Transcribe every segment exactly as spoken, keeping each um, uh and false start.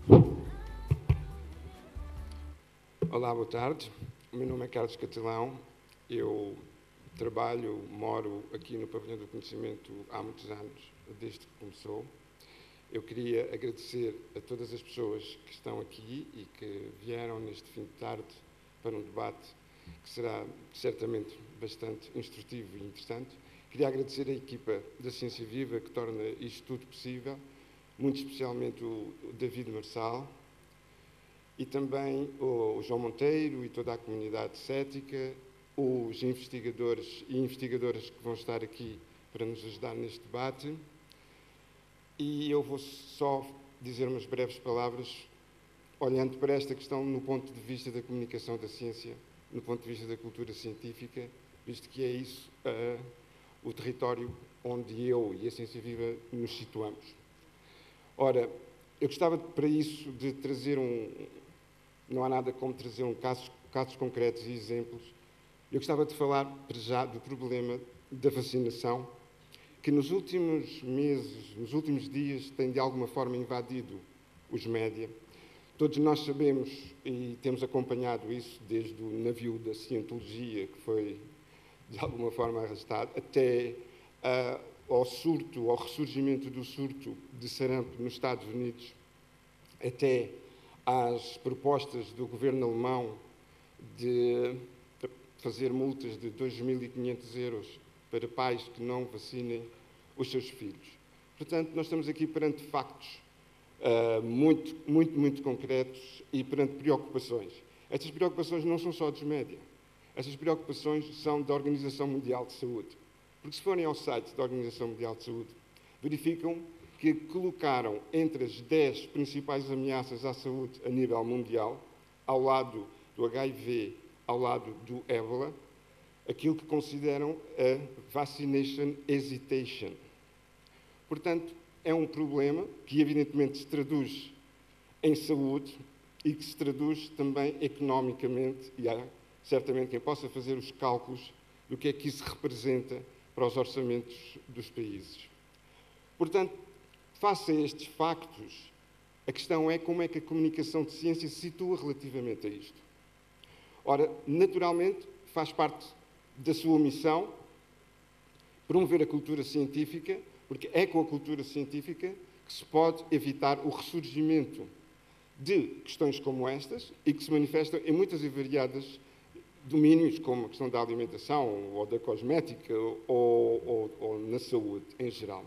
Olá, boa tarde. O meu nome é Carlos Catalão. Eu trabalho, moro aqui no Pavilhão do Conhecimento há muitos anos, desde que começou. Eu queria agradecer a todas as pessoas que estão aqui e que vieram neste fim de tarde para um debate que será certamente bastante instrutivo e interessante. Queria agradecer a equipa da Ciência Viva que torna isto tudo possível, muito especialmente o David Marçal, e também o João Monteiro e toda a comunidade cética, os investigadores e investigadoras que vão estar aqui para nos ajudar neste debate. E eu vou só dizer umas breves palavras, olhando para esta questão no ponto de vista da comunicação da ciência, no ponto de vista da cultura científica, visto que é isso uh, o território onde eu e a Ciência Viva nos situamos. Ora, eu gostava para isso de trazer um... Não há nada como trazer um casos, casos concretos e exemplos. Eu gostava de falar, para já, do problema da vacinação, que nos últimos meses, nos últimos dias, tem de alguma forma invadido os média. Todos nós sabemos e temos acompanhado isso desde o navio da cientologia, que foi de alguma forma arrastado, até uh, ao surto, ao ressurgimento do surto de sarampo nos Estados Unidos, até às propostas do governo alemão de fazer multas de dois mil e quinhentos euros para pais que não vacinem os seus filhos. Portanto, nós estamos aqui perante factos uh, muito, muito, muito concretos e perante preocupações. Estas preocupações não são só dos média. Estas preocupações são da Organização Mundial de Saúde. Porque se forem ao site da Organização Mundial de Saúde, verificam que colocaram entre as dez principais ameaças à saúde a nível mundial, ao lado do H I V, ao lado do ébola, aquilo que consideram a vaccination hesitation. Portanto, é um problema que evidentemente se traduz em saúde e que se traduz também economicamente, e há certamente quem possa fazer os cálculos do que é que isso representa para os orçamentos dos países. Portanto, face a estes factos, a questão é como é que a comunicação de ciência se situa relativamente a isto. Ora, naturalmente, faz parte da sua missão promover a cultura científica, porque é com a cultura científica que se pode evitar o ressurgimento de questões como estas e que se manifestam em muitas e variadas domínios, como a questão da alimentação, ou da cosmética, ou, ou, ou na saúde em geral.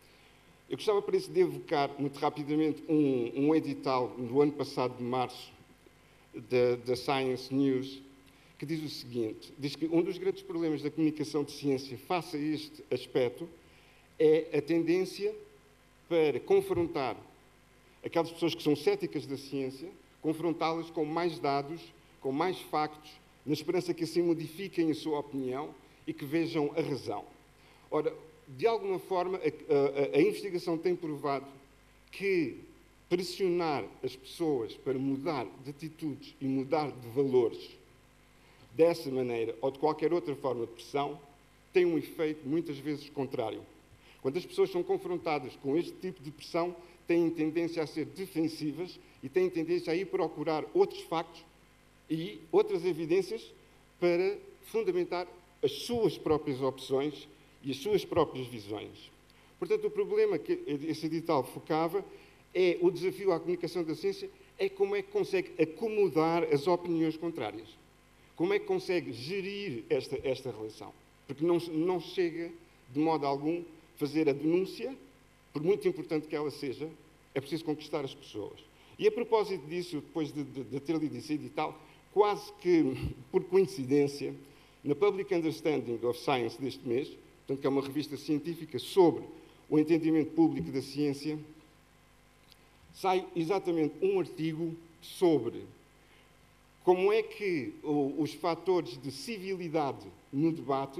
Eu gostava, para isso, de evocar muito rapidamente um, um edital do ano passado, de março, da, da Science News, que diz o seguinte, diz que um dos grandes problemas da comunicação de ciência face a este aspecto é a tendência para confrontar aquelas pessoas que são céticas da ciência, confrontá-las com mais dados, com mais factos, na esperança que assim modifiquem a sua opinião e que vejam a razão. Ora, de alguma forma, a, a, a investigação tem provado que pressionar as pessoas para mudar de atitudes e mudar de valores dessa maneira ou de qualquer outra forma de pressão tem um efeito muitas vezes contrário. Quando as pessoas são confrontadas com este tipo de pressão, têm tendência a ser defensivas e têm tendência a ir procurar outros factos e outras evidências para fundamentar as suas próprias opções e as suas próprias visões. Portanto, o problema que esse edital focava é o desafio à comunicação da ciência, é como é que consegue acomodar as opiniões contrárias. Como é que consegue gerir esta, esta relação? Porque não, não chega, de modo algum, fazer a denúncia, por muito importante que ela seja, é preciso conquistar as pessoas. E a propósito disso, depois de, de, de ter lido esse edital, quase que por coincidência, na Public Understanding of Science deste mês, portanto, que é uma revista científica sobre o entendimento público da ciência, sai exatamente um artigo sobre como é que os fatores de civilidade no debate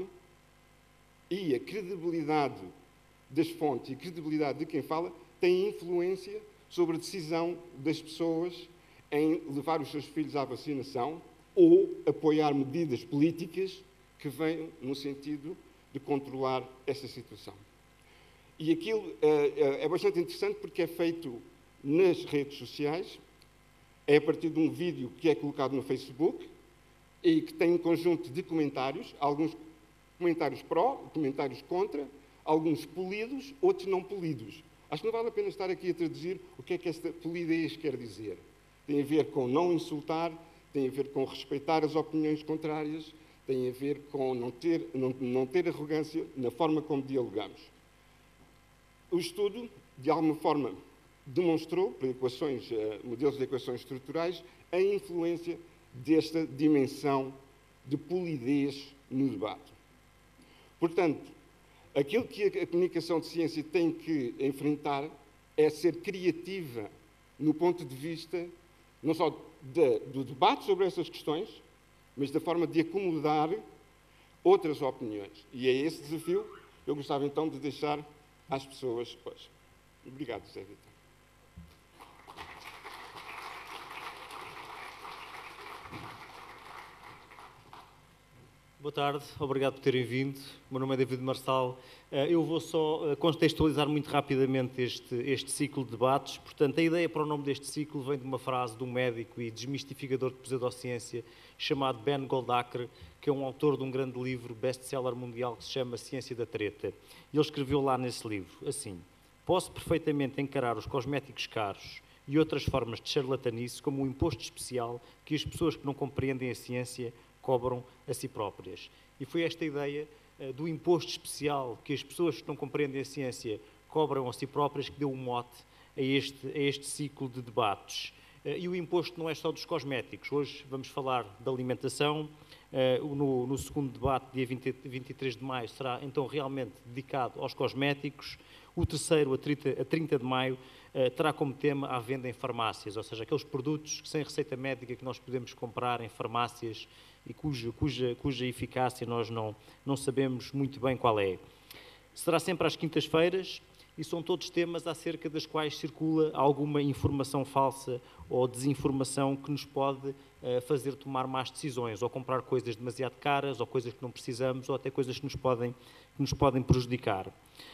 e a credibilidade das fontes e a credibilidade de quem fala têm influência sobre a decisão das pessoas em levar os seus filhos à vacinação ou apoiar medidas políticas que venham no sentido de controlar essa situação. E aquilo é, é bastante interessante porque é feito nas redes sociais, é a partir de um vídeo que é colocado no Facebook e que tem um conjunto de comentários, alguns comentários pró, comentários contra, alguns polidos, outros não polidos. Acho que não vale a pena estar aqui a traduzir o que é que esta polidez quer dizer. Tem a ver com não insultar, tem a ver com respeitar as opiniões contrárias, tem a ver com não ter, não, não ter arrogância na forma como dialogamos. O estudo, de alguma forma, demonstrou, por equações, modelos de equações estruturais, a influência desta dimensão de polidez no debate. Portanto, aquilo que a comunicação de ciência tem que enfrentar é ser criativa no ponto de vista, não só de, do debate sobre essas questões, mas da forma de acomodar outras opiniões. E é esse desafio que eu gostava então de deixar às pessoas hoje. Obrigado, Zé Vitor. Boa tarde, obrigado por terem vindo. O meu nome é David Marçal. Eu vou só contextualizar muito rapidamente este, este ciclo de debates. Portanto, a ideia para o nome deste ciclo vem de uma frase de um médico e desmistificador de pseudociência chamado Ben Goldacre, que é um autor de um grande livro, best-seller mundial, que se chama Ciência da Treta. Ele escreveu lá nesse livro, assim: posso perfeitamente encarar os cosméticos caros e outras formas de charlatanice como um imposto especial que as pessoas que não compreendem a ciência cobram a si próprias. E foi esta ideia uh, do imposto especial que as pessoas que não compreendem a ciência cobram a si próprias que deu um mote a este, a este ciclo de debates. Uh, e o imposto não é só dos cosméticos. Hoje vamos falar da alimentação. Uh, no, no segundo debate, dia vinte, vinte e três de maio, será então realmente dedicado aos cosméticos. O terceiro, a trinta, a trinta de maio, uh, terá como tema a venda em farmácias, ou seja, aqueles produtos sem receita médica que nós podemos comprar em farmácias e cuja, cuja, cuja eficácia nós não, não sabemos muito bem qual é. Será sempre às quintas-feiras e são todos temas acerca das quais circula alguma informação falsa ou desinformação que nos pode uh, fazer tomar más decisões, ou comprar coisas demasiado caras, ou coisas que não precisamos, ou até coisas que nos podem, que nos podem prejudicar.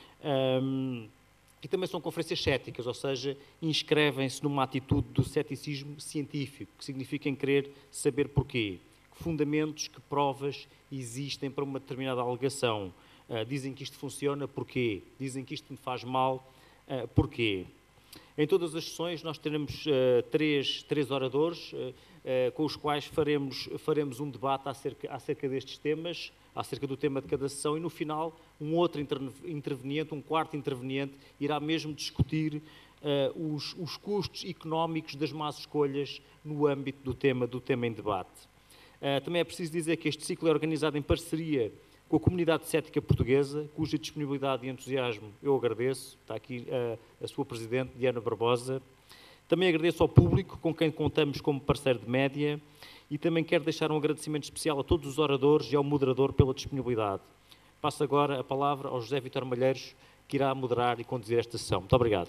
Um, e também são conferências céticas, ou seja, inscrevem-se numa atitude do ceticismo científico, que significa em querer saber porquê. Que fundamentos, que provas existem para uma determinada alegação. Uh, dizem que isto funciona, porquê? Dizem que isto me faz mal, uh, porquê? Em todas as sessões nós teremos uh, três, três oradores, uh, uh, com os quais faremos, faremos um debate acerca, acerca destes temas, acerca do tema de cada sessão, e no final um outro interveniente, um quarto interveniente, irá mesmo discutir uh, os, os custos económicos das más escolhas no âmbito do tema, do tema em debate. Uh, também é preciso dizer que este ciclo é organizado em parceria com a comunidade cética portuguesa, cuja disponibilidade e entusiasmo eu agradeço. Está aqui uh, a sua Presidente, Diana Barbosa. Também agradeço ao público, com quem contamos como parceiro de média, e também quero deixar um agradecimento especial a todos os oradores e ao moderador pela disponibilidade. Passo agora a palavra ao José Vitor Malheiros, que irá moderar e conduzir esta sessão. Muito obrigado.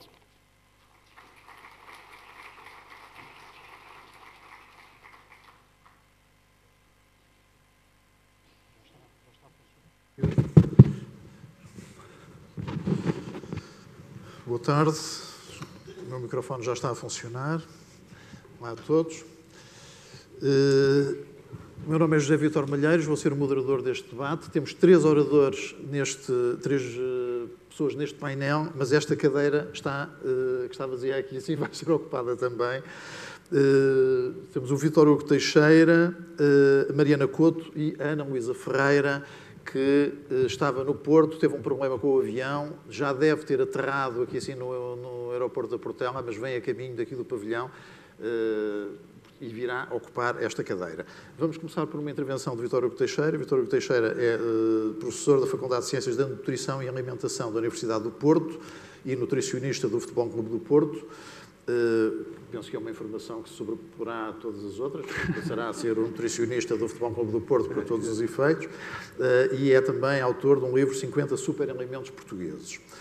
Boa tarde, o meu microfone já está a funcionar. Olá a todos. Uh, o meu nome é José Vitor Malheiros, vou ser o moderador deste debate. Temos três oradores, neste, três uh, pessoas neste painel, mas esta cadeira está, uh, que está vazia aqui assim vai ser ocupada também. Uh, temos o Vítor Hugo Teixeira, uh, a Mariana Couto e a Ana Luísa Ferreira, que uh, estava no Porto, teve um problema com o avião, já deve ter aterrado aqui assim no, no aeroporto da Portela, mas vem a caminho daqui do pavilhão uh, e virá ocupar esta cadeira. Vamos começar por uma intervenção de Vítor Hugo Teixeira. Vítor Hugo Teixeira é uh, professor da Faculdade de Ciências da Nutrição e Alimentação da Universidade do Porto e nutricionista do Futebol Clube do Porto. Uh, penso que é uma informação que se sobreporá a todas as outras, passará a ser o nutricionista do Futebol Clube do Porto para todos os efeitos, uh, e é também autor de um livro cinquenta Superalimentos Portugueses.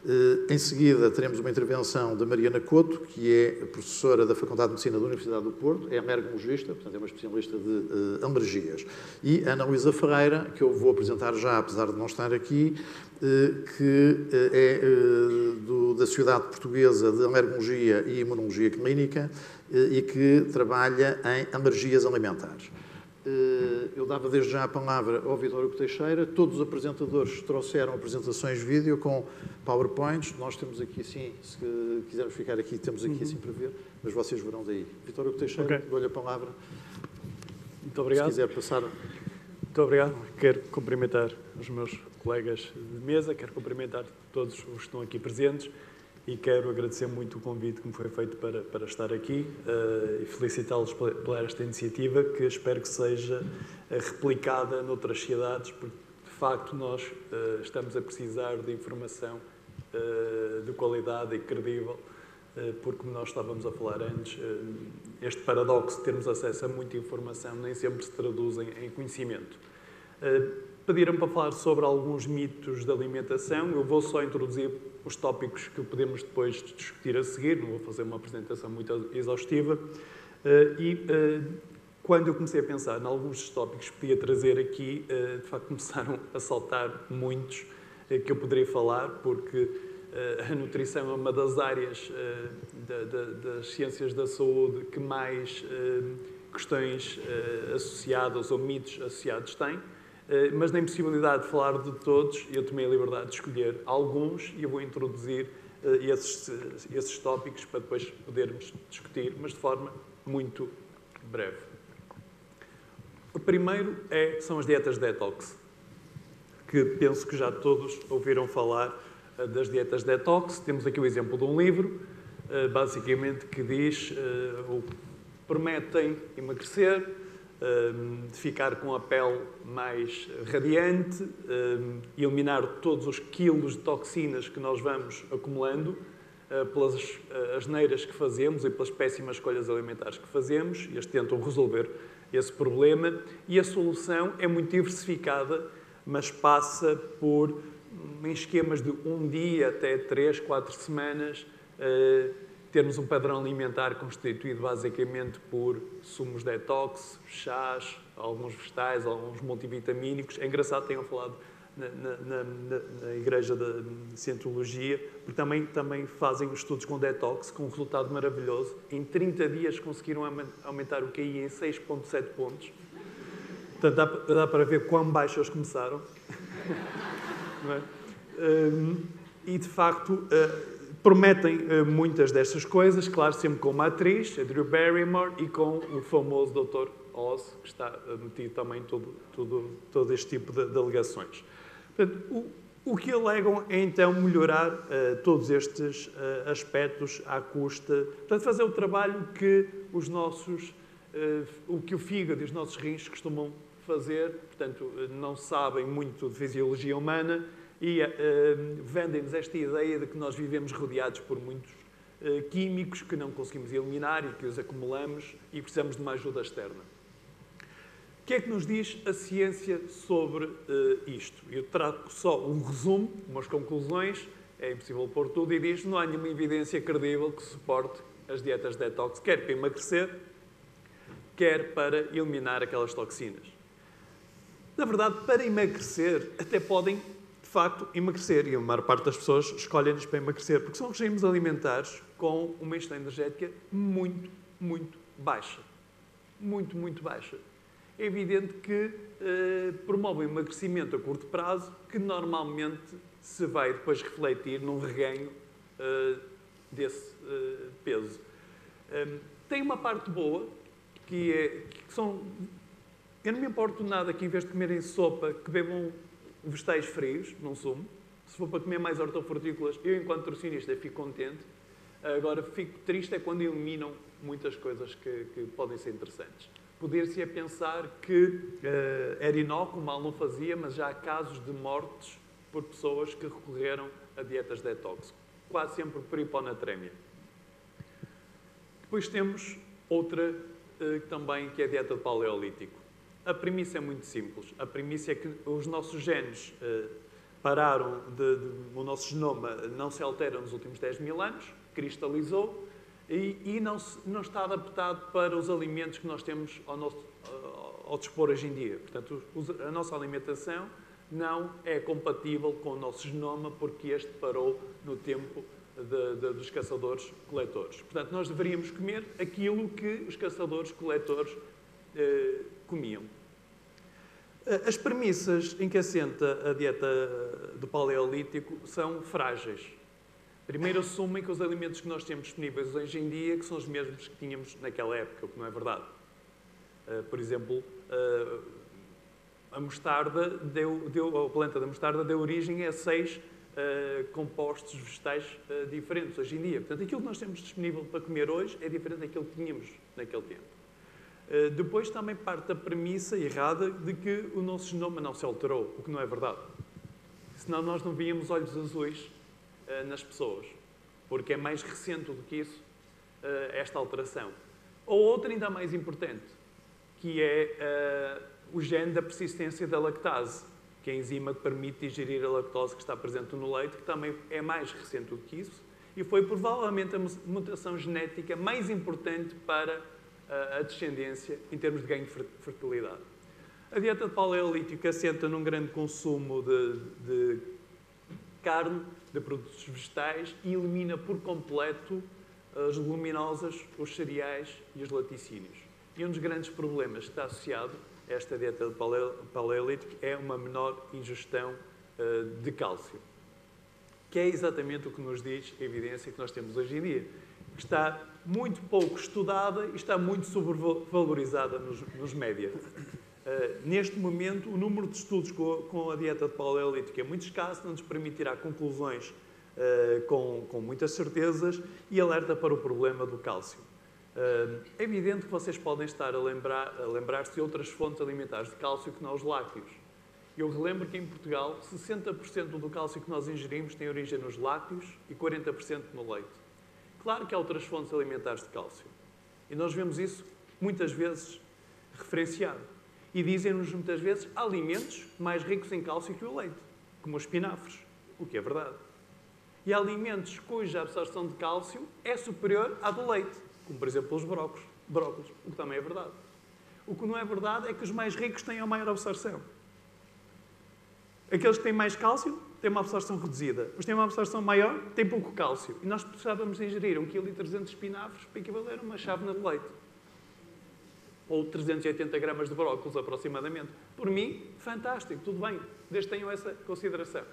Em seguida, teremos uma intervenção da Mariana Couto, que é professora da Faculdade de Medicina da Universidade do Porto, é alergologista, portanto é uma especialista de uh, alergias. E Ana Luísa Ferreira, que eu vou apresentar já, apesar de não estar aqui, uh, que uh, é uh, do, da Sociedade Portuguesa de Alergologia e Imunologia Clínica uh, e que trabalha em alergias alimentares. Eu dava desde já a palavra ao Vítor Hugo Teixeira. Todos os apresentadores trouxeram apresentações vídeo com PowerPoints. Nós temos aqui, sim, se quisermos ficar aqui, temos aqui, uhum. assim, para ver, mas vocês verão daí. Vítor Hugo Teixeira, okay. Dou-lhe a palavra. Muito obrigado. Se quiser passar. Muito obrigado. Quero cumprimentar os meus colegas de mesa, quero cumprimentar todos os que estão aqui presentes e quero agradecer muito o convite que me foi feito para, para estar aqui uh, e felicitá-los por, por esta iniciativa, que espero que seja uh, replicada noutras cidades, porque, de facto, nós uh, estamos a precisar de informação uh, de qualidade e credível, uh, porque, como nós estávamos a falar antes, uh, este paradoxo de termos acesso a muita informação nem sempre se traduz em, em conhecimento. Uh, Pediram para falar sobre alguns mitos da alimentação. Eu vou só introduzir os tópicos que podemos depois discutir a seguir, não vou fazer uma apresentação muito exaustiva. E quando eu comecei a pensar em alguns dos tópicos que podia trazer aqui, de facto começaram a saltar muitos que eu poderia falar, porque a nutrição é uma das áreas das ciências da saúde que mais questões associadas ou mitos associados tem. Mas na impossibilidade de falar de todos, eu tomei a liberdade de escolher alguns e eu vou introduzir uh, esses, esses tópicos para depois podermos discutir, mas de forma muito breve. O primeiro é, são as dietas detox, que penso que já todos ouviram falar uh, das dietas detox. Temos aqui o exemplo de um livro, uh, basicamente, que diz uh, o prometem emagrecer, de ficar com a pele mais radiante, eliminar todos os quilos de toxinas que nós vamos acumulando pelas asneiras que fazemos e pelas péssimas escolhas alimentares que fazemos. Eles tentam resolver esse problema e a solução é muito diversificada, mas passa por em esquemas de um dia até três, quatro semanas, termos um padrão alimentar constituído basicamente por sumos detox, chás, alguns vegetais, alguns multivitamínicos. É engraçado, tenham falado na, na, na, na Igreja da Cientologia, porque também, também fazem estudos com detox, com um resultado maravilhoso. Em trinta dias conseguiram aumentar o Q I em seis vírgula sete pontos. Portanto, dá, dá para ver quão baixo eles começaram. Não é? Um, e, de facto, uh, prometem uh, muitas destas coisas, claro, sempre com uma atriz, a Drew Barrymore, e com o famoso doutor Oz, que está uh, metido também em todo, todo, todo este tipo de, de alegações. Portanto, o, o que alegam é, então, melhorar uh, todos estes uh, aspectos à custa, portanto, fazer o trabalho que os nossos, uh, o que o fígado e os nossos rins costumam fazer, portanto, uh, não sabem muito de fisiologia humana, e uh, vendem-nos esta ideia de que nós vivemos rodeados por muitos uh, químicos que não conseguimos eliminar e que os acumulamos e precisamos de uma ajuda externa. O que é que nos diz a ciência sobre uh, isto? Eu trago só um resumo, umas conclusões, é impossível pôr tudo, e diz que não há nenhuma evidência credível que suporte as dietas detox, quer para emagrecer, quer para eliminar aquelas toxinas. Na verdade, para emagrecer, até podem de facto, emagrecer. E a maior parte das pessoas escolhem-nos para emagrecer, porque são regimes alimentares com uma ingestão energética muito, muito baixa. Muito, muito baixa. É evidente que eh, promovem um emagrecimento a curto prazo, que normalmente se vai depois refletir num reganho eh, desse eh, peso. Um, tem uma parte boa, que é que são... Eu não me importo nada que, em vez de comerem sopa, que bebam vegetais frios, não sumo. Se for para comer mais hortofrutícolas, eu, enquanto nutricionista, fico contente. Agora, fico triste é quando eliminam muitas coisas que, que podem ser interessantes. Poder-se pensar que uh, era inócuo, mal não fazia, mas já há casos de mortes por pessoas que recorreram a dietas detox, quase sempre por hiponatrémia. Depois temos outra uh, também, que é a dieta do paleolítico. A premissa é muito simples. A premissa é que os nossos genes uh, pararam, de, de, o nosso genoma não se altera nos últimos dez mil anos, cristalizou e, e não, se, não está adaptado para os alimentos que nós temos ao, nosso, ao dispor hoje em dia. Portanto, a nossa alimentação não é compatível com o nosso genoma porque este parou no tempo de, de, dos caçadores-coletores. Portanto, nós deveríamos comer aquilo que os caçadores-coletores eh, comiam. As premissas em que assenta a dieta do Paleolítico são frágeis. Primeiro, assumem que os alimentos que nós temos disponíveis hoje em dia que são os mesmos que tínhamos naquela época, o que não é verdade. Por exemplo, a mostarda deu, deu, a planta da mostarda deu origem a seis uh, compostos vegetais uh, diferentes hoje em dia. Portanto, aquilo que nós temos disponível para comer hoje é diferente daquilo que tínhamos naquele tempo. Uh, depois também parte da premissa errada de que o nosso genoma não se alterou, o que não é verdade. Senão nós não víamos olhos azuis uh, nas pessoas, porque é mais recente do que isso, uh, esta alteração. Ou outra ainda mais importante, que é uh, o gene da persistência da lactase, que é a enzima que permite digerir a lactose que está presente no leite, que também é mais recente do que isso, e foi provavelmente a mutação genética mais importante para uh, a descendência em termos de ganho de fertilidade. A dieta paleolítica assenta num grande consumo de, de carne, de produtos vegetais e elimina por completo as leguminosas, os cereais e os laticínios. E um dos grandes problemas que está associado a esta dieta paleolítica é uma menor ingestão uh, de cálcio, que é exatamente o que nos diz a evidência que nós temos hoje em dia, que está muito pouco estudada e está muito sobrevalorizada nos, nos média. Uh, neste momento, o número de estudos com, com a dieta paleolítica é muito escasso, não nos permitirá conclusões uh, com, com muitas certezas e alerta para o problema do cálcio. Uh, é evidente que vocês podem estar a lembrar, a lembrar-se de outras fontes alimentares de cálcio que não os lácteos. Eu relembro que em Portugal, sessenta por cento do cálcio que nós ingerimos tem origem nos lácteos e quarenta por cento no leite. Claro que há outras fontes alimentares de cálcio. E nós vemos isso muitas vezes referenciado. E dizem-nos muitas vezes alimentos mais ricos em cálcio que o leite, como os espinafres, o que é verdade. E há alimentos cuja absorção de cálcio é superior à do leite, como, por exemplo, os brócolos, brócolos, o que também é verdade. O que não é verdade é que os mais ricos têm a maior absorção. Aqueles que têm mais cálcio têm uma absorção reduzida. Os que têm uma absorção maior têm pouco cálcio. E nós precisávamos ingerir um vírgula três quilos de espinafres para equivaler a uma chávena de leite. Ou trezentos e oitenta gramas de brócolos, aproximadamente. Por mim, fantástico, tudo bem, desde que tenham essa consideração.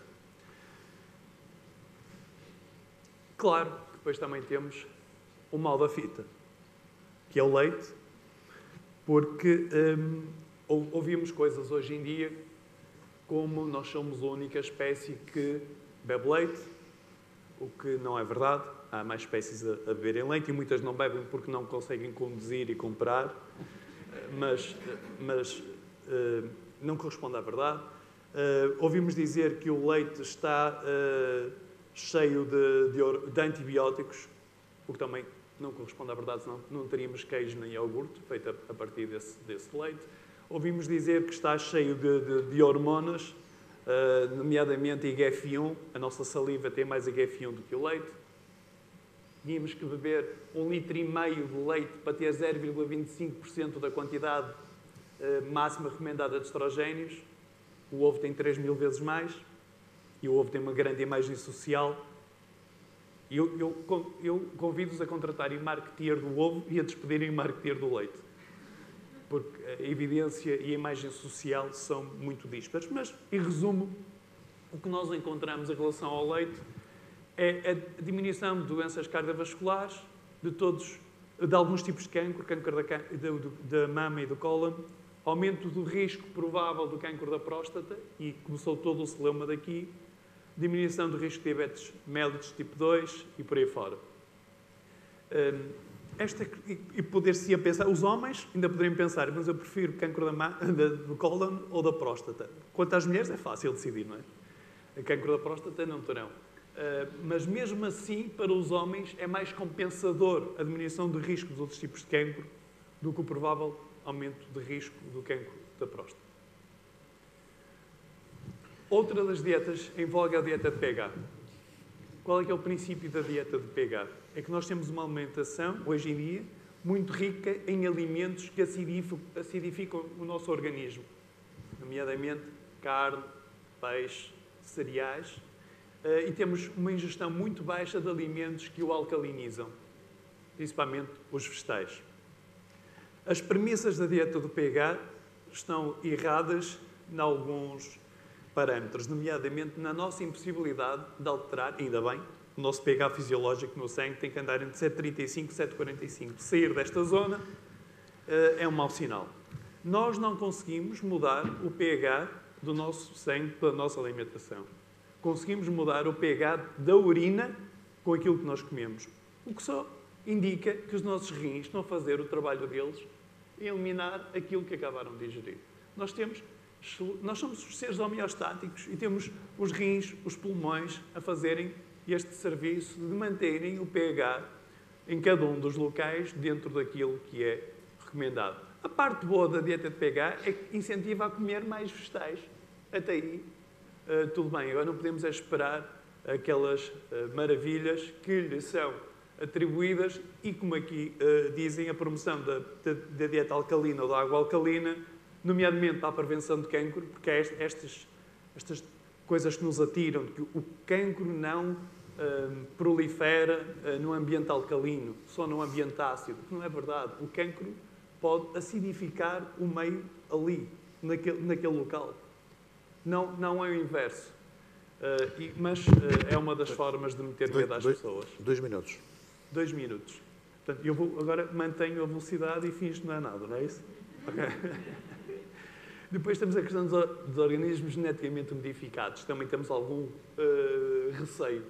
Claro que depois também temos o mal da fita, que é o leite, porque hum, ouvimos coisas hoje em dia como nós somos a única espécie que bebe leite, o que não é verdade. Há mais espécies a, a beberem leite e muitas não bebem porque não conseguem conduzir e comprar, mas, mas uh, não corresponde à verdade. Uh, ouvimos dizer que o leite está uh, cheio de, de, de antibióticos, o que também não corresponde à verdade, senão não teríamos queijo nem iogurte feito a, a partir desse, desse leite. Ouvimos dizer que está cheio de, de, de hormonas, uh, nomeadamente I G F um. A nossa saliva tem mais I G F um do que o leite. Tínhamos que beber um litro e meio de leite para ter zero vírgula vinte e cinco por cento da quantidade uh, máxima recomendada de estrogénios. O ovo tem três mil vezes mais. E o ovo tem uma grande imagem social. Eu, eu, eu convido-vos a contratarem o marketeer do ovo e a despedirem o marketeer do leite. Porque a evidência e a imagem social são muito dispares. Mas, em resumo, o que nós encontramos em relação ao leite é a diminuição de doenças cardiovasculares, de, todos, de alguns tipos de cancro, cancro da, da, da mama e do cólon, aumento do risco provável do cancro da próstata, e começou todo o celeuma daqui, diminuição do risco de diabetes mellitus tipo dois e por aí fora. Esta, e poder-se pensar, os homens ainda poderiam pensar, mas eu prefiro cancro da mama, do cólon ou da próstata. Quanto às mulheres é fácil decidir, não é? A cancro da próstata não terão. Uh, mas mesmo assim, para os homens, é mais compensador a diminuição de risco dos outros tipos de cancro do que o provável aumento de risco do cancro da próstata. Outra das dietas em voga é a dieta de pH. Qual é que é o princípio da dieta de pH? É que nós temos uma alimentação, hoje em dia, muito rica em alimentos que acidificam, acidificam o nosso organismo, nomeadamente carne, peixe, cereais, e temos uma ingestão muito baixa de alimentos que o alcalinizam, principalmente os vegetais. As premissas da dieta do pH estão erradas em alguns parâmetros, nomeadamente na nossa impossibilidade de alterar, ainda bem, o nosso pH fisiológico no sangue tem que andar entre sete vírgula trinta e cinco e sete vírgula quarenta e cinco. Sair desta zona uh, é um mau sinal. Nós não conseguimos mudar o pH do nosso sangue pela nossa alimentação. Conseguimos mudar o pH da urina com aquilo que nós comemos. O que só indica que os nossos rins estão a fazer o trabalho deles e eliminar aquilo que acabaram de ingerir. Nós temos... Nós somos seres homeostáticos e temos os rins, os pulmões a fazerem este serviço de manterem o pH em cada um dos locais dentro daquilo que é recomendado. A parte boa da dieta de pH é que incentiva a comer mais vegetais. Até aí, uh, tudo bem. Agora não podemos é esperar aquelas uh, maravilhas que lhe são atribuídas e, como aqui uh, dizem, a promoção da, da, da dieta alcalina ou da água alcalina, nomeadamente para a prevenção de cancro, porque é estas, estas coisas que nos atiram, de que o cancro não uh, prolifera uh, no ambiente alcalino, só no ambiente ácido, que não é verdade. O cancro pode acidificar o meio ali, naquele, naquele local. Não, não é o inverso. Uh, e, mas uh, é uma das formas de meter medo às dois, pessoas. Dois minutos. Dois minutos. Portanto, eu vou, agora mantenho a velocidade e finjo que não é nada, não é isso? Ok. Depois temos a questão dos, dos organismos geneticamente modificados. Também temos algum uh, receio.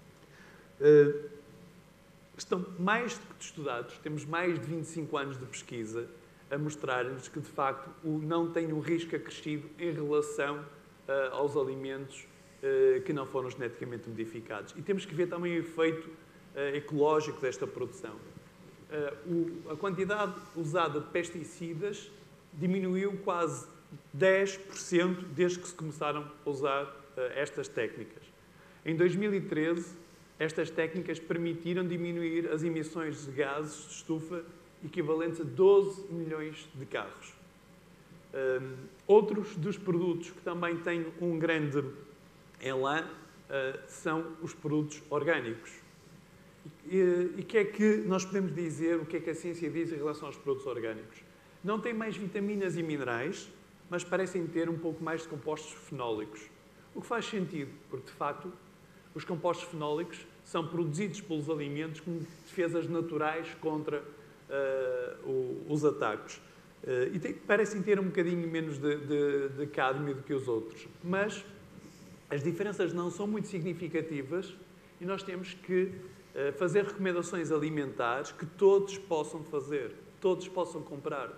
Uh, estão mais do que estudados, temos mais de vinte e cinco anos de pesquisa a mostrar-nos que, de facto, o não tem um risco acrescido em relação uh, aos alimentos uh, que não foram geneticamente modificados. E temos que ver também o efeito uh, ecológico desta produção. Uh, o, a quantidade usada de pesticidas diminuiu quase dez por cento desde que se começaram a usar uh, estas técnicas. Em dois mil e treze, estas técnicas permitiram diminuir as emissões de gases de estufa equivalentes a doze milhões de carros. Um, outros dos produtos que também têm um grande elan uh, são os produtos orgânicos. E o que é que nós podemos dizer, o que é que a ciência diz em relação aos produtos orgânicos? Não têm mais vitaminas e minerais, mas parecem ter um pouco mais de compostos fenólicos. O que faz sentido, porque, de facto, os compostos fenólicos são produzidos pelos alimentos como defesas naturais contra uh, o, os ataques. Uh, e tem, parecem ter um bocadinho menos de, de, de cádmio do que os outros. Mas as diferenças não são muito significativas e nós temos que uh, fazer recomendações alimentares que todos possam fazer, todos possam comprar.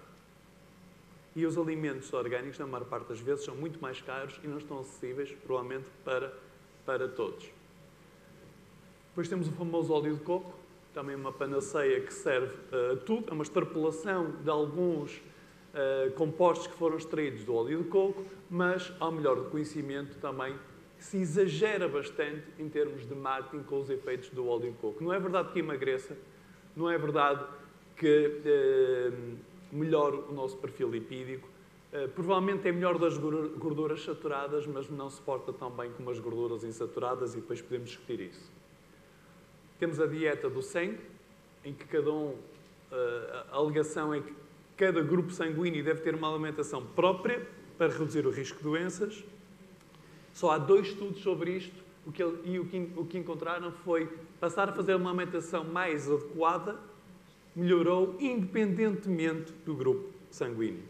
E os alimentos orgânicos, na maior parte das vezes, são muito mais caros e não estão acessíveis, provavelmente, para, para todos. Depois temos o famoso óleo de coco, também uma panaceia que serve a uh, tudo. É uma extrapolação de alguns uh, compostos que foram extraídos do óleo de coco, mas, ao melhor do conhecimento, também se exagera bastante em termos de marketing com os efeitos do óleo de coco. Não é verdade que emagreça, não é verdade que uh, melhore o nosso perfil lipídico. Uh, provavelmente é melhor das gorduras saturadas, mas não se porta tão bem como as gorduras insaturadas e depois podemos discutir isso. Temos a dieta do sangue, em que cada um, uh, a alegação é que cada grupo sanguíneo deve ter uma alimentação própria para reduzir o risco de doenças. Só há dois estudos sobre isto, o que, e o que, o que encontraram foi passar a fazer uma alimentação mais adequada, melhorou independentemente do grupo sanguíneo.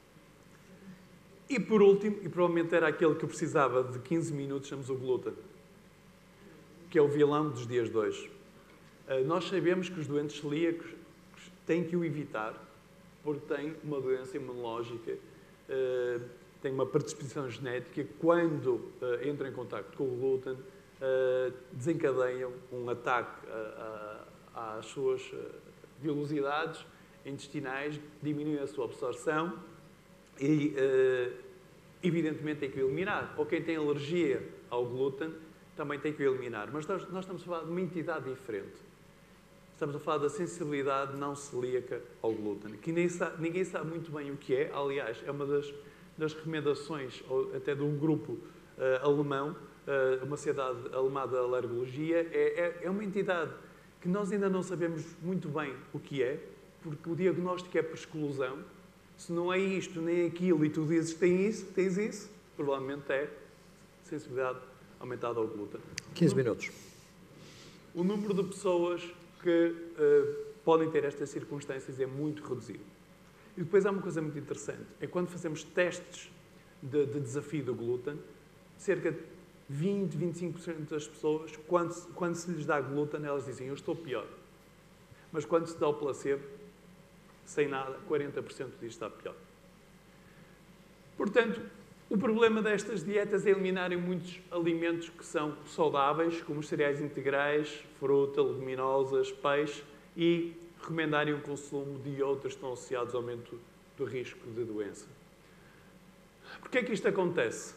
E por último, e provavelmente era aquele que eu precisava de quinze minutos, chamamos o glúten, que é o vilão dos dias de hoje. Uh, nós sabemos que os doentes celíacos têm que o evitar, porque têm uma doença imunológica, uh, têm uma predisposição genética, quando uh, entram em contacto com o glúten, uh, desencadeiam um ataque uh, uh, às suas uh, velocidades intestinais, diminuem a sua absorção e uh, evidentemente tem que eliminar. Ou quem tem alergia ao glúten também tem que eliminar. Mas nós, nós estamos a falar de uma entidade diferente. Estamos a falar da sensibilidade não celíaca ao glúten, que nem sabe, ninguém sabe muito bem o que é. Aliás, é uma das, das recomendações, ou até de um grupo uh, alemão, uh, uma sociedade alemã da alergologia, é, é, é uma entidade que nós ainda não sabemos muito bem o que é, porque o diagnóstico é por exclusão. Se não é isto nem aquilo e tu dizes que tens isso, tens isso, provavelmente é sensibilidade aumentada ao glúten. quinze minutos. O número de pessoas que uh, podem ter estas circunstâncias é muito reduzido. E depois há uma coisa muito interessante, é quando fazemos testes de, de desafio do glúten, cerca de vinte, vinte e cinco por cento das pessoas, quando, quando se lhes dá glúten, elas dizem, eu estou pior. Mas quando se dá o placebo, sem nada, quarenta por cento diz está pior. Portanto, o problema destas dietas é eliminarem muitos alimentos que são saudáveis, como os cereais integrais, fruta, leguminosas, peixe, e recomendarem o consumo de outros que estão associados ao aumento do risco de doença. Porquê é que isto acontece?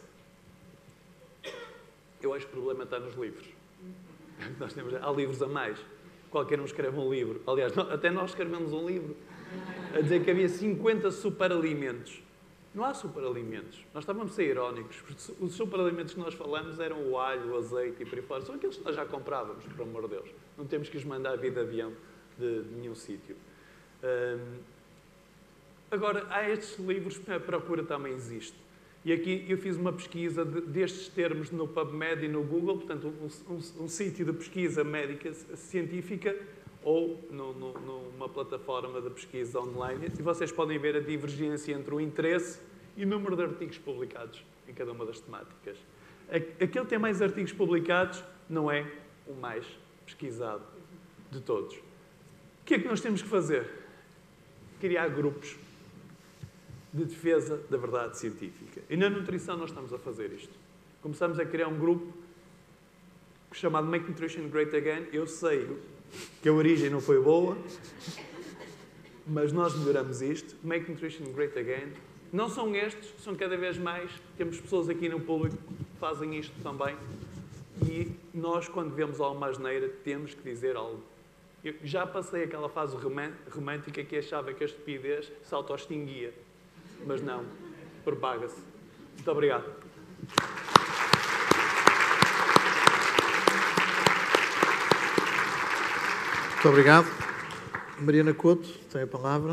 Eu acho que o problema está nos livros. Nós temos, há livros a mais. Qualquer um escreve um livro. Aliás, até nós escrevemos um livro a dizer que havia cinquenta superalimentos. Não há superalimentos. Nós estávamos a ser irónicos. Os superalimentos que nós falamos eram o alho, o azeite e por aí fora. São aqueles que nós já comprávamos, por amor de Deus. Não temos que os mandar vir de avião de, de nenhum sítio. Hum, agora, há estes livros, a procura também existe. E aqui eu fiz uma pesquisa de, destes termos no PubMed e no Google, portanto, um, um, um sítio de pesquisa médica científica, ou no, no, numa plataforma de pesquisa online, e vocês podem ver a divergência entre o interesse e o número de artigos publicados em cada uma das temáticas. Aquele que tem mais artigos publicados não é o mais pesquisado de todos. O que é que nós temos que fazer? Criar grupos de defesa da verdade científica. E na nutrição nós estamos a fazer isto. Começamos a criar um grupo chamado Make Nutrition Great Again. Eu sei que a origem não foi boa, mas nós melhoramos isto. Make Nutrition Great Again. Não são estes, são cada vez mais. Temos pessoas aqui no público que fazem isto também. E nós, quando vemos alguma asneira, temos que dizer algo. Eu já passei aquela fase romântica que achava que a estupidez se auto-extinguia. Mas não, propaga-se. Muito obrigado. Muito obrigado. Mariana Couto, tem a palavra.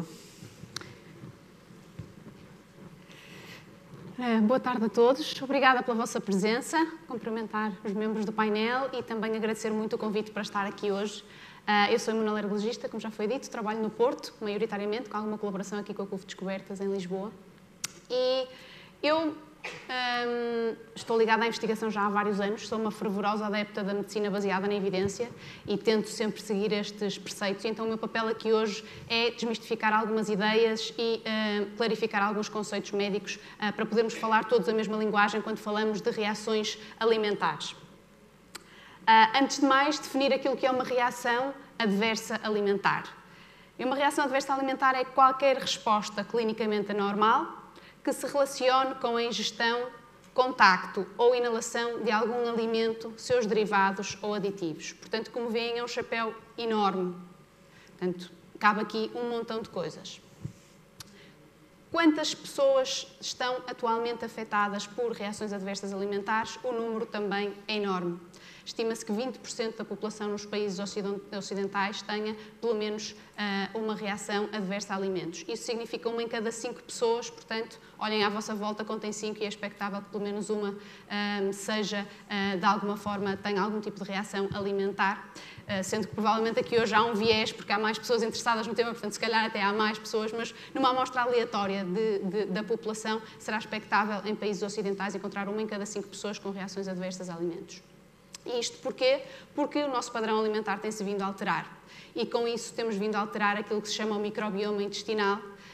Boa tarde a todos. Obrigada pela vossa presença. Cumprimentar os membros do painel e também agradecer muito o convite para estar aqui hoje. Eu sou imunoalergologista, como já foi dito, trabalho no Porto, maioritariamente, com alguma colaboração aqui com a C U F Descobertas, em Lisboa. E eu hum, estou ligada à investigação já há vários anos, sou uma fervorosa adepta da medicina baseada na evidência e tento sempre seguir estes preceitos. E então o meu papel aqui hoje é desmistificar algumas ideias e uh, clarificar alguns conceitos médicos uh, para podermos falar todos a mesma linguagem quando falamos de reações alimentares. Uh, antes de mais, definir aquilo que é uma reação adversa alimentar. E uma reação adversa alimentar é qualquer resposta clinicamente anormal que se relacione com a ingestão, contacto ou inalação de algum alimento, seus derivados ou aditivos. Portanto, como veem, é um chapéu enorme. Portanto, cabe aqui um montão de coisas. Quantas pessoas estão atualmente afetadas por reações adversas alimentares? O número também é enorme. Estima-se que vinte por cento da população nos países ocidentais tenha, pelo menos, uh, uma reação adversa a alimentos. Isso significa uma em cada cinco pessoas, portanto, olhem à vossa volta, contem cinco e é expectável que pelo menos uma uh, seja, uh, de alguma forma, tenha algum tipo de reação alimentar, uh, sendo que provavelmente aqui hoje há um viés, porque há mais pessoas interessadas no tema, portanto, se calhar até há mais pessoas, mas numa amostra aleatória de, de, da população, será expectável em países ocidentais encontrar uma em cada cinco pessoas com reações adversas a alimentos. E isto porquê? Porque o nosso padrão alimentar tem-se vindo a alterar. E com isso temos vindo a alterar aquilo que se chama o microbioma intestinal,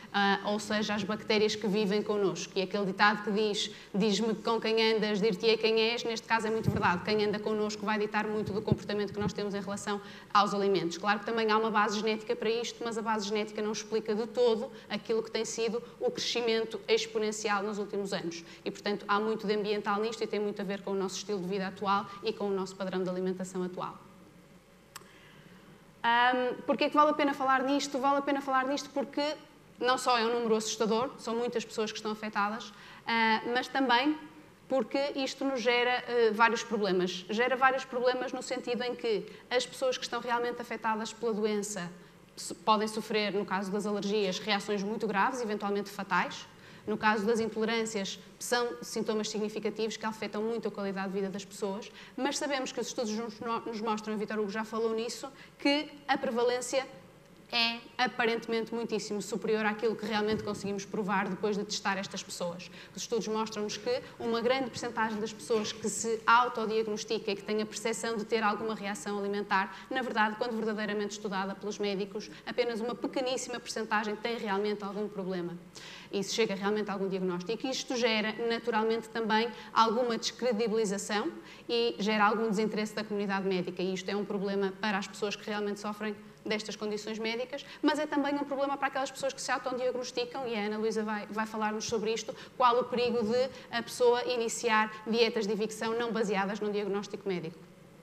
ou seja, as bactérias que vivem connosco. E aquele ditado que diz, diz-me com quem andas, dir-te-ei quem és, neste caso é muito verdade. Quem anda connosco vai ditar muito do comportamento que nós temos em relação aos alimentos. Claro que também há uma base genética para isto, mas a base genética não explica de todo aquilo que tem sido o crescimento exponencial nos últimos anos. E, portanto, há muito de ambiental nisto e tem muito a ver com o nosso estilo de vida atual e com o nosso padrão de alimentação atual. Um, Porquê é que vale a pena falar nisto? Vale a pena falar nisto porque não só é um número assustador, são muitas pessoas que estão afetadas, uh, mas também porque isto nos gera uh, vários problemas. Gera vários problemas no sentido em que as pessoas que estão realmente afetadas pela doença podem sofrer, no caso das alergias, reações muito graves, eventualmente fatais. No caso das intolerâncias, são sintomas significativos que afetam muito a qualidade de vida das pessoas, mas sabemos que os estudos nos mostram, e o Vítor Hugo já falou nisso, que a prevalência é aparentemente muitíssimo superior àquilo que realmente conseguimos provar depois de testar estas pessoas. Os estudos mostram-nos que uma grande percentagem das pessoas que se autodiagnostica e que tem a percepção de ter alguma reação alimentar, na verdade, quando verdadeiramente estudada pelos médicos, apenas uma pequeníssima percentagem tem realmente algum problema. E se chega realmente a algum diagnóstico. E isto gera, naturalmente, também alguma descredibilização e gera algum desinteresse da comunidade médica. E isto é um problema para as pessoas que realmente sofrem destas condições médicas, mas é também um problema para aquelas pessoas que se autodiagnosticam, e a Ana Luísa vai, vai falar-nos sobre isto, qual o perigo de a pessoa iniciar dietas de evicção não baseadas num diagnóstico médico.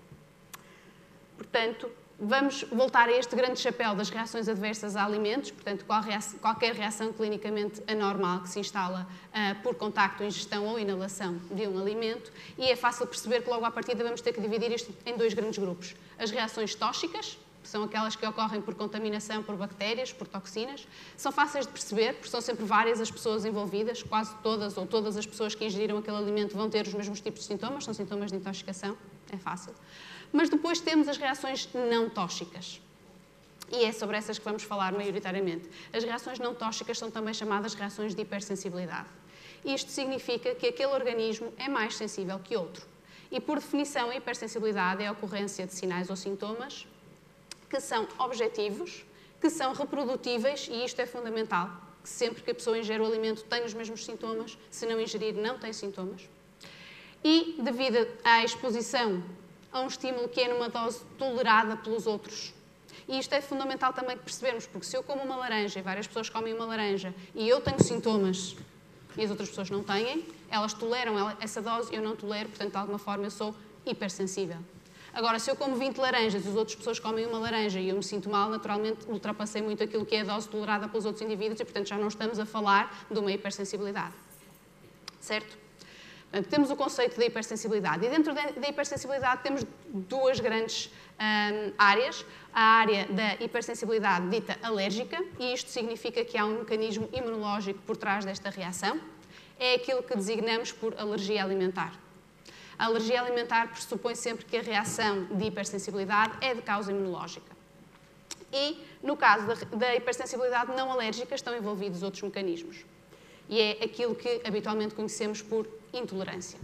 Portanto, vamos voltar a este grande chapéu das reações adversas a alimentos, portanto, qual reação, qualquer reação clinicamente anormal que se instala uh, por contacto, ingestão ou inalação de um alimento, e é fácil perceber que logo à partida vamos ter que dividir isto em dois grandes grupos. As reações tóxicas, que são aquelas que ocorrem por contaminação por bactérias, por toxinas, são fáceis de perceber, porque são sempre várias as pessoas envolvidas, quase todas ou todas as pessoas que ingeriram aquele alimento vão ter os mesmos tipos de sintomas, são sintomas de intoxicação, é fácil. Mas depois temos as reações não tóxicas. E é sobre essas que vamos falar maioritariamente. As reações não tóxicas são também chamadas reações de hipersensibilidade. Isto significa que aquele organismo é mais sensível que outro. E, por definição, a hipersensibilidade é a ocorrência de sinais ou sintomas que são objetivos, que são reprodutíveis, e isto é fundamental, que sempre que a pessoa ingere o alimento tem os mesmos sintomas, se não ingerir não tem sintomas. E, devido à exposição a um estímulo que é numa dose tolerada pelos outros. E isto é fundamental também percebermos, porque se eu como uma laranja e várias pessoas comem uma laranja e eu tenho sintomas e as outras pessoas não têm, elas toleram essa dose, eu não tolero, portanto, de alguma forma eu sou hipersensível. Agora, se eu como vinte laranjas e as outras pessoas comem uma laranja e eu me sinto mal, naturalmente ultrapassei muito aquilo que é a dose tolerada pelos outros indivíduos e, portanto, já não estamos a falar de uma hipersensibilidade. Certo? Portanto, temos o conceito da hipersensibilidade. E dentro da hipersensibilidade temos duas grandes hum, áreas. A área da hipersensibilidade dita alérgica, e isto significa que há um mecanismo imunológico por trás desta reação. É aquilo que designamos por alergia alimentar. A alergia alimentar pressupõe sempre que a reação de hipersensibilidade é de causa imunológica. E, no caso da, da hipersensibilidade não alérgica, estão envolvidos outros mecanismos. E é aquilo que habitualmente conhecemos por intolerância.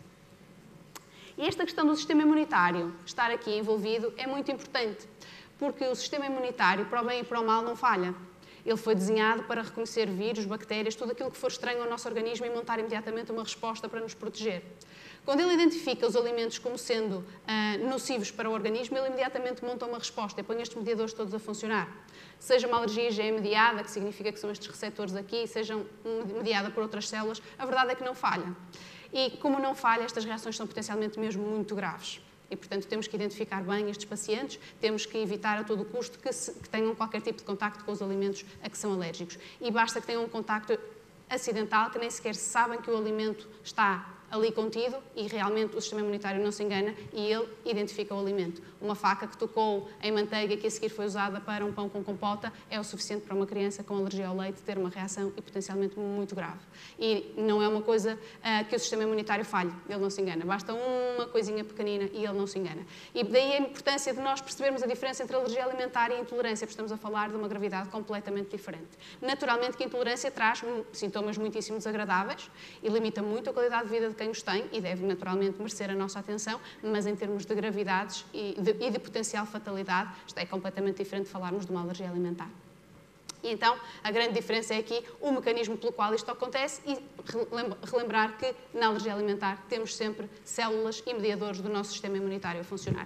E esta questão do sistema imunitário estar aqui envolvido é muito importante, porque o sistema imunitário, para o bem e para o mal, não falha. Ele foi desenhado para reconhecer vírus, bactérias, tudo aquilo que for estranho ao nosso organismo e montar imediatamente uma resposta para nos proteger. Quando ele identifica os alimentos como sendo uh, nocivos para o organismo, ele imediatamente monta uma resposta e põe estes mediadores todos a funcionar. Seja uma alergia G mediada, que significa que são estes receptores aqui, seja mediada por outras células, a verdade é que não falha. E como não falha, estas reações são potencialmente mesmo muito graves. E, portanto, temos que identificar bem estes pacientes, temos que evitar a todo custo que, se, que tenham qualquer tipo de contacto com os alimentos a que são alérgicos. E basta que tenham um contacto acidental, que nem sequer sabem que o alimento está ali contido e realmente o sistema imunitário não se engana e ele identifica o alimento. Uma faca que tocou em manteiga que a seguir foi usada para um pão com compota é o suficiente para uma criança com alergia ao leite ter uma reação e potencialmente muito grave. E não é uma coisa uh, que o sistema imunitário falhe, ele não se engana. Basta uma coisinha pequenina e ele não se engana. E daí a importância de nós percebermos a diferença entre alergia alimentar e intolerância, porque estamos a falar de uma gravidade completamente diferente. Naturalmente que a intolerância traz sintomas muitíssimo desagradáveis e limita muito a qualidade de vida de quem os tem e deve naturalmente merecer a nossa atenção, mas em termos de gravidades e de, e de potencial fatalidade, isto é completamente diferente de falarmos de uma alergia alimentar. E então, a grande diferença é aqui o mecanismo pelo qual isto acontece e relembrar que na alergia alimentar temos sempre células e mediadores do nosso sistema imunitário a funcionarem.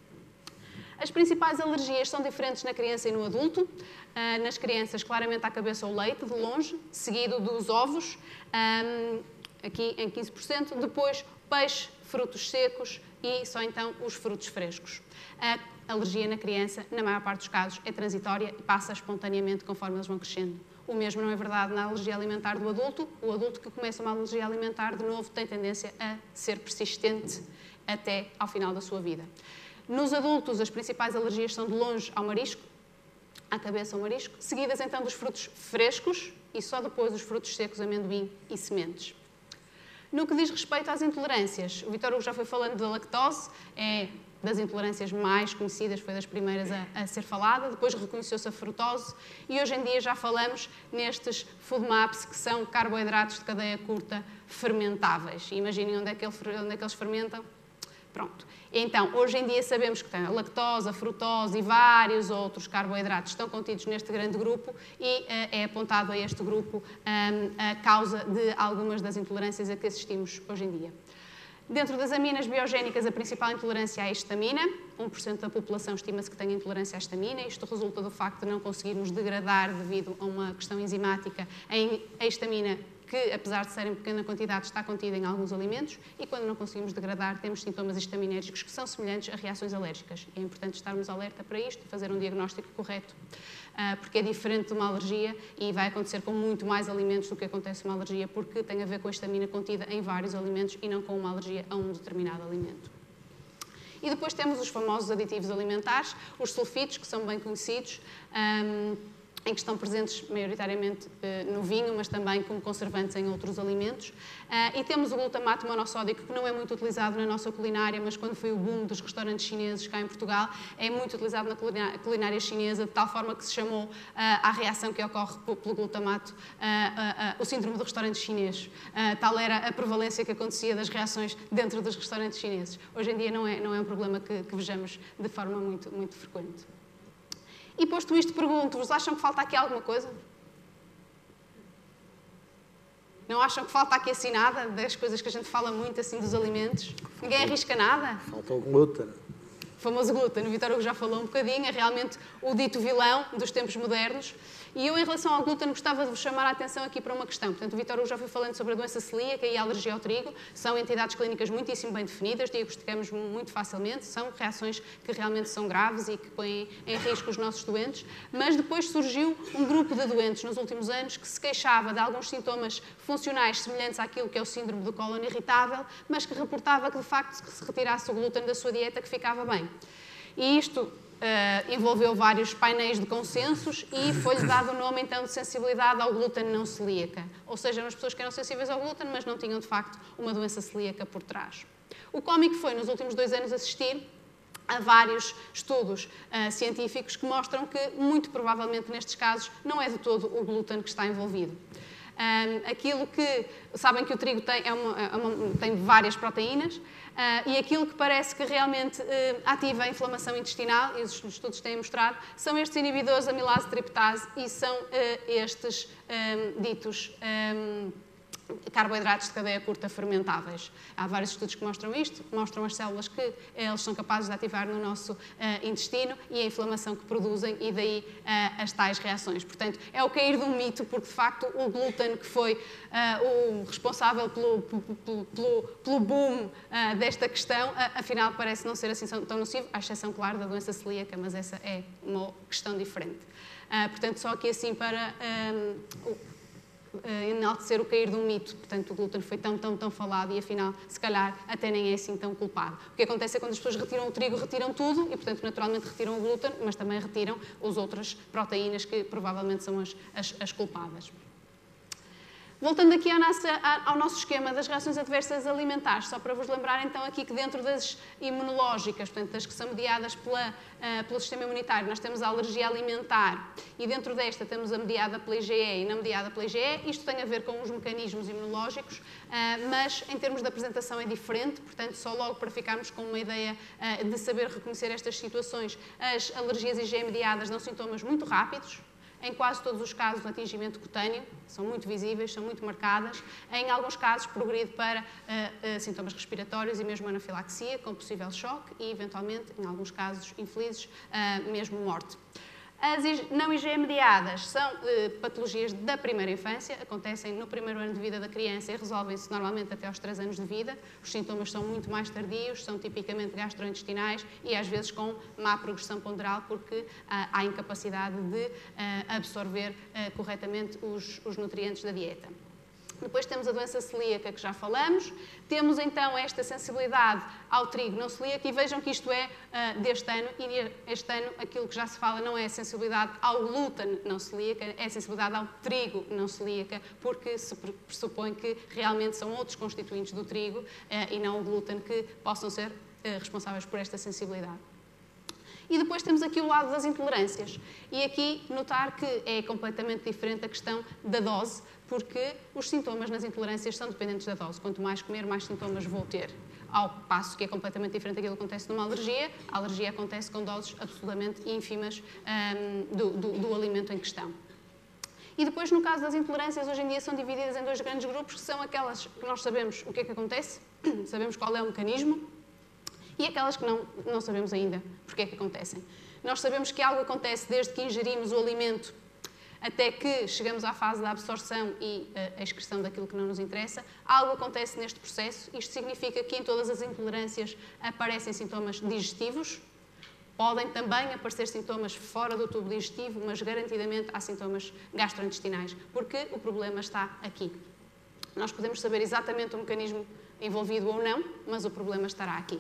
As principais alergias são diferentes na criança e no adulto. Nas crianças, claramente à cabeça ou leite, de longe, seguido dos ovos, aqui em quinze por cento, depois peixe, frutos secos e só então os frutos frescos. A alergia na criança, na maior parte dos casos, é transitória e passa espontaneamente conforme eles vão crescendo. O mesmo não é verdade na alergia alimentar do adulto. O adulto que começa uma alergia alimentar, de novo, tem tendência a ser persistente até ao final da sua vida. Nos adultos, as principais alergias são de longe ao marisco, à cabeça ao marisco, seguidas então dos frutos frescos e só depois os frutos secos, amendoim e sementes. No que diz respeito às intolerâncias, o Vítor Hugo já foi falando da lactose, é das intolerâncias mais conhecidas, foi das primeiras a, a ser falada, depois reconheceu-se a frutose e hoje em dia já falamos nestes food maps, que são carboidratos de cadeia curta fermentáveis. Imaginem onde é que, ele, onde é que eles fermentam. Pronto. Então, hoje em dia sabemos que tem a lactose, a frutose e vários outros carboidratos estão contidos neste grande grupo e uh, é apontado a este grupo um, a causa de algumas das intolerâncias a que assistimos hoje em dia. Dentro das aminas biogénicas, a principal intolerância é a histamina. um por cento da população estima-se que tem intolerância à histamina. Isto resulta do facto de não conseguirmos degradar, devido a uma questão enzimática, a histamina, que, apesar de ser em pequena quantidade, está contida em alguns alimentos, e quando não conseguimos degradar, temos sintomas histaminérgicos que são semelhantes a reações alérgicas. É importante estarmos alerta para isto, fazer um diagnóstico correto, porque é diferente de uma alergia e vai acontecer com muito mais alimentos do que acontece uma alergia, porque tem a ver com a histamina contida em vários alimentos e não com uma alergia a um determinado alimento. E depois temos os famosos aditivos alimentares, os sulfitos, que são bem conhecidos, um, em que estão presentes maioritariamente uh, no vinho, mas também como conservantes em outros alimentos. Uh, e temos o glutamato monossódico, que não é muito utilizado na nossa culinária, mas quando foi o boom dos restaurantes chineses cá em Portugal, é muito utilizado na culinária chinesa, de tal forma que se chamou uh, à reação que ocorre pelo glutamato uh, uh, uh, o síndrome do restaurante chinês. Uh, tal era a prevalência que acontecia das reações dentro dos restaurantes chineses. Hoje em dia não é, não é um problema que, que vejamos de forma muito, muito frequente. E posto isto, pergunto-vos, acham que falta aqui alguma coisa? Não acham que falta aqui assim nada, das coisas que a gente fala muito assim dos alimentos? Ninguém arrisca nada? Falta o glúten. O famoso glúten, o Vítor Hugo já falou um bocadinho, é realmente o dito vilão dos tempos modernos. E eu, em relação ao glúten, gostava de vos chamar a atenção aqui para uma questão. Portanto, o Vítor Hugo já foi falando sobre a doença celíaca e a alergia ao trigo. São entidades clínicas muitíssimo bem definidas, diagnosticamos muito facilmente, são reações que realmente são graves e que põem em risco os nossos doentes. Mas depois surgiu um grupo de doentes nos últimos anos que se queixava de alguns sintomas funcionais semelhantes àquilo que é o síndrome do cólon irritável, mas que reportava que, de facto, se retirasse o glúten da sua dieta, que ficava bem. E isto uh, envolveu vários painéis de consensos e foi-lhe dado o nome, então, de sensibilidade ao glúten não celíaca. Ou seja, eram as pessoas que eram sensíveis ao glúten, mas não tinham, de facto, uma doença celíaca por trás. O cómico foi, nos últimos dois anos, assistir a vários estudos uh, científicos que mostram que, muito provavelmente, nestes casos, não é de todo o glúten que está envolvido. Um, aquilo que, sabem que o trigo tem, é uma, é uma, tem várias proteínas, uh, e aquilo que parece que realmente uh, ativa a inflamação intestinal, e os estudos têm mostrado, são estes inibidores amilase triptase e são uh, estes um, ditos um, carboidratos de cadeia curta fermentáveis. Há vários estudos que mostram isto, mostram as células que eles são capazes de ativar no nosso uh, intestino e a inflamação que produzem e daí uh, as tais reações. Portanto, é o cair de um mito, porque de facto o glúten, que foi uh, o responsável pelo, pelo, pelo, pelo boom uh, desta questão, uh, afinal parece não ser assim tão nocivo, à exceção, claro, da doença celíaca, mas essa é uma questão diferente. Uh, portanto, só aqui assim para um, Uh, enaltecer o cair de um mito. Portanto, o glúten foi tão, tão, tão falado e, afinal, se calhar, até nem é assim tão culpado. O que acontece é que quando as pessoas retiram o trigo, retiram tudo e, portanto, naturalmente retiram o glúten, mas também retiram as outras proteínas que provavelmente são as, as, as culpadas. Voltando aqui ao nosso, ao nosso esquema das reações adversas alimentares, só para vos lembrar então aqui que dentro das imunológicas, portanto das que são mediadas pela, uh, pelo sistema imunitário, nós temos a alergia alimentar e dentro desta temos a mediada pela I G E e não mediada pela I G E. Isto tem a ver com os mecanismos imunológicos, uh, mas em termos de apresentação é diferente, portanto só logo para ficarmos com uma ideia uh, de saber reconhecer estas situações, as alergias I G E mediadas dão sintomas muito rápidos, em quase todos os casos, atingimento cutâneo, são muito visíveis, são muito marcadas, em alguns casos progride para uh, uh, sintomas respiratórios e mesmo anafilaxia, com possível choque e, eventualmente, em alguns casos infelizes, uh, mesmo morte. As não I G E-mediadas são eh, patologias da primeira infância, acontecem no primeiro ano de vida da criança e resolvem-se normalmente até aos três anos de vida. Os sintomas são muito mais tardios, são tipicamente gastrointestinais e às vezes com má progressão ponderal porque ah, há incapacidade de ah, absorver ah, corretamente os, os nutrientes da dieta. Depois temos a doença celíaca, que já falamos. Temos, então, esta sensibilidade ao trigo não celíaco. E vejam que isto é uh, deste ano. E este ano, aquilo que já se fala não é a sensibilidade ao glúten não celíaca, é a sensibilidade ao trigo não celíaca, porque se pressupõe que realmente são outros constituintes do trigo uh, e não o glúten que possam ser uh, responsáveis por esta sensibilidade. E depois temos aqui o lado das intolerâncias. E aqui notar que é completamente diferente a questão da dose, porque os sintomas nas intolerâncias são dependentes da dose. Quanto mais comer, mais sintomas vou ter. Ao passo que é completamente diferente daquilo que acontece numa alergia, a alergia acontece com doses absolutamente ínfimas um, do, do, do alimento em questão. E depois, no caso das intolerâncias, hoje em dia são divididas em dois grandes grupos, que são aquelas que nós sabemos o que é que acontece, sabemos qual é o mecanismo, e aquelas que não, não sabemos ainda porque é que acontecem. Nós sabemos que algo acontece desde que ingerimos o alimento até que chegamos à fase da absorção e a excreção daquilo que não nos interessa. Algo acontece neste processo. Isto significa que em todas as intolerâncias aparecem sintomas digestivos. Podem também aparecer sintomas fora do tubo digestivo, mas garantidamente há sintomas gastrointestinais, porque o problema está aqui. Nós podemos saber exatamente o mecanismo envolvido ou não, mas o problema estará aqui.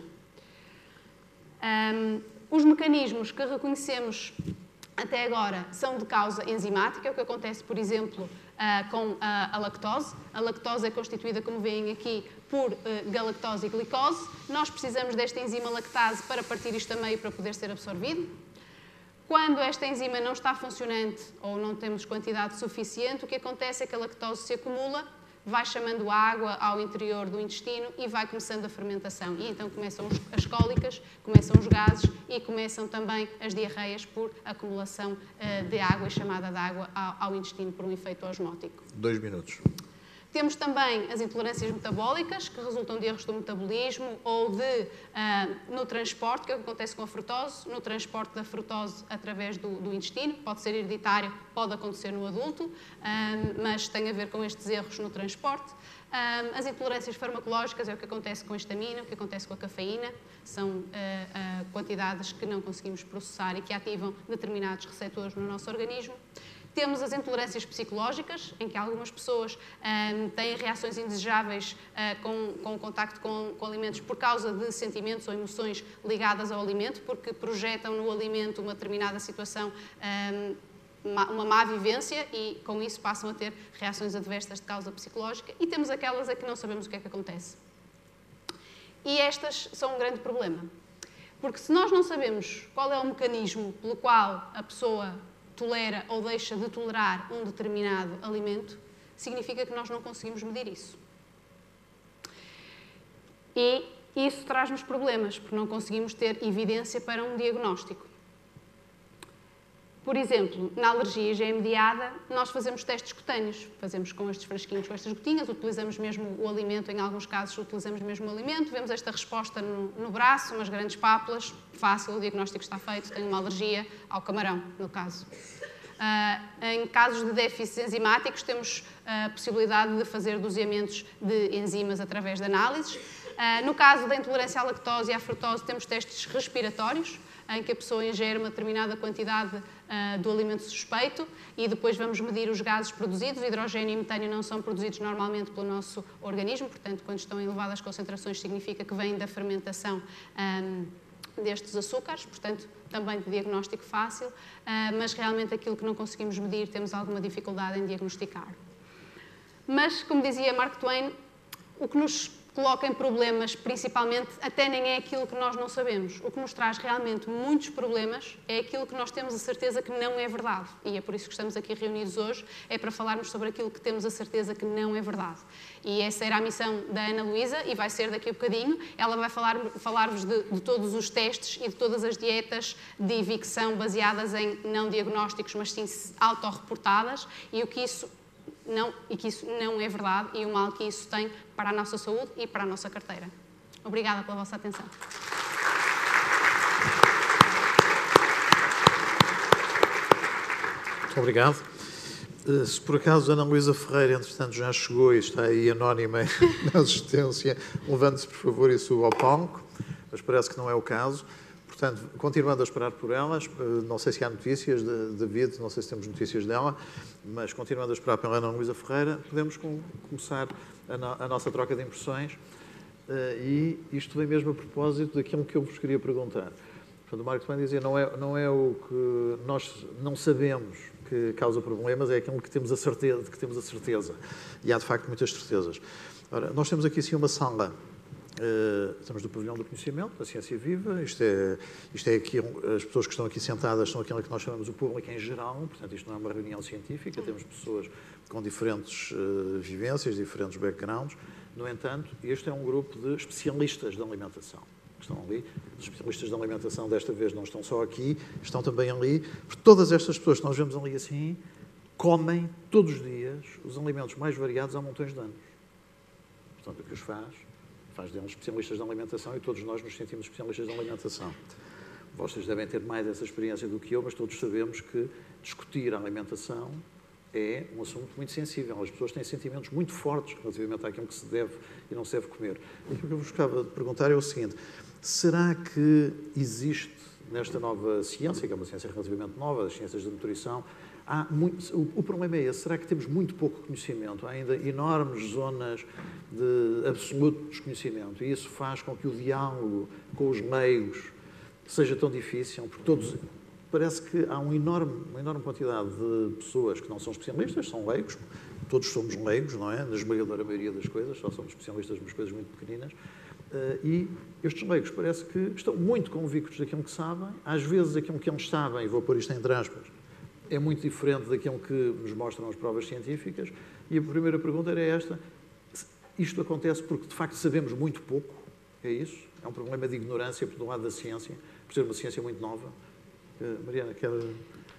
Um, os mecanismos que reconhecemos até agora são de causa enzimática, é o que acontece, por exemplo, uh, com a, a lactose. A lactose é constituída, como veem aqui, por uh, galactose e glicose. Nós precisamos desta enzima lactase para partir isto a meio para poder ser absorvido. Quando esta enzima não está funcionante ou não temos quantidade suficiente, o que acontece é que a lactose se acumula, vai chamando água ao interior do intestino e vai começando a fermentação. E então começam as cólicas, começam os gases e começam também as diarreias por acumulação uh, de água e chamada de água ao, ao intestino por um efeito osmótico. Dois minutos. Temos também as intolerâncias metabólicas, que resultam de erros do metabolismo ou de, uh, no transporte, que é o que acontece com a frutose, no transporte da frutose através do, do intestino. Pode ser hereditário, pode acontecer no adulto, uh, mas tem a ver com estes erros no transporte. Uh, as intolerâncias farmacológicas é o que acontece com a histamina, o que acontece com a cafeína. São uh, uh, quantidades que não conseguimos processar e que ativam determinados receptores no nosso organismo. Temos as intolerâncias psicológicas, em que algumas pessoas um, têm reações indesejáveis uh, com, com o contacto com, com alimentos por causa de sentimentos ou emoções ligadas ao alimento, porque projetam no alimento uma determinada situação, um, uma má vivência e com isso passam a ter reações adversas de causa psicológica. E temos aquelas a que não sabemos o que é que acontece. E estas são um grande problema, porque se nós não sabemos qual é o mecanismo pelo qual a pessoa tolera ou deixa de tolerar um determinado alimento, significa que nós não conseguimos medir isso. E isso traz-nos problemas, porque não conseguimos ter evidência para um diagnóstico. Por exemplo, na alergia I G E-mediada, nós fazemos testes cutâneos. Fazemos com estes frasquinhos, com estas gotinhas, utilizamos mesmo o alimento, em alguns casos utilizamos mesmo o alimento, vemos esta resposta no, no braço, umas grandes pápulas, fácil, o diagnóstico está feito, tenho uma alergia ao camarão, no caso. Uh, em casos de déficits enzimáticos, temos a possibilidade de fazer doseamentos de enzimas através de análises. Uh, no caso da intolerância à lactose e à frutose, temos testes respiratórios, em que a pessoa ingere uma determinada quantidade uh, do alimento suspeito e depois vamos medir os gases produzidos. O hidrogênio e metânio não são produzidos normalmente pelo nosso organismo, portanto, quando estão em elevadas concentrações, significa que vêm da fermentação um, destes açúcares, portanto, também de diagnóstico fácil, uh, mas realmente aquilo que não conseguimos medir, temos alguma dificuldade em diagnosticar. Mas, como dizia Mark Twain, o que nos coloca em problemas, principalmente, até nem é aquilo que nós não sabemos. O que nos traz realmente muitos problemas é aquilo que nós temos a certeza que não é verdade. E é por isso que estamos aqui reunidos hoje, é para falarmos sobre aquilo que temos a certeza que não é verdade. E essa era a missão da Ana Luísa, e vai ser daqui a bocadinho. Ela vai falar, falar-vos de, de todos os testes e de todas as dietas de evicção baseadas em não diagnósticos, mas sim autorreportadas, e o que isso não, e que isso não é verdade e o mal que isso tem para a nossa saúde e para a nossa carteira. Obrigada pela vossa atenção. Muito obrigado. Se por acaso Ana Luísa Ferreira, entretanto, já chegou e está aí anónima na assistência, levante-se, por favor, e suba ao palco, mas parece que não é o caso. Portanto, continuando a esperar por elas, não sei se há notícias de David, não sei se temos notícias dela, mas continuando a esperar pela Ana Luísa Ferreira, podemos com, começar a, no, a nossa troca de impressões. Uh, e isto vem mesmo a propósito daquilo que eu vos queria perguntar. Portanto, o Marco também dizia, não é, não é o que nós não sabemos que causa problemas, é aquilo que temos a certeza, de que temos a certeza. E há, de facto, muitas certezas. Ora, nós temos aqui, sim, uma sala. Uh, estamos no pavilhão do conhecimento, da ciência viva. Isto é, isto é aqui, as pessoas que estão aqui sentadas são aquilo que nós chamamos o público em geral. Portanto, isto não é uma reunião científica. Temos pessoas com diferentes uh, vivências, diferentes backgrounds. No entanto, este é um grupo de especialistas da alimentação. Estão ali. Os especialistas da alimentação, desta vez, não estão só aqui, estão também ali. Porque todas estas pessoas que nós vemos ali assim, comem todos os dias os alimentos mais variados há montões de anos. Portanto, o que os faz, faz deles especialistas da alimentação e todos nós nos sentimos especialistas da alimentação. Vocês devem ter mais essa experiência do que eu, mas todos sabemos que discutir a alimentação é um assunto muito sensível. As pessoas têm sentimentos muito fortes relativamente àquilo que se deve e não se deve comer. E aquilo que eu vos gostava de perguntar é o seguinte: será que existe nesta nova ciência, que é uma ciência relativamente nova, das ciências da nutrição, há muito, o, o problema é esse, será que temos muito pouco conhecimento? Há ainda enormes zonas de absoluto desconhecimento e isso faz com que o diálogo com os leigos seja tão difícil, porque todos... Parece que há um enorme, uma enorme quantidade de pessoas que não são especialistas, são leigos, todos somos leigos, não é? Na esmagadora maioria das coisas, só somos especialistas em umas coisas muito pequeninas, e estes leigos parece que estão muito convictos daquilo que sabem, às vezes aquilo que eles sabem, e vou pôr isto entre aspas, é muito diferente daquilo que nos mostram as provas científicas, e a primeira pergunta era esta: isto acontece porque de facto sabemos muito pouco, é isso? É um problema de ignorância por do lado da ciência, por ser uma ciência muito nova? Mariana, quer... Uh,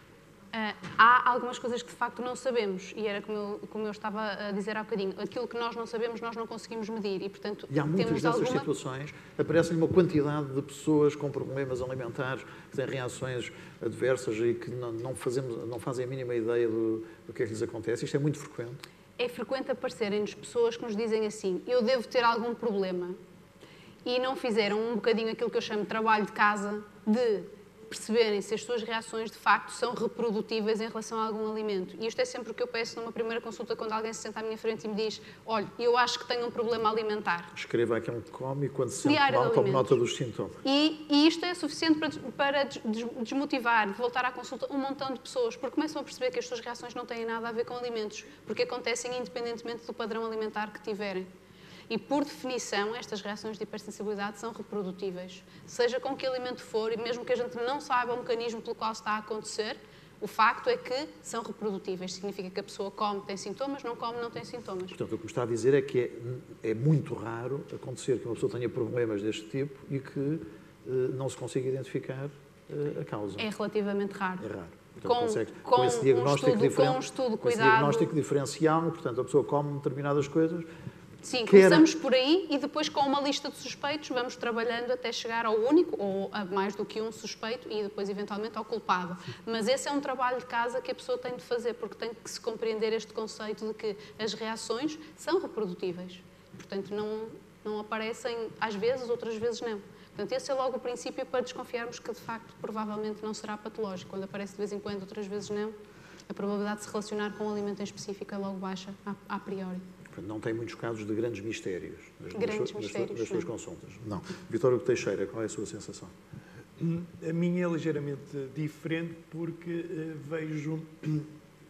há algumas coisas que de facto não sabemos e era como eu, como eu estava a dizer há bocadinho, aquilo que nós não sabemos nós não conseguimos medir e portanto e há muitas temos dessas alguma... situações, aparece-lhe uma quantidade de pessoas com problemas alimentares que têm reações adversas e que não, não, fazemos, não fazem a mínima ideia do, do que é que lhes acontece. Isto é muito frequente. É frequente aparecerem-nos pessoas que nos dizem assim: eu devo ter algum problema, e não fizeram um bocadinho aquilo que eu chamo de trabalho de casa, de perceberem se as suas reações de facto são reprodutíveis em relação a algum alimento. E isto é sempre o que eu peço numa primeira consulta, quando alguém se senta à minha frente e me diz: olha, eu acho que tenho um problema alimentar. Escreva aquilo que come e quando se sente mal, tome nota dos sintomas. E, e isto é suficiente para, para des, desmotivar, de voltar à consulta, um montão de pessoas, porque começam a perceber que as suas reações não têm nada a ver com alimentos, porque acontecem independentemente do padrão alimentar que tiverem. E, por definição, estas reações de hipersensibilidade são reprodutíveis. Seja com que alimento for, e mesmo que a gente não saiba o mecanismo pelo qual está a acontecer, o facto é que são reprodutíveis. Significa que a pessoa come, tem sintomas, não come, não tem sintomas. Portanto, o que me está a dizer é que é, é muito raro acontecer que uma pessoa tenha problemas deste tipo e que uh, não se consiga identificar uh, a causa. É relativamente raro. É raro. Portanto, com, consegue, com, com esse diagnóstico, um estudo, diferen... com um estudo com esse cuidado... diagnóstico diferencial, portanto, a pessoa come determinadas coisas... Sim, Quer... começamos por aí e depois com uma lista de suspeitos vamos trabalhando até chegar ao único ou a mais do que um suspeito e depois eventualmente ao culpado. Mas esse é um trabalho de casa que a pessoa tem de fazer, porque tem que se compreender este conceito de que as reações são reprodutíveis. Portanto, não, não aparecem às vezes, outras vezes não. Portanto, esse é logo o princípio para desconfiarmos que de facto provavelmente não será patológico. Quando aparece de vez em quando, outras vezes não, a probabilidade de se relacionar com um alimento em específico é logo baixa, a, a priori. Não tem muitos casos de grandes mistérios nas, grandes nas, mistérios, nas suas consultas. Não. Vítor Hugo Teixeira, qual é a sua sensação? A minha é ligeiramente diferente porque uh, vejo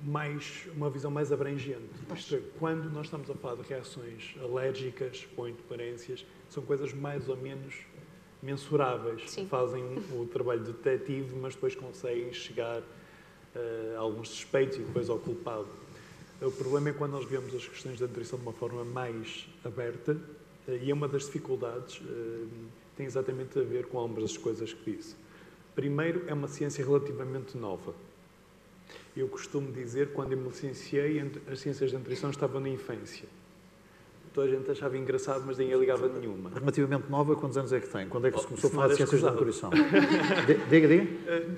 mais, uma visão mais abrangente. Isto é, quando nós estamos a falar de reações alérgicas ou intolerâncias, são coisas mais ou menos mensuráveis. Sim. Fazem um, o trabalho detetivo, mas depois conseguem chegar uh, a alguns suspeitos e depois ao culpado. O problema é quando nós vemos as questões da nutrição de uma forma mais aberta, uh, e é uma das dificuldades, uh, tem exatamente a ver com ambas as coisas que disse. Primeiro, é uma ciência relativamente nova. Eu costumo dizer, quando eu me licenciei, as ciências da nutrição estavam na infância. Toda a gente achava engraçado, mas ninguém ligava nenhuma. Relativamente nova, quantos anos é que tem? Quando é que se começou Se a falar de ciências da nutrição? Diga, diga.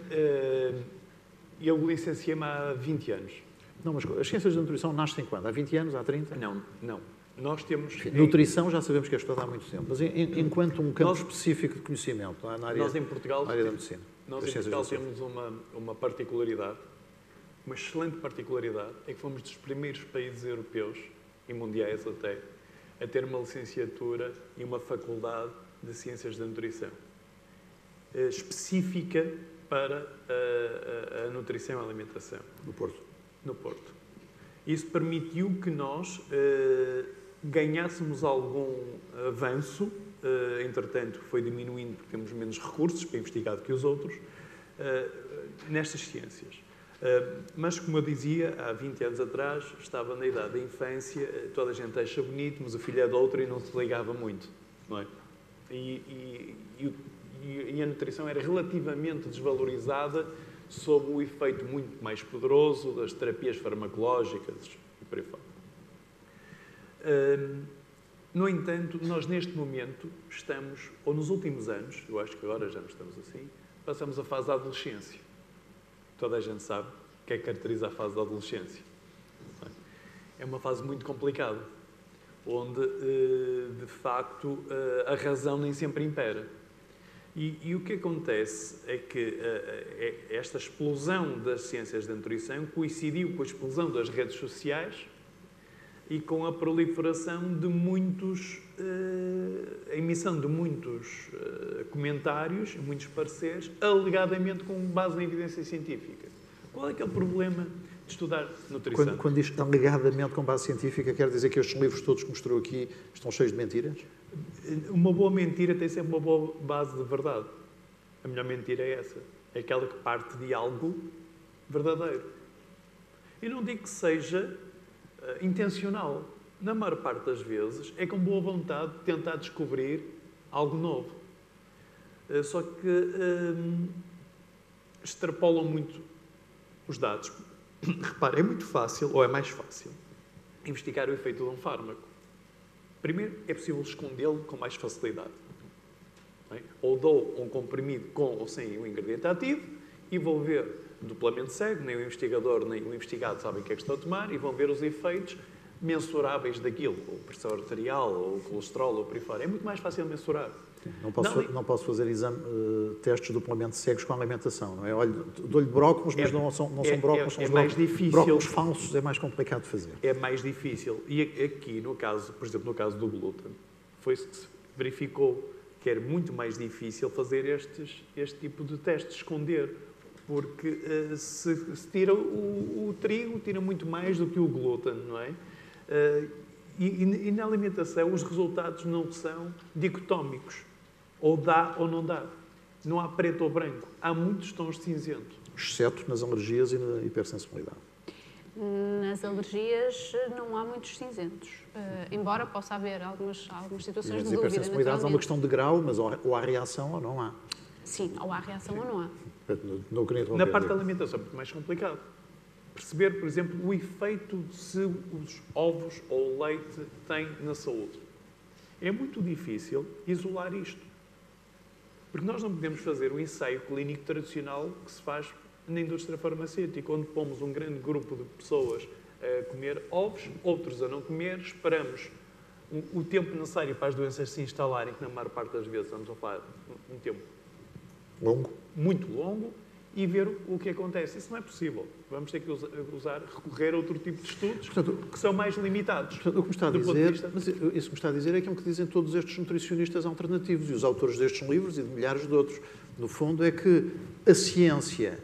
Eu licenciei-me há vinte anos. Não, mas as ciências da nutrição nascem quando? Há vinte anos? Há trinta? Não, não. Nós temos... Enfim, nutrição já sabemos que é estudada há muito tempo, mas em, enquanto um campo nós, específico de conhecimento, não é? Na área, nós em Portugal, na área da medicina. Nós em Portugal temos uma, uma particularidade, uma excelente particularidade, é que fomos dos primeiros países europeus, e mundiais até, a ter uma licenciatura e uma faculdade de Ciências da Nutrição, específica para a, a, a nutrição e a alimentação. No Porto. No Porto. Isso permitiu que nós eh, ganhássemos algum avanço, eh, entretanto foi diminuindo porque temos menos recursos para investigar do que os outros, eh, nestas ciências. Uh, mas, como eu dizia, há vinte anos atrás, estava na idade da infância, toda a gente acha bonito, mas o filho é de outro e não se ligava muito, não é? E, e, e, e a nutrição era relativamente desvalorizada sob o efeito muito mais poderoso das terapias farmacológicas e por aí fora. Uh, no entanto, nós neste momento estamos, ou nos últimos anos, eu acho que agora já não estamos assim, passamos a fase da adolescência. Toda a gente sabe o que é que caracteriza a fase da adolescência. É uma fase muito complicada, onde, de facto, a razão nem sempre impera. E, e o que acontece é que esta explosão das ciências da nutrição coincidiu com a explosão das redes sociais e com a proliferação de muitos, a emissão de muitos comentários, muitos pareceres, alegadamente com base na evidência científica. Qual é que é o problema de estudar nutrição? Quando, quando diz alegadamente com base científica, quer dizer que estes livros todos que mostrou aqui estão cheios de mentiras? Uma boa mentira tem sempre uma boa base de verdade. A melhor mentira é essa. É aquela que parte de algo verdadeiro. Eu não digo que seja uh, intencional. Na maior parte das vezes é com boa vontade de tentar descobrir algo novo. Uh, só que uh, extrapolam muito os dados. Repare, é muito fácil, ou é mais fácil, investigar o efeito de um fármaco. Primeiro, é possível escondê-lo com mais facilidade. Bem, ou dou um comprimido com ou sem o ingrediente ativo e vou ver duplamente cego, nem o investigador nem o investigado sabem o que é que estão a tomar e vão ver os efeitos mensuráveis daquilo, ou pressão arterial, ou colesterol, ou por aí fora. É muito mais fácil mensurar. Não posso, não, não posso fazer exame, uh, testes duplamente cegos com a alimentação, não é? Olha, dou-lhe brócolos, mas é, não são, não é, são brócolos, é, são é os mais brócolos, difícil. Brócolos falsos é mais complicado de fazer. É mais difícil. E aqui, no caso, por exemplo, no caso do glúten, foi-se que se verificou que era muito mais difícil fazer estes, este tipo de testes, esconder, porque uh, se, se tira o, o trigo, tira muito mais do que o glúten, não é? Uh, e, e na alimentação os resultados não são dicotómicos. Ou dá ou não dá. Não há preto ou branco. Há muitos tons de cinzento. Exceto nas alergias e na hipersensibilidade. Nas alergias não há muitos cinzentos. Uh, embora possa haver algumas, algumas situações de dúvida, hipersensibilidades há uma questão de grau, mas ou há reação ou não há. Sim, ou há reação ou não há. Não queria interromper. Na parte da alimentação é muito mais complicado. Perceber, por exemplo, o efeito se os ovos ou o leite têm na saúde. É muito difícil isolar isto. Porque nós não podemos fazer o ensaio clínico tradicional que se faz na indústria farmacêutica, onde pomos um grande grupo de pessoas a comer ovos, outros a não comer, esperamos o tempo necessário para as doenças se instalarem, que na maior parte das vezes estamos a falar um tempo longo, muito longo, e ver o que acontece. Isso não é possível. Vamos ter que usar, recorrer a outro tipo de estudos, portanto, que são mais limitados. Portanto, o que me está a dizer, vista... mas isso que me está a dizer é aquilo que dizem todos estes nutricionistas alternativos e os autores destes livros e de milhares de outros. No fundo, é que a ciência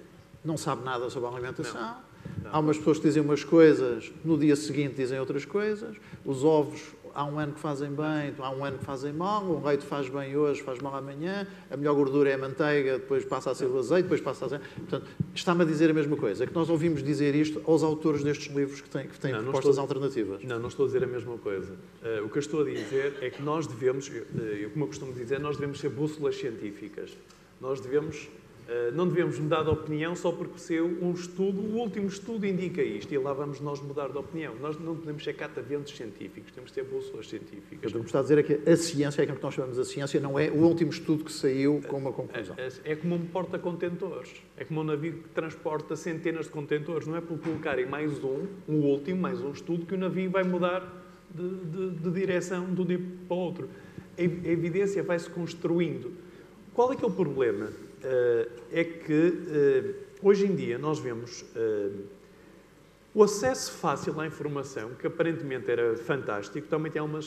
não sabe nada sobre a alimentação. Não. Não. Há umas pessoas que dizem umas coisas, no dia seguinte dizem outras coisas. Os ovos, há um ano que fazem bem, há um ano que fazem mal. O leite faz bem hoje, faz mal amanhã. A melhor gordura é a manteiga, depois passa a ser o azeite, depois passa a ser... Portanto, está-me a dizer a mesma coisa. É que nós ouvimos dizer isto aos autores destes livros que têm, que têm não, propostas não estou, alternativas. Não, não estou a dizer a mesma coisa. Uh, o que eu estou a dizer é que nós devemos, uh, eu, como eu costumo dizer, nós devemos ser bússolas científicas. Nós devemos... Uh, não devemos mudar de opinião só porque saiu um estudo, o último estudo indica isto, e lá vamos nós mudar de opinião. Nós não podemos ser cataventos científicos, temos de ter bússolas científicas. O que me está a dizer é que a ciência, é aquilo que nós chamamos de ciência, não é o último estudo que saiu com uma conclusão. É, é, é como um porta-contentores, é como um navio que transporta centenas de contentores. Não é por colocarem mais um, um último, mais um estudo, que o navio vai mudar de, de, de direção de um dia para o outro. A, a evidência vai-se construindo. Qual é que é o problema? Uh, é que uh, hoje em dia nós vemos uh, o acesso fácil à informação, que aparentemente era fantástico, também tem algumas,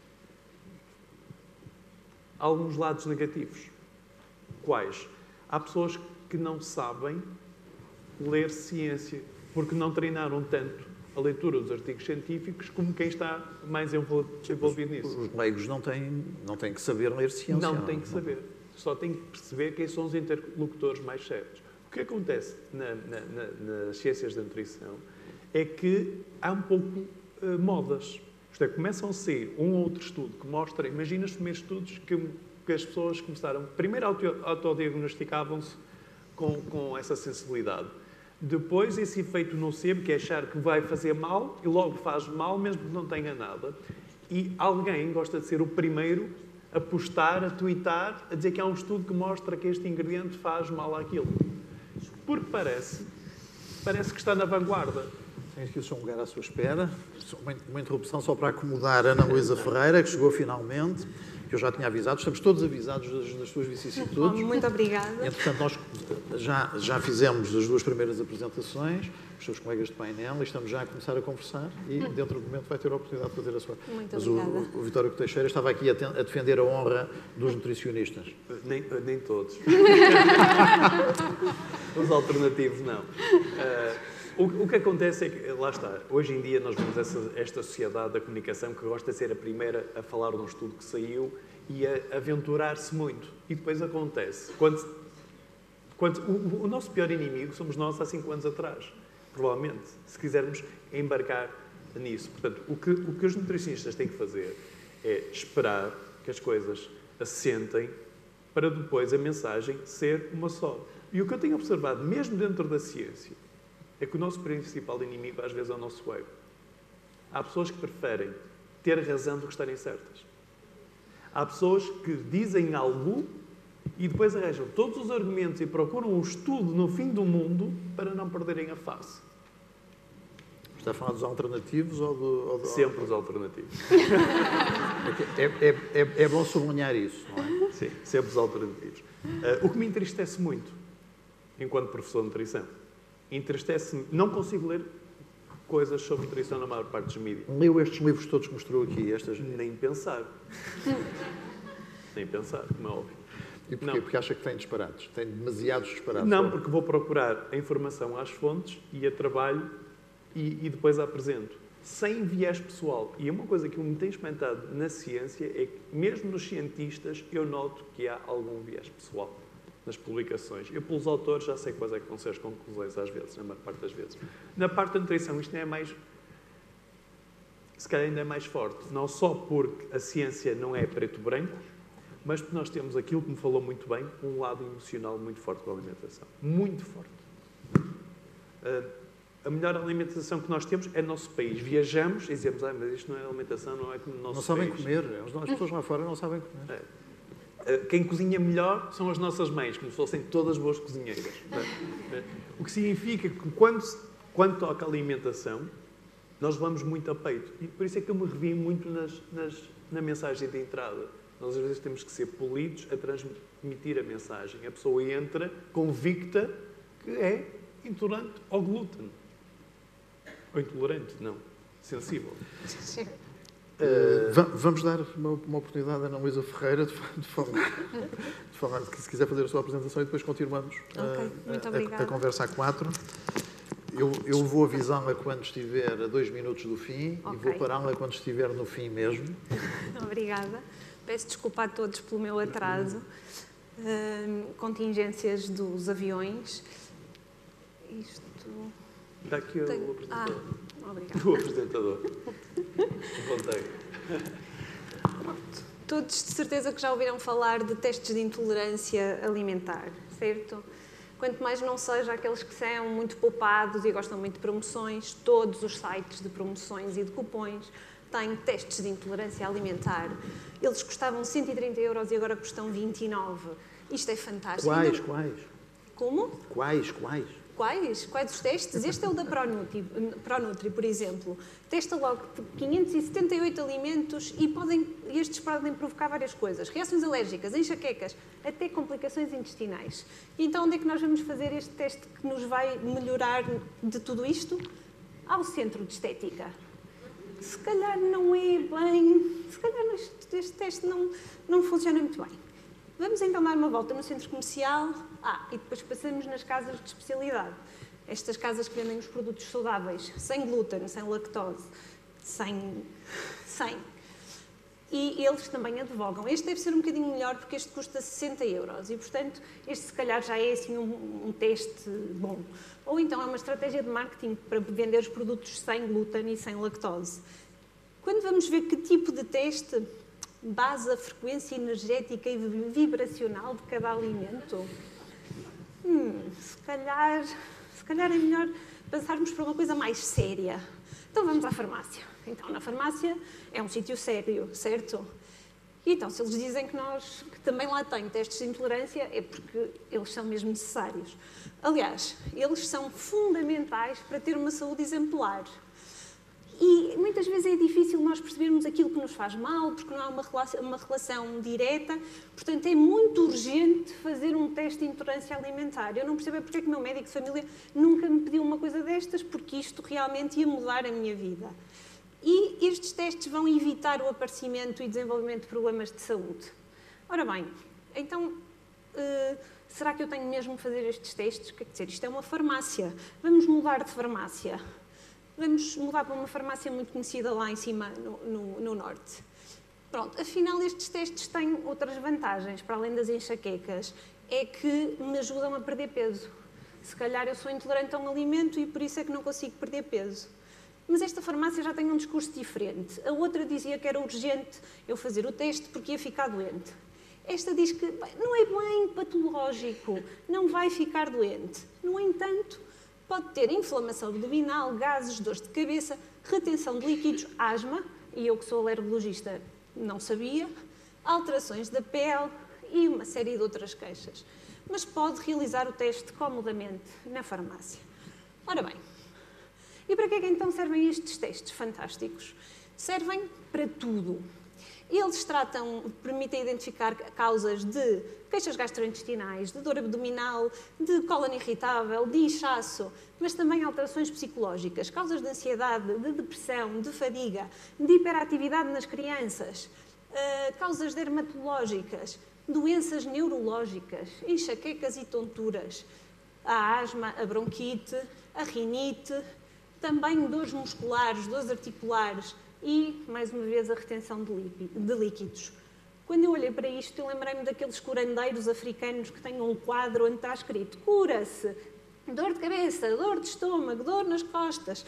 alguns lados negativos. Quais? Há pessoas que não sabem ler ciência, porque não treinaram tanto a leitura dos artigos científicos como quem está mais envolvido nisso. Os leigos não têm, não têm que saber ler ciência. Não, não têm que saber. Só tem que perceber quem são os interlocutores mais certos. O que acontece na, na, na, nas ciências da nutrição é que há um pouco uh, modas. Isto é, começam a sair um ou outro estudo que mostra, imagina os primeiros estudos que, que as pessoas começaram, primeiro auto, autodiagnosticavam-se com, com essa sensibilidade. Depois, esse efeito nocebo, que é achar que vai fazer mal, e logo faz mal, mesmo que não tenha nada. E alguém gosta de ser o primeiro a postar, a tweetar, a dizer que há um estudo que mostra que este ingrediente faz mal àquilo. Porque parece, parece que está na vanguarda. Tem aqui o seu lugar à sua espera. Uma, uma interrupção só para acomodar a Ana Luísa Ferreira, que chegou finalmente, que eu já tinha avisado. Estamos todos avisados das, das suas vicissitudes. Muito obrigada. Entretanto, nós já, já fizemos as duas primeiras apresentações, os seus colegas de painel, e estamos já a começar a conversar e, dentro do momento, vai ter a oportunidade de fazer a sua. Muito Mas obrigada. o, o Vitório Teixeira estava aqui a, ten, a defender a honra dos nutricionistas. Nem, nem todos. Os alternativos, não. Uh, o, o que acontece é que, lá está, hoje em dia nós vemos essa, esta sociedade da comunicação que gosta de ser a primeira a falar de um estudo que saiu e a aventurar-se muito. E depois acontece. Quando, quando, o, o nosso pior inimigo somos nós há cinco anos atrás. Provavelmente, se quisermos embarcar nisso. Portanto, o que, o que os nutricionistas têm que fazer é esperar que as coisas assentem para depois a mensagem ser uma só. E o que eu tenho observado, mesmo dentro da ciência, é que o nosso principal inimigo, às vezes, é o nosso ego. Há pessoas que preferem ter razão do que estarem certas. Há pessoas que dizem algo e depois arranjam todos os argumentos e procuram um estudo no fim do mundo para não perderem a face. Está a falar dos alternativos ou do... Ou do Sempre os alternativos. É, é, é, é bom sublinhar isso, não é? Sim, sempre os alternativos. Uh, o que me entristece muito, enquanto professor de nutrição, entristece-me... Não consigo ler coisas sobre nutrição na maior parte dos mídias. Leu estes livros todos que mostrou aqui? Estas... Nem pensar. Nem pensar, como é óbvio. E porquê? Não. Porque acha que tem disparates? Tem demasiados disparates? Não, porque vou procurar a informação às fontes e a trabalho e, e depois a apresento. Sem viés pessoal. E uma coisa que eu me tenho experimentado na ciência é que, mesmo nos cientistas, eu noto que há algum viés pessoal nas publicações. Eu, pelos autores, já sei quais é que vão ser as conclusões, às vezes, na maior parte das vezes. Na parte da nutrição, isto é mais... Se calhar ainda é mais forte. Não só porque a ciência não é preto-branco, mas porque nós temos aquilo que me falou muito bem, um lado emocional muito forte com a alimentação. Muito forte. Uh, a melhor alimentação que nós temos é no nosso país. Viajamos e dizemos, ah, mas isto não é alimentação, não é como no nosso não sabem país. comer. As pessoas lá fora não sabem comer. É. Uh, quem cozinha melhor são as nossas mães, como se fossem todas boas cozinheiras. Uh, o que significa que quando, quando toca a alimentação, nós vamos muito a peito. E por isso é que eu me revi muito nas, nas, na mensagem de entrada. Nós, às vezes, temos que ser polidos a transmitir a mensagem. A pessoa entra convicta que é intolerante ao glúten. Ou intolerante, não. Sensível. Sim. Uh, vamos dar uma, uma oportunidade à Ana Luísa Ferreira de, de, falar, de falar, se quiser fazer a sua apresentação e depois continuamos okay, muito a, a, a conversa a quatro. Eu, eu vou avisá-la quando estiver a dois minutos do fim okay. e vou pará-la quando estiver no fim mesmo. Obrigada. Peço desculpa a todos pelo meu atraso. Uh, contingências dos aviões. Isto... Está aqui o Tem... apresentador. Ah, obrigada. O apresentador. Voltei. Todos de certeza que já ouviram falar de testes de intolerância alimentar, certo? Quanto mais não seja aqueles que são muito poupados e gostam muito de promoções, todos os sites de promoções e de cupons têm testes de intolerância alimentar. Eles custavam cento e trinta euros e agora custam vinte e nove. Isto é fantástico. Quais, quais? Como? Quais, quais? Quais? Quais os testes? Este é o da Pronutri, Pronutri, por exemplo. Testa logo quinhentos e setenta e oito alimentos e podem, estes podem provocar várias coisas. Reações alérgicas, enxaquecas, até complicações intestinais. E então onde é que nós vamos fazer este teste que nos vai melhorar de tudo isto? Ao centro de estética. Se calhar não é bem... Se calhar este, este teste não, não funciona muito bem. Vamos então dar uma volta no centro comercial. Ah, e depois passamos nas casas de especialidade. Estas casas que vendem os produtos saudáveis, sem glúten, sem lactose, sem... sem. E eles também advogam. Este deve ser um bocadinho melhor porque este custa sessenta euros e, portanto, este se calhar já é assim um, um teste bom. Ou então é uma estratégia de marketing para vender os produtos sem glúten e sem lactose. Quando vamos ver que tipo de teste... base a frequência energética e vibracional de cada alimento? Hum, se calhar, se calhar é melhor pensarmos para uma coisa mais séria. Então vamos à farmácia. Então, na farmácia é um sítio sério, certo? E então, se eles dizem que nós, que também lá tem testes de intolerância, é porque eles são mesmo necessários. Aliás, eles são fundamentais para ter uma saúde exemplar. E muitas vezes é difícil nós percebermos aquilo que nos faz mal, porque não há uma relação, uma relação direta. Portanto, é muito urgente fazer um teste de intolerância alimentar. Eu não percebo porque é que o meu médico de família nunca me pediu uma coisa destas, porque isto realmente ia mudar a minha vida. E estes testes vão evitar o aparecimento e desenvolvimento de problemas de saúde. Ora bem, então, uh, será que eu tenho mesmo de fazer estes testes? Quer dizer, isto é uma farmácia. Vamos mudar de farmácia. Vamos mudar para uma farmácia muito conhecida lá em cima, no, no, no norte. Pronto, afinal, estes testes têm outras vantagens, para além das enxaquecas, é que me ajudam a perder peso. Se calhar eu sou intolerante a um alimento e por isso é que não consigo perder peso. Mas esta farmácia já tem um discurso diferente. A outra dizia que era urgente eu fazer o teste porque ia ficar doente. Esta diz que bem, não é bem patológico, não vai ficar doente. No entanto, pode ter inflamação abdominal, gases, dores de cabeça, retenção de líquidos, asma, e eu que sou alergologista não sabia, alterações da pele e uma série de outras queixas. Mas pode realizar o teste comodamente na farmácia. Ora bem, e para que é que então servem estes testes fantásticos? Servem para tudo. Eles tratam, permitem identificar causas de queixas gastrointestinais, de dor abdominal, de cólon irritável, de inchaço, mas também alterações psicológicas, causas de ansiedade, de depressão, de fadiga, de hiperatividade nas crianças, uh, causas dermatológicas, doenças neurológicas, enxaquecas e tonturas, a asma, a bronquite, a rinite, também dores musculares, dores articulares, e, mais uma vez, a retenção de líquidos. Quando eu olhei para isto, eu lembrei-me daqueles curandeiros africanos que têm um quadro onde está escrito cura-se, dor de cabeça, dor de estômago, dor nas costas.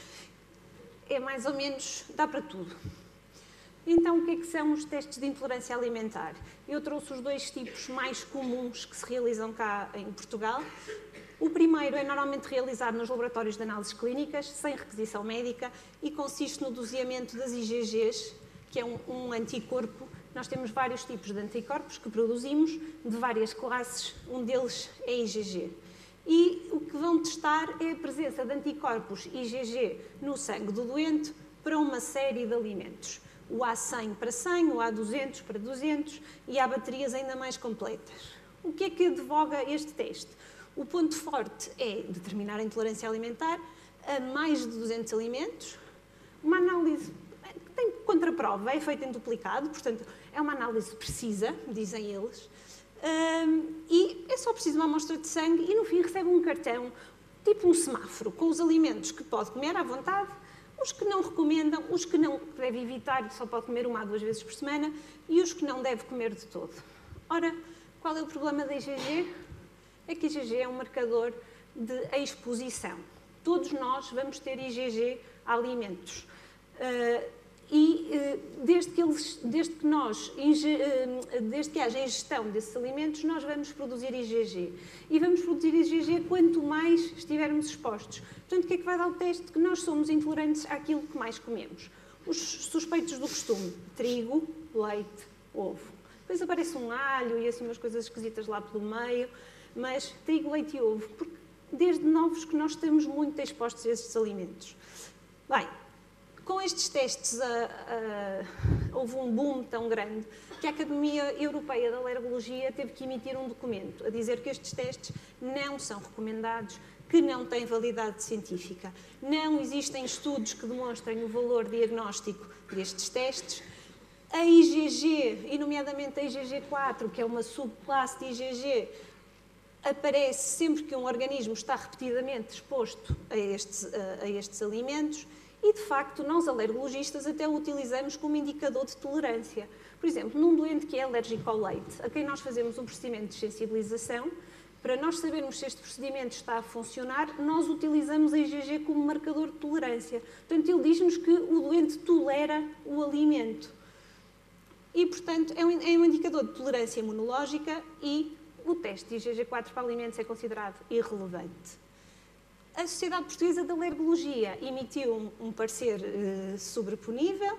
É mais ou menos, dá para tudo. Então, o que é que são os testes de intolerância alimentar? Eu trouxe os dois tipos mais comuns que se realizam cá em Portugal. O primeiro é normalmente realizado nos laboratórios de análises clínicas, sem requisição médica, e consiste no doseamento das I G Gs, que é um, um anticorpo. Nós temos vários tipos de anticorpos que produzimos, de várias classes, um deles é I G G. E o que vão testar é a presença de anticorpos I G G no sangue do doente para uma série de alimentos. O A cem para cem, o A duzentos para duzentos e há baterias ainda mais completas. O que é que advoga este teste? O ponto forte é determinar a intolerância alimentar a mais de duzentos alimentos. Uma análise que tem contraprova é feita em duplicado, portanto, é uma análise precisa, dizem eles, um, e é só preciso uma amostra de sangue e, no fim, recebe um cartão, tipo um semáforo, com os alimentos que pode comer à vontade, os que não recomendam, os que não deve evitar, só pode comer uma a duas vezes por semana, e os que não deve comer de todo. Ora, qual é o problema da I G G? É que a I G G é um marcador de exposição. Todos nós vamos ter I G G a alimentos. Uh, e uh, desde, que eles, desde que nós, uh, desde que haja ingestão desses alimentos, nós vamos produzir I G G. E vamos produzir I G G quanto mais estivermos expostos. Portanto, o que é que vai dar o teste? Que nós somos intolerantes àquilo que mais comemos. Os suspeitos do costume: trigo, leite, ovo. Depois aparece um alho e assim umas coisas esquisitas lá pelo meio, mas trigo, leite e ovo, porque desde novos que nós estamos muito expostos a estes alimentos. Bem, com estes testes uh, uh, houve um boom tão grande que a Academia Europeia de Alergologia teve que emitir um documento a dizer que estes testes não são recomendados, que não têm validade científica. Não existem estudos que demonstrem o valor diagnóstico destes testes. A I G G, e nomeadamente a I G G quatro, que é uma subclasse de I G G, aparece sempre que um organismo está repetidamente exposto a estes, a, a estes alimentos e, de facto, nós alergologistas até o utilizamos como indicador de tolerância. Por exemplo, num doente que é alérgico ao leite, a quem nós fazemos um procedimento de sensibilização, para nós sabermos se este procedimento está a funcionar, nós utilizamos a I G G como marcador de tolerância. Portanto, ele diz-nos que o doente tolera o alimento. E, portanto, é um, é um indicador de tolerância imunológica e o teste de I G G quatro para alimentos é considerado irrelevante. A Sociedade Portuguesa de Alergologia emitiu um, um parecer uh, sobreponível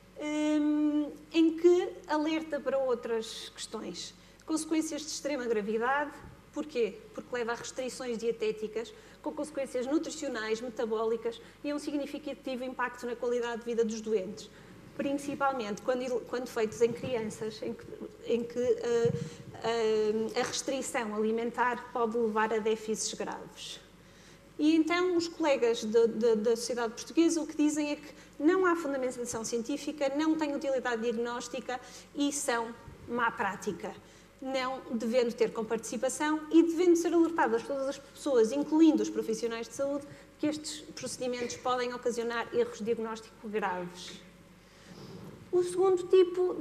um, em que alerta para outras questões. Consequências de extrema gravidade. Porquê? Porque leva a restrições dietéticas com consequências nutricionais, metabólicas e a um significativo impacto na qualidade de vida dos doentes. Principalmente quando, quando feitos em crianças, em que, em que uh, uh, a restrição alimentar pode levar a déficits graves. E então os colegas de, de, da Sociedade Portuguesa o que dizem é que não há fundamentação científica, não têm utilidade diagnóstica e são má prática, não devendo ter comparticipação e devendo ser alertadas todas as pessoas, incluindo os profissionais de saúde, que estes procedimentos podem ocasionar erros diagnósticos graves. O segundo tipo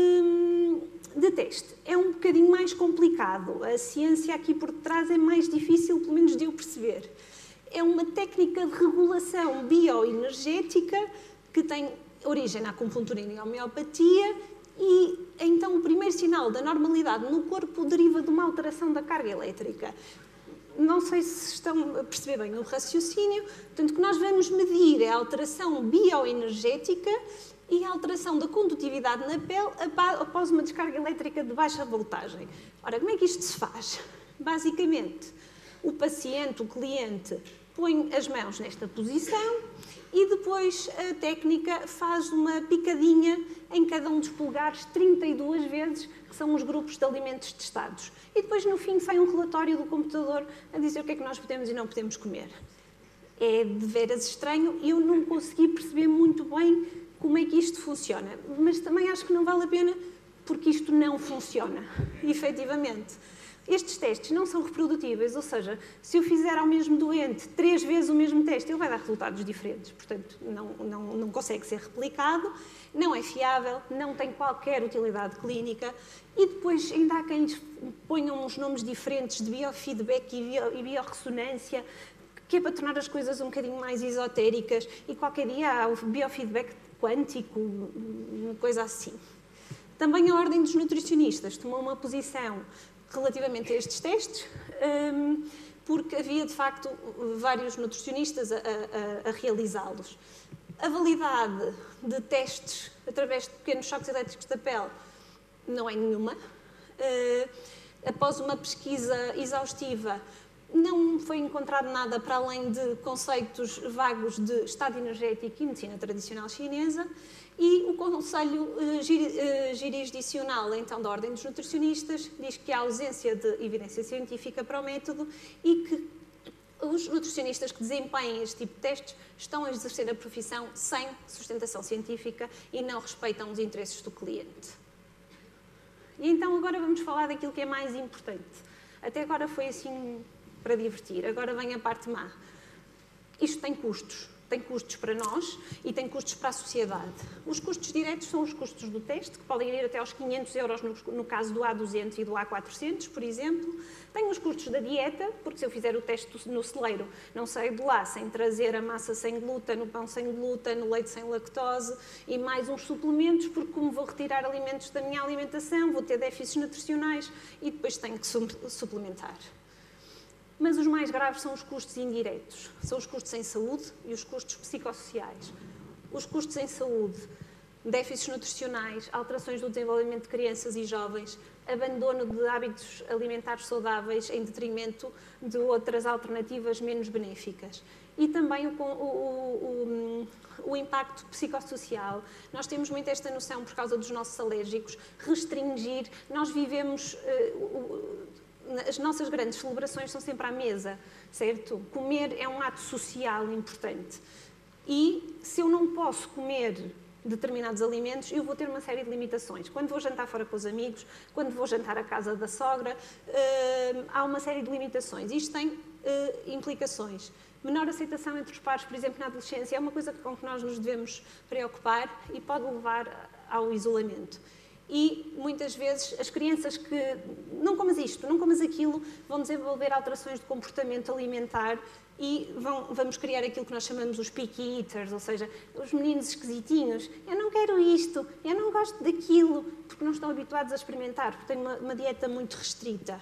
de, de teste é um bocadinho mais complicado. A ciência aqui por trás é mais difícil, pelo menos de eu perceber. É uma técnica de regulação bioenergética que tem origem na acupuntura e na homeopatia e, então, o primeiro sinal da normalidade no corpo deriva de uma alteração da carga elétrica. Não sei se estão a perceber bem o raciocínio. Portanto, o que nós vamos medir é a alteração bioenergética e a alteração da condutividade na pele após uma descarga elétrica de baixa voltagem. Ora, como é que isto se faz? Basicamente, o paciente, o cliente, põe as mãos nesta posição e depois a técnica faz uma picadinha em cada um dos polegares trinta e duas vezes, que são os grupos de alimentos testados. E depois, no fim, sai um relatório do computador a dizer o que é que nós podemos e não podemos comer. É de veras estranho e eu não consegui perceber muito bem como é que isto funciona. Mas também acho que não vale a pena porque isto não funciona, efetivamente. Estes testes não são reprodutíveis, ou seja, se eu fizer ao mesmo doente três vezes o mesmo teste, ele vai dar resultados diferentes. Portanto, não, não, não consegue ser replicado, não é fiável, não tem qualquer utilidade clínica e depois ainda há quem ponham uns nomes diferentes de biofeedback e, bio, e biorressonância, que é para tornar as coisas um bocadinho mais esotéricas e qualquer dia há o biofeedback quântico, uma coisa assim. Também a Ordem dos Nutricionistas tomou uma posição relativamente a estes testes, porque havia, de facto, vários nutricionistas a, a, a realizá-los. A validade de testes através de pequenos choques elétricos da pele não é nenhuma. Após uma pesquisa exaustiva, não foi encontrado nada para além de conceitos vagos de estado energético e medicina tradicional chinesa. E o Conselho Jurisdicional, então, da Ordem dos Nutricionistas, diz que há ausência de evidência científica para o método e que os nutricionistas que desempenham este tipo de testes estão a exercer a profissão sem sustentação científica e não respeitam os interesses do cliente. E então agora vamos falar daquilo que é mais importante. Até agora foi assim para divertir, agora vem a parte má. Isto tem custos. Tem custos para nós e tem custos para a sociedade. Os custos diretos são os custos do teste, que podem ir até aos quinhentos euros no, no caso do A duzentos e do A quatrocentos, por exemplo. Tem os custos da dieta, porque se eu fizer o teste no celeiro, não saio de lá sem trazer a massa sem glúten, o pão sem glúten, o leite sem lactose e mais uns suplementos, porque como vou retirar alimentos da minha alimentação, vou ter déficits nutricionais e depois tenho que suplementar. Mas os mais graves são os custos indiretos. São os custos em saúde e os custos psicossociais. Os custos em saúde, déficits nutricionais, alterações do desenvolvimento de crianças e jovens, abandono de hábitos alimentares saudáveis em detrimento de outras alternativas menos benéficas. E também o, o, o, o impacto psicossocial. Nós temos muito esta noção, por causa dos nossos alérgicos, restringir. Nós vivemos... Uh, As nossas grandes celebrações são sempre à mesa, certo? Comer é um ato social importante. E se eu não posso comer determinados alimentos, eu vou ter uma série de limitações. Quando vou jantar fora com os amigos, quando vou jantar à casa da sogra, uh, há uma série de limitações. Isto tem uh, implicações. Menor aceitação entre os pares, por exemplo, na adolescência, é uma coisa com que nós nos devemos preocupar e pode levar ao isolamento. E, muitas vezes, as crianças que não comas isto, não comas aquilo, vão desenvolver alterações de comportamento alimentar e vão, vamos criar aquilo que nós chamamos os picky eaters, ou seja, os meninos esquisitinhos. Eu não quero isto, eu não gosto daquilo, porque não estão habituados a experimentar, porque têm uma, uma dieta muito restrita.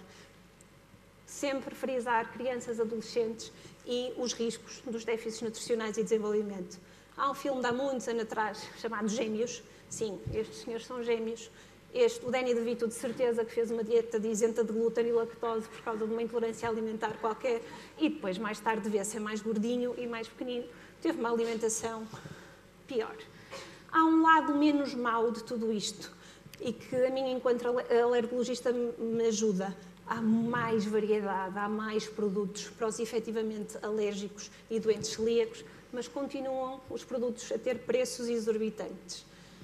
Sempre frisar crianças, adolescentes e os riscos dos déficits nutricionais e desenvolvimento. Há um filme de há muitos anos atrás chamado Gêmeos. Sim, estes senhores são gêmeos. Este, o Danny DeVito, de certeza, que fez uma dieta de isenta de glúten e lactose por causa de uma intolerância alimentar qualquer e depois, mais tarde, devia ser mais gordinho e mais pequenino. Teve uma alimentação pior. Há um lado menos mau de tudo isto e que a mim, enquanto alergologista, me ajuda. Há mais variedade, há mais produtos para os efetivamente alérgicos e doentes celíacos, mas continuam os produtos a ter preços exorbitantes.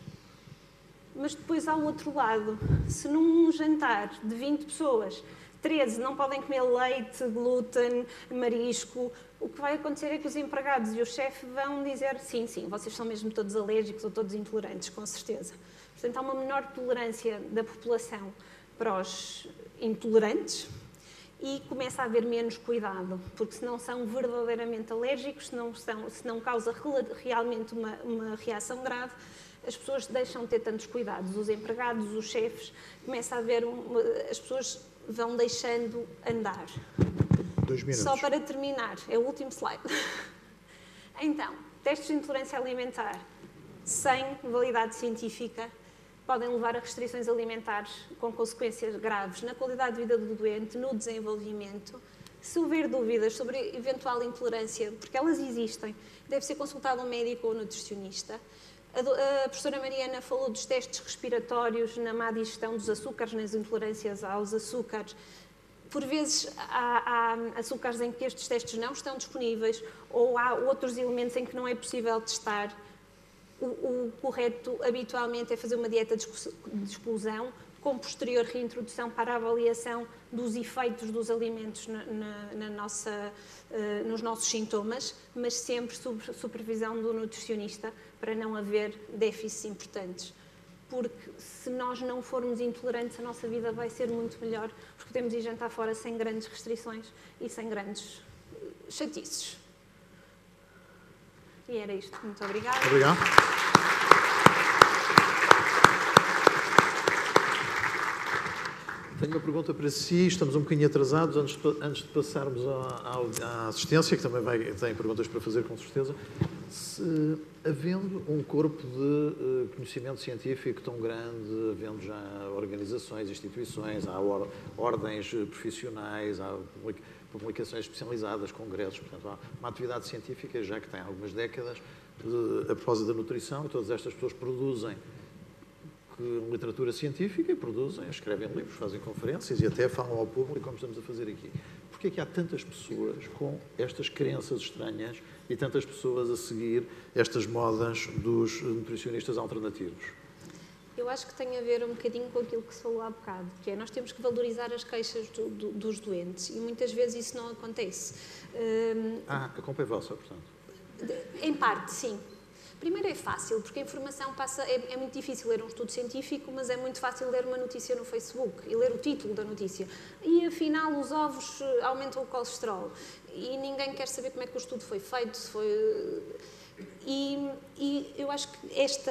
Mas depois há o outro lado. Se num jantar de vinte pessoas, treze não podem comer leite, glúten, marisco, o que vai acontecer é que os empregados e o chefe vão dizer sim, sim, vocês são mesmo todos alérgicos ou todos intolerantes, com certeza. Portanto, há uma menor tolerância da população para os intolerantes e começa a haver menos cuidado, porque se não são verdadeiramente alérgicos, se não, são, se não causa realmente uma, uma reação grave, as pessoas deixam de ter tantos cuidados, os empregados, os chefes, começa a haver, um, as pessoas vão deixando andar. Dois minutos. Só para terminar, é o último slide. Então, testes de intolerância alimentar sem validade científica podem levar a restrições alimentares com consequências graves na qualidade de vida do doente, no desenvolvimento. Se houver dúvidas sobre eventual intolerância, porque elas existem, deve ser consultado um médico ou um nutricionista. A professora Mariana falou dos testes respiratórios na má digestão dos açúcares, nas intolerâncias aos açúcares. Por vezes há, há açúcares em que estes testes não estão disponíveis ou há outros elementos em que não é possível testar. O, o correto habitualmente é fazer uma dieta de exclusão com posterior reintrodução para a avaliação dos efeitos dos alimentos na, na, na nossa, uh, nos nossos sintomas, mas sempre sob supervisão do nutricionista para não haver déficits importantes. Porque se nós não formos intolerantes, a nossa vida vai ser muito melhor, porque podemos ir jantar fora sem grandes restrições e sem grandes chatices. E era isto. Muito obrigada. Obrigado. Tenho uma pergunta para si. Estamos um bocadinho atrasados antes de, antes de passarmos à, à assistência, que também vai, tem perguntas para fazer, com certeza. Se, havendo um corpo de uh, conhecimento científico tão grande, havendo já organizações, instituições, há or, ordens profissionais, há publicações especializadas, congressos, portanto, há uma atividade científica já que tem algumas décadas, de, a propósito da nutrição, e todas estas pessoas produzem literatura científica e produzem, escrevem livros, fazem conferências e até falam ao público, como estamos a fazer aqui. Porquê é que há tantas pessoas com estas crenças estranhas e tantas pessoas a seguir estas modas dos nutricionistas alternativos? Eu acho que tem a ver um bocadinho com aquilo que se falou há bocado, que é nós temos que valorizar as queixas do, do, dos doentes e muitas vezes isso não acontece. Um, ah, a culpa é vossa, portanto? Em parte, sim. Primeiro é fácil, porque a informação passa... É, é muito difícil ler um estudo científico, mas é muito fácil ler uma notícia no Facebook e ler o título da notícia. E, afinal, os ovos aumentam o colesterol. E ninguém quer saber como é que o estudo foi feito. Se foi... E, e eu acho que esta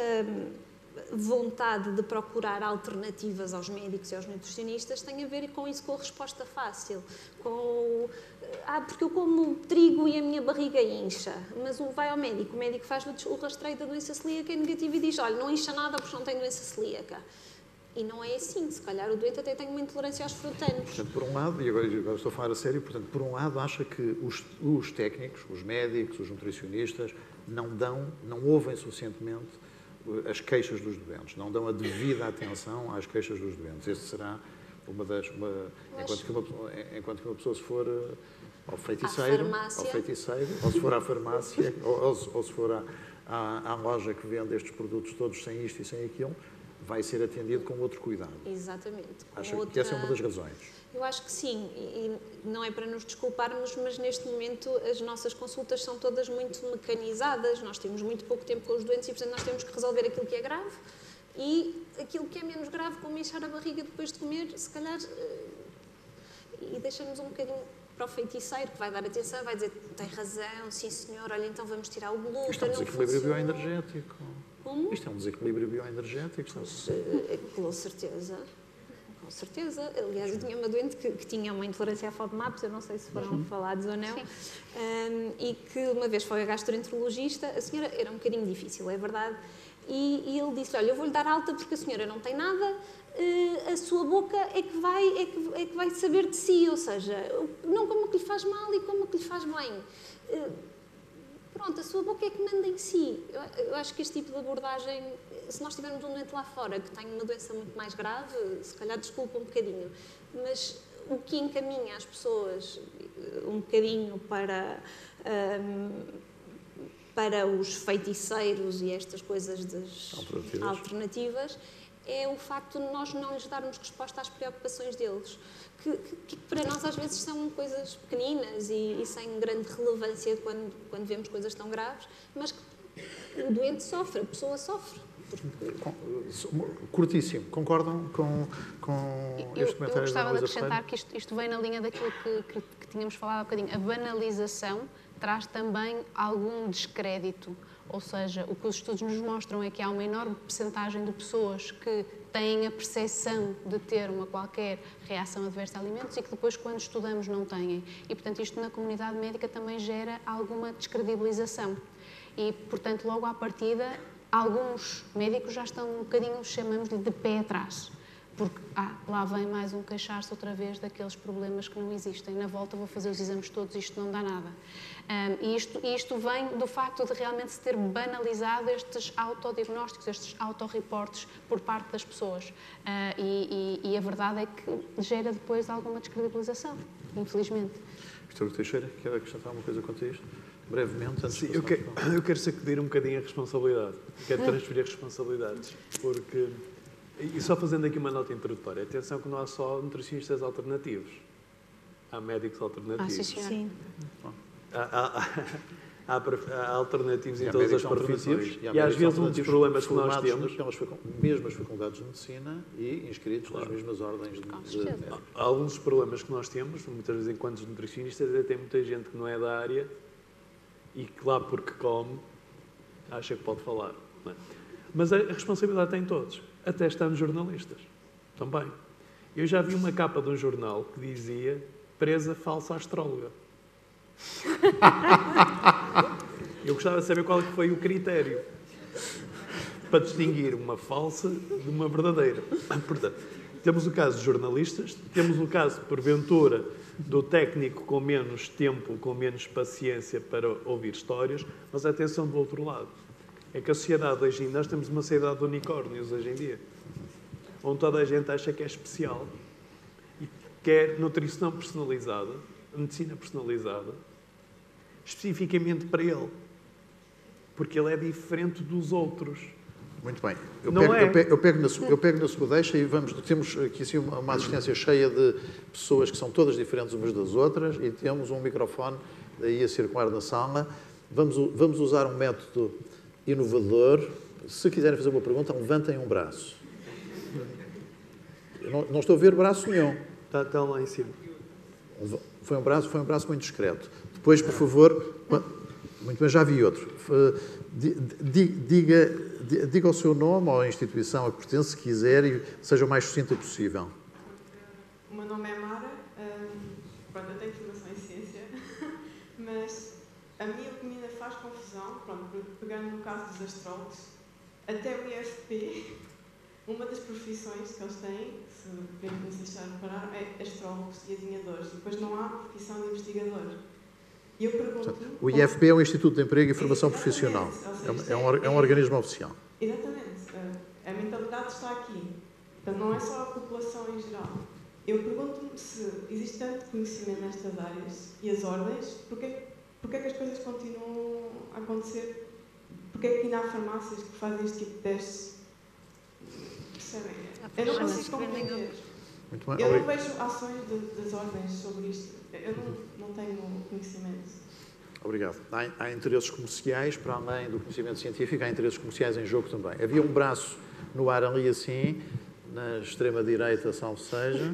vontade de procurar alternativas aos médicos e aos nutricionistas tem a ver com isso, com a resposta fácil. Com o, ah, porque eu como trigo e a minha barriga incha, mas o vai ao médico, o médico faz o rastreio da doença celíaca e negativo e diz, olha, não incha nada porque não tem doença celíaca. E não é assim, se calhar o doente até tem uma intolerância aos frutanos. Portanto, por um lado, e agora, agora estou a falar a sério, portanto, por um lado acha que os, os técnicos, os médicos, os nutricionistas, não dão, não ouvem suficientemente as queixas dos doentes, não dão a devida atenção às queixas dos doentes. Este será uma das... Uma, enquanto, que uma, enquanto que uma pessoa se for ao feiticeiro, ao feiticeiro ou se for à farmácia, ou, ou, ou se for à, à, à loja que vende estes produtos todos sem isto e sem aquilo, vai ser atendido com outro cuidado. Exatamente. Acho outra... que essa é uma das razões. Eu acho que sim, e não é para nos desculparmos, mas neste momento as nossas consultas são todas muito mecanizadas, nós temos muito pouco tempo com os doentes e, portanto, nós temos que resolver aquilo que é grave e aquilo que é menos grave, como inchar a barriga depois de comer, se calhar, e deixamos um bocadinho para o feiticeiro, que vai dar atenção, vai dizer, tem razão, sim senhor, olha, então vamos tirar o glúten, Isto é um desequilíbrio bioenergético. Como? Isto é um desequilíbrio bioenergético. Pois, com certeza. Com certeza. Aliás, eu tinha uma doente que, que tinha uma intolerância à FODMAPs, eu não sei se foram uhum. falados ou não, um, e que uma vez foi a gastroenterologista, a senhora era um bocadinho difícil, é verdade, e, e ele disse, olha, eu vou-lhe dar alta porque a senhora não tem nada, uh, a sua boca é que, vai, é, que, é que vai saber de si, ou seja, não como que lhe faz mal e como que lhe faz bem. Uh, Pronto, a sua boca é que manda em si. Eu, eu acho que este tipo de abordagem, se nós tivermos um doente lá fora que tem uma doença muito mais grave, se calhar desculpa um bocadinho, mas o que encaminha as pessoas um bocadinho para, um, para os feiticeiros e estas coisas das alternativas. alternativas é o facto de nós não lhes darmos resposta às preocupações deles. Que, que, que para nós às vezes são coisas pequeninas e, e sem grande relevância quando, quando vemos coisas tão graves, mas que o doente sofre, a pessoa sofre. Porque... Curtíssimo. Concordam com, com eu, este comentário? Eu gostava de acrescentar Ferreira? que isto, isto vem na linha daquilo que, que, que tínhamos falado há um bocadinho. A banalização traz também algum descrédito. Ou seja, o que os estudos nos mostram é que há uma enorme percentagem de pessoas que têm a percepção de ter uma qualquer reação adversa a alimentos e que depois, quando estudamos, não têm. E, portanto, isto na comunidade médica também gera alguma descredibilização. E, portanto, logo à partida, alguns médicos já estão um bocadinho, chamamos-lhe, de pé atrás. Porque, ah, lá vem mais um queixar-se outra vez daqueles problemas que não existem. Na volta vou fazer os exames todos, isto não dá nada. Um, e isto, isto vem do facto de realmente se ter banalizado estes autodiagnósticos, estes autorreportes por parte das pessoas. Uh, e, e, e a verdade é que gera depois alguma descredibilização, infelizmente. Mister Teixeira, quer acrescentar alguma coisa quanto a isto? Brevemente, antes Sim, de eu, que, eu quero sacudir um bocadinho a responsabilidade. Quero transferir responsabilidades. Porque... E só fazendo aqui uma nota introdutória, atenção que não há só nutricionistas alternativos, há médicos alternativos. Ah, sim, sim. Há, há, há, há alternativos em todas as profissões e, e às vezes um dos problemas que nós temos... Pelas mesmas faculdades de medicina e inscritos claro. nas mesmas ordens de, de médicos. Há alguns dos problemas que nós temos, muitas vezes enquanto nutricionistas, é tem muita gente que não é da área e que lá porque come, acha que pode falar. Não é? Mas a responsabilidade tem todos. Até está nos jornalistas, também. Eu já vi uma capa de um jornal que dizia presa falsa astróloga. Eu gostava de saber qual foi o critério para distinguir uma falsa de uma verdadeira. Portanto, temos o caso de jornalistas, temos o caso, porventura, do técnico com menos tempo, com menos paciência para ouvir histórias, mas atenção do outro lado. É que a sociedade hoje em dia, nós temos uma sociedade de unicórnios hoje em dia, onde toda a gente acha que é especial e quer nutrição personalizada, medicina personalizada especificamente para ele, porque ele é diferente dos outros. Muito bem. Eu Não pego, é. eu pego, eu pego na, su- eu pego na sua deixa e vamos... Temos aqui assim, uma, uma assistência cheia de pessoas que são todas diferentes umas das outras e temos um microfone aí a circular na sala. Vamos, u- vamos usar um método inovador. Se quiserem fazer uma pergunta, levantem um braço. Eu não, não estou a ver braço nenhum. Está, está lá em cima. Foi um braço, foi um braço muito discreto. Depois, por favor... Muito bem, já vi outro. Di- di- Diga, di- diga o seu nome ou a instituição a que pertence, se quiser, e seja o mais sucinta possível. O meu nome é Mara, hum, pronto, eu tenho formação em ciência, mas a mim o que me ainda faz confusão, pronto, pegando no caso dos astrólogos, até o I F P, uma das profissões que eles têm, se bem que me deixar reparar, é astrólogos e adivinhadores, e depois não há profissão de investigador. E eu pergunto... O I F P é o Instituto de Emprego e Formação Exatamente. Profissional. Ou seja, É um- isto É um, or- é um organismo oficial. Exatamente. A, a mentalidade está aqui. Portanto, não é só a população em geral. Eu pergunto-me se existe tanto conhecimento nestas áreas e as ordens, porquê, porquê é que as coisas continuam a acontecer? Porquê é que ainda há farmácias que fazem este tipo de testes? Percebem? Eu não consigo compreender. Muito bem. Eu não Obri- vejo ações de- das ordens sobre isto. Eu não, não tenho conhecimento. Obrigado. Há, há interesses comerciais, para além do conhecimento científico, há interesses comerciais em jogo também. Havia um braço no ar ali assim, na extrema-direita, salvo seja,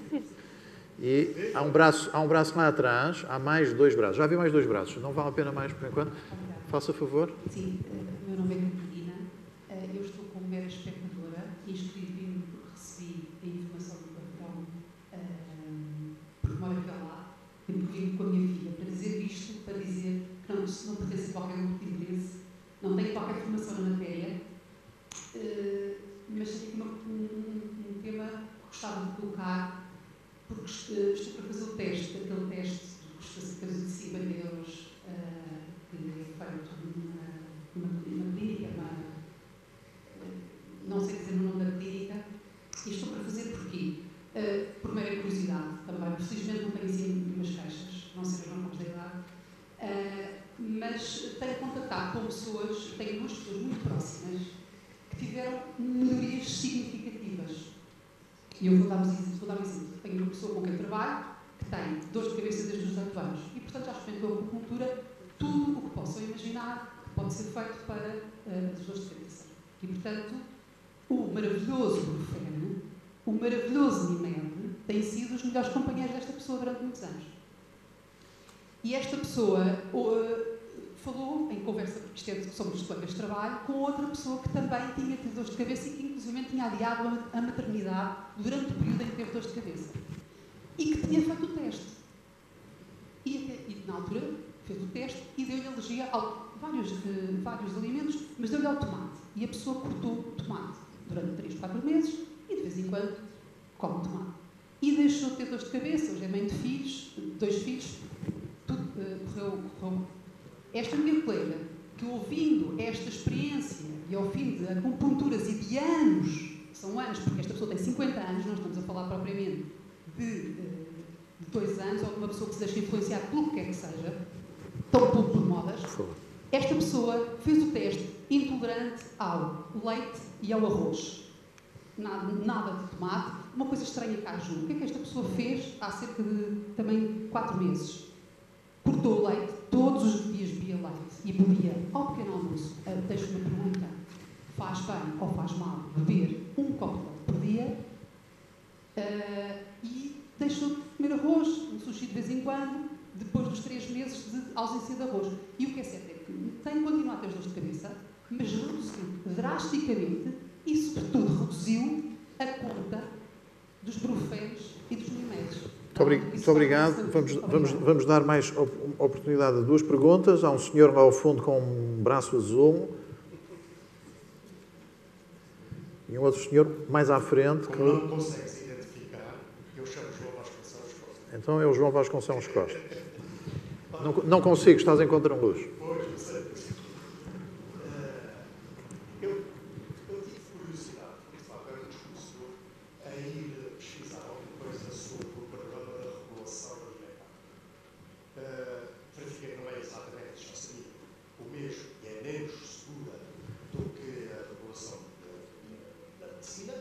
e há um, braço, há um braço lá atrás, há mais dois braços. Já havia mais dois braços, não vale a pena mais por enquanto? Faça favor. Sim, o meu nome é Catarina, eh, eu estou como mera espectadora, inscrevi-me porque recebi a informação do patrão eh, porque moro aqui ao lado, e porque vim com a minha filha para dizer isto, para dizer que não, não pertence a qualquer grupo de interesse, não tenho qualquer formação na matéria, eh, mas tenho aqui uma, um, um tema que gostava de colocar, porque eh, estou para fazer o teste, aquele teste que custa cerca de cinquenta euros, eh, que é feito numa, numa, numa clínica, numa, não sei dizer o nome da clínica, e estou para fazer porquê? Uh, por mera curiosidade também, felizmente não tenho assim nenhumas queixas, não sei as normas da idade, uh, mas tenho contatado com pessoas, tenho duas pessoas muito próximas, que tiveram melhorias significativas. E eu vou dar um exemplo. Vou dar um exemplo. Tenho uma pessoa com quem trabalho, que tem dor de cabeça desde os dezoito anos, e portanto já experimentou a acupuntura, tudo o que possam imaginar que pode ser feito para uh, as dores de cabeça. E portanto, o maravilhoso Brufeno, o maravilhoso Nimed, têm sido os melhores companheiros desta pessoa durante muitos anos. E esta pessoa uh, falou, em conversa, porque isto é sobre os colegas de trabalho, com outra pessoa que também tinha tido dores de cabeça e que inclusive tinha adiado a maternidade durante o período em que teve dores de cabeça. E que tinha feito o teste. E, até, e na altura fez o teste e deu-lhe alergia a vários, uh, vários alimentos, mas deu-lhe ao tomate. E a pessoa cortou o tomate durante três, quatro meses e de vez em quando come tomate. E deixou de ter dores de cabeça, hoje é mãe de filhos, dois filhos, tudo uh, correu, correu. Esta minha colega, que ouvindo esta experiência e ao fim de acupunturas e de anos, são anos, porque esta pessoa tem cinquenta anos, não estamos a falar propriamente de, uh, de dois anos, ou de uma pessoa que se deixa influenciar pelo que quer que seja, tão pouco por modas, esta pessoa fez o teste intolerante ao leite e ao arroz. Nada, nada de tomate, uma coisa estranha caju. O que é que esta pessoa fez há cerca de também quatro meses? Cortou o leite, todos os dias bebia leite e bebia ao pequeno almoço. Uh, Deixo-me uma pergunta: faz bem ou faz mal beber um copo de leite por dia? Uh, e deixou de comer arroz, um sushi de vez em quando, depois dos três meses de ausência de arroz. E o que é certo é que tem continuado a ter dores de cabeça, mas reduziu drasticamente e, sobretudo, reduziu a conta dos brufenos e dos nimedes. Muito, obri muito obrigado. Vamos, vamos, vamos dar mais op oportunidade a duas perguntas. Há um senhor lá ao fundo com um braço azul. E um outro senhor mais à frente. Como que... não consegues identificar, eu chamo João Vasconcelos Costa. Então é o João Vasconcelos Costa. Não, não consigo, estás em contra-luz. Pois, não sei. Eu, eu tive curiosidade, porque estava a discussão, a ir pesquisar alguma coisa sobre o problema da regulação da dieta. menos segura do que a população da medicina.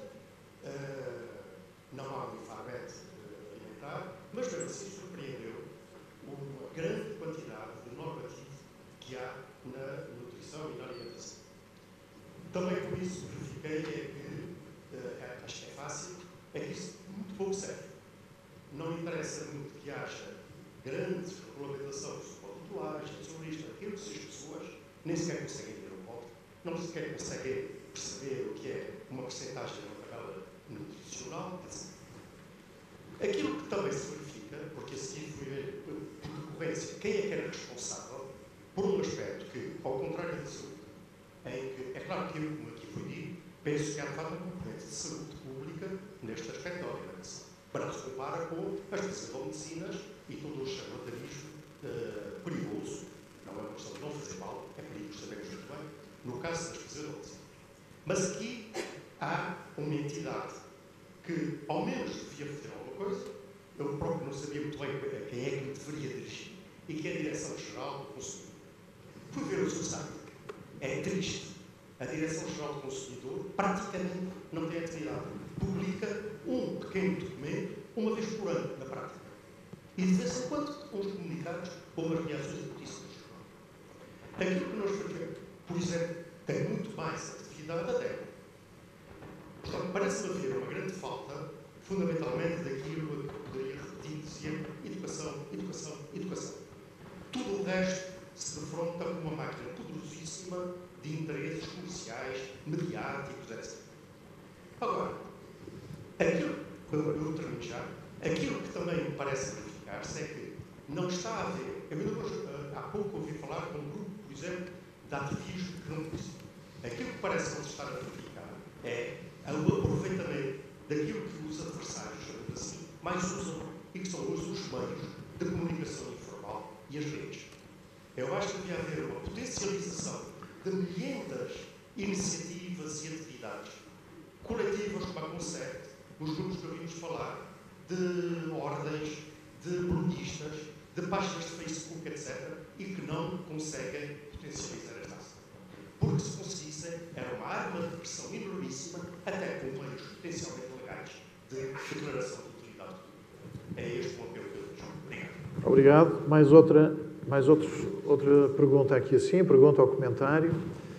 Não há um alfabeto alimentar, mas mesmo assim surpreendeu uma grande quantidade de normativo que há na nutrição e na alimentação. Também por isso verifiquei é que, é, acho que é fácil, é que isso muito pouco serve. Não interessa muito que haja grandes regulamentações sobre titulares, sobre isto, aquilo, se as pessoas nem sequer conseguem ter um ponto, não sequer conseguem perceber o que é uma percentagem de uma tabela nutricional, etcétera. Aquilo que também se verifica, porque a seguir fui ver por decorrência quem é que era responsável por um aspecto que, ao contrário da saúde, em que, é claro que eu, como aqui foi dito, penso que há de facto um componente de saúde pública neste aspecto da alimentação, para se compara com as medicinas e todo o charlatanismo uh, perigoso. Não é uma questão de não fazer mal, é perigoso, sabemos muito bem, no caso das medicinas. Mas aqui há uma entidade que, ao menos, devia fazer alguma coisa. Eu próprio não sabia muito bem quem é que me deveria dirigir, e que é a Direção-Geral do Consumidor. Fui ver o seu site. É triste. A Direção-Geral do Consumidor praticamente não tem atividade. Publica um pequeno documento uma vez por ano, na prática. E de vez em quando, uns comunicados ou umas reações de notícias. Aquilo que nós fazemos, por exemplo, tem muito mais atividade até. Portanto, parece-me haver uma grande falta, fundamentalmente, daquilo que poderia repetir sempre: educação, educação, educação. Tudo o resto se defronta com uma máquina poderosíssima de interesses comerciais, mediáticos, etcétera. Agora, aquilo, eu termino já, aquilo que também me parece verificar-se é que não está a haver. Eu ainda hoje, há pouco ouvi falar de um grupo, por exemplo, de ativismo que não conheci. Aquilo que parece não estar a verificar é o aproveitamento daquilo que os adversários, chamando assim, mais usam, e que são os, os meios de comunicação informal e as redes. Eu acho que devia haver uma potencialização de milhentas iniciativas e atividades coletivas, como a Concept, os grupos que ouvimos falar, de ordens, de bloguistas, de páginas de Facebook, etcétera, e que não conseguem potencializar esta ação. Porque se conseguissem, era uma arma de pressão enormíssima, até com meios potencialmente legais de declaração de utilidade pública. É este o apelo que eu deixo. Obrigado. Obrigado. Mais outra, mais outros, outra pergunta aqui assim, pergunta ou comentário.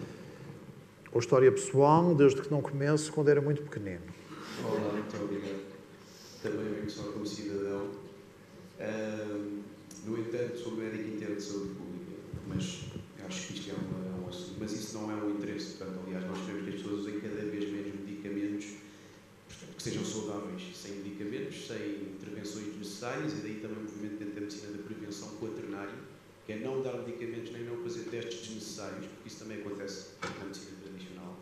Ou história pessoal, desde que não começo, quando era muito pequenino. Olá, muito obrigado. Também venho só como cidadão. Uh, no entanto, sou médico interno de saúde pública, mas acho que isto é um assunto. Mas isso não é um interesse. Portanto, aliás, nós queremos que as pessoas usem cada vez menos medicamentos, portanto, que sejam saudáveis, sem medicamentos, sem intervenções necessárias, e daí também o movimento dentro da medicina da prevenção quaternária, que é não dar medicamentos nem não fazer testes desnecessários, porque isso também acontece na medicina tradicional.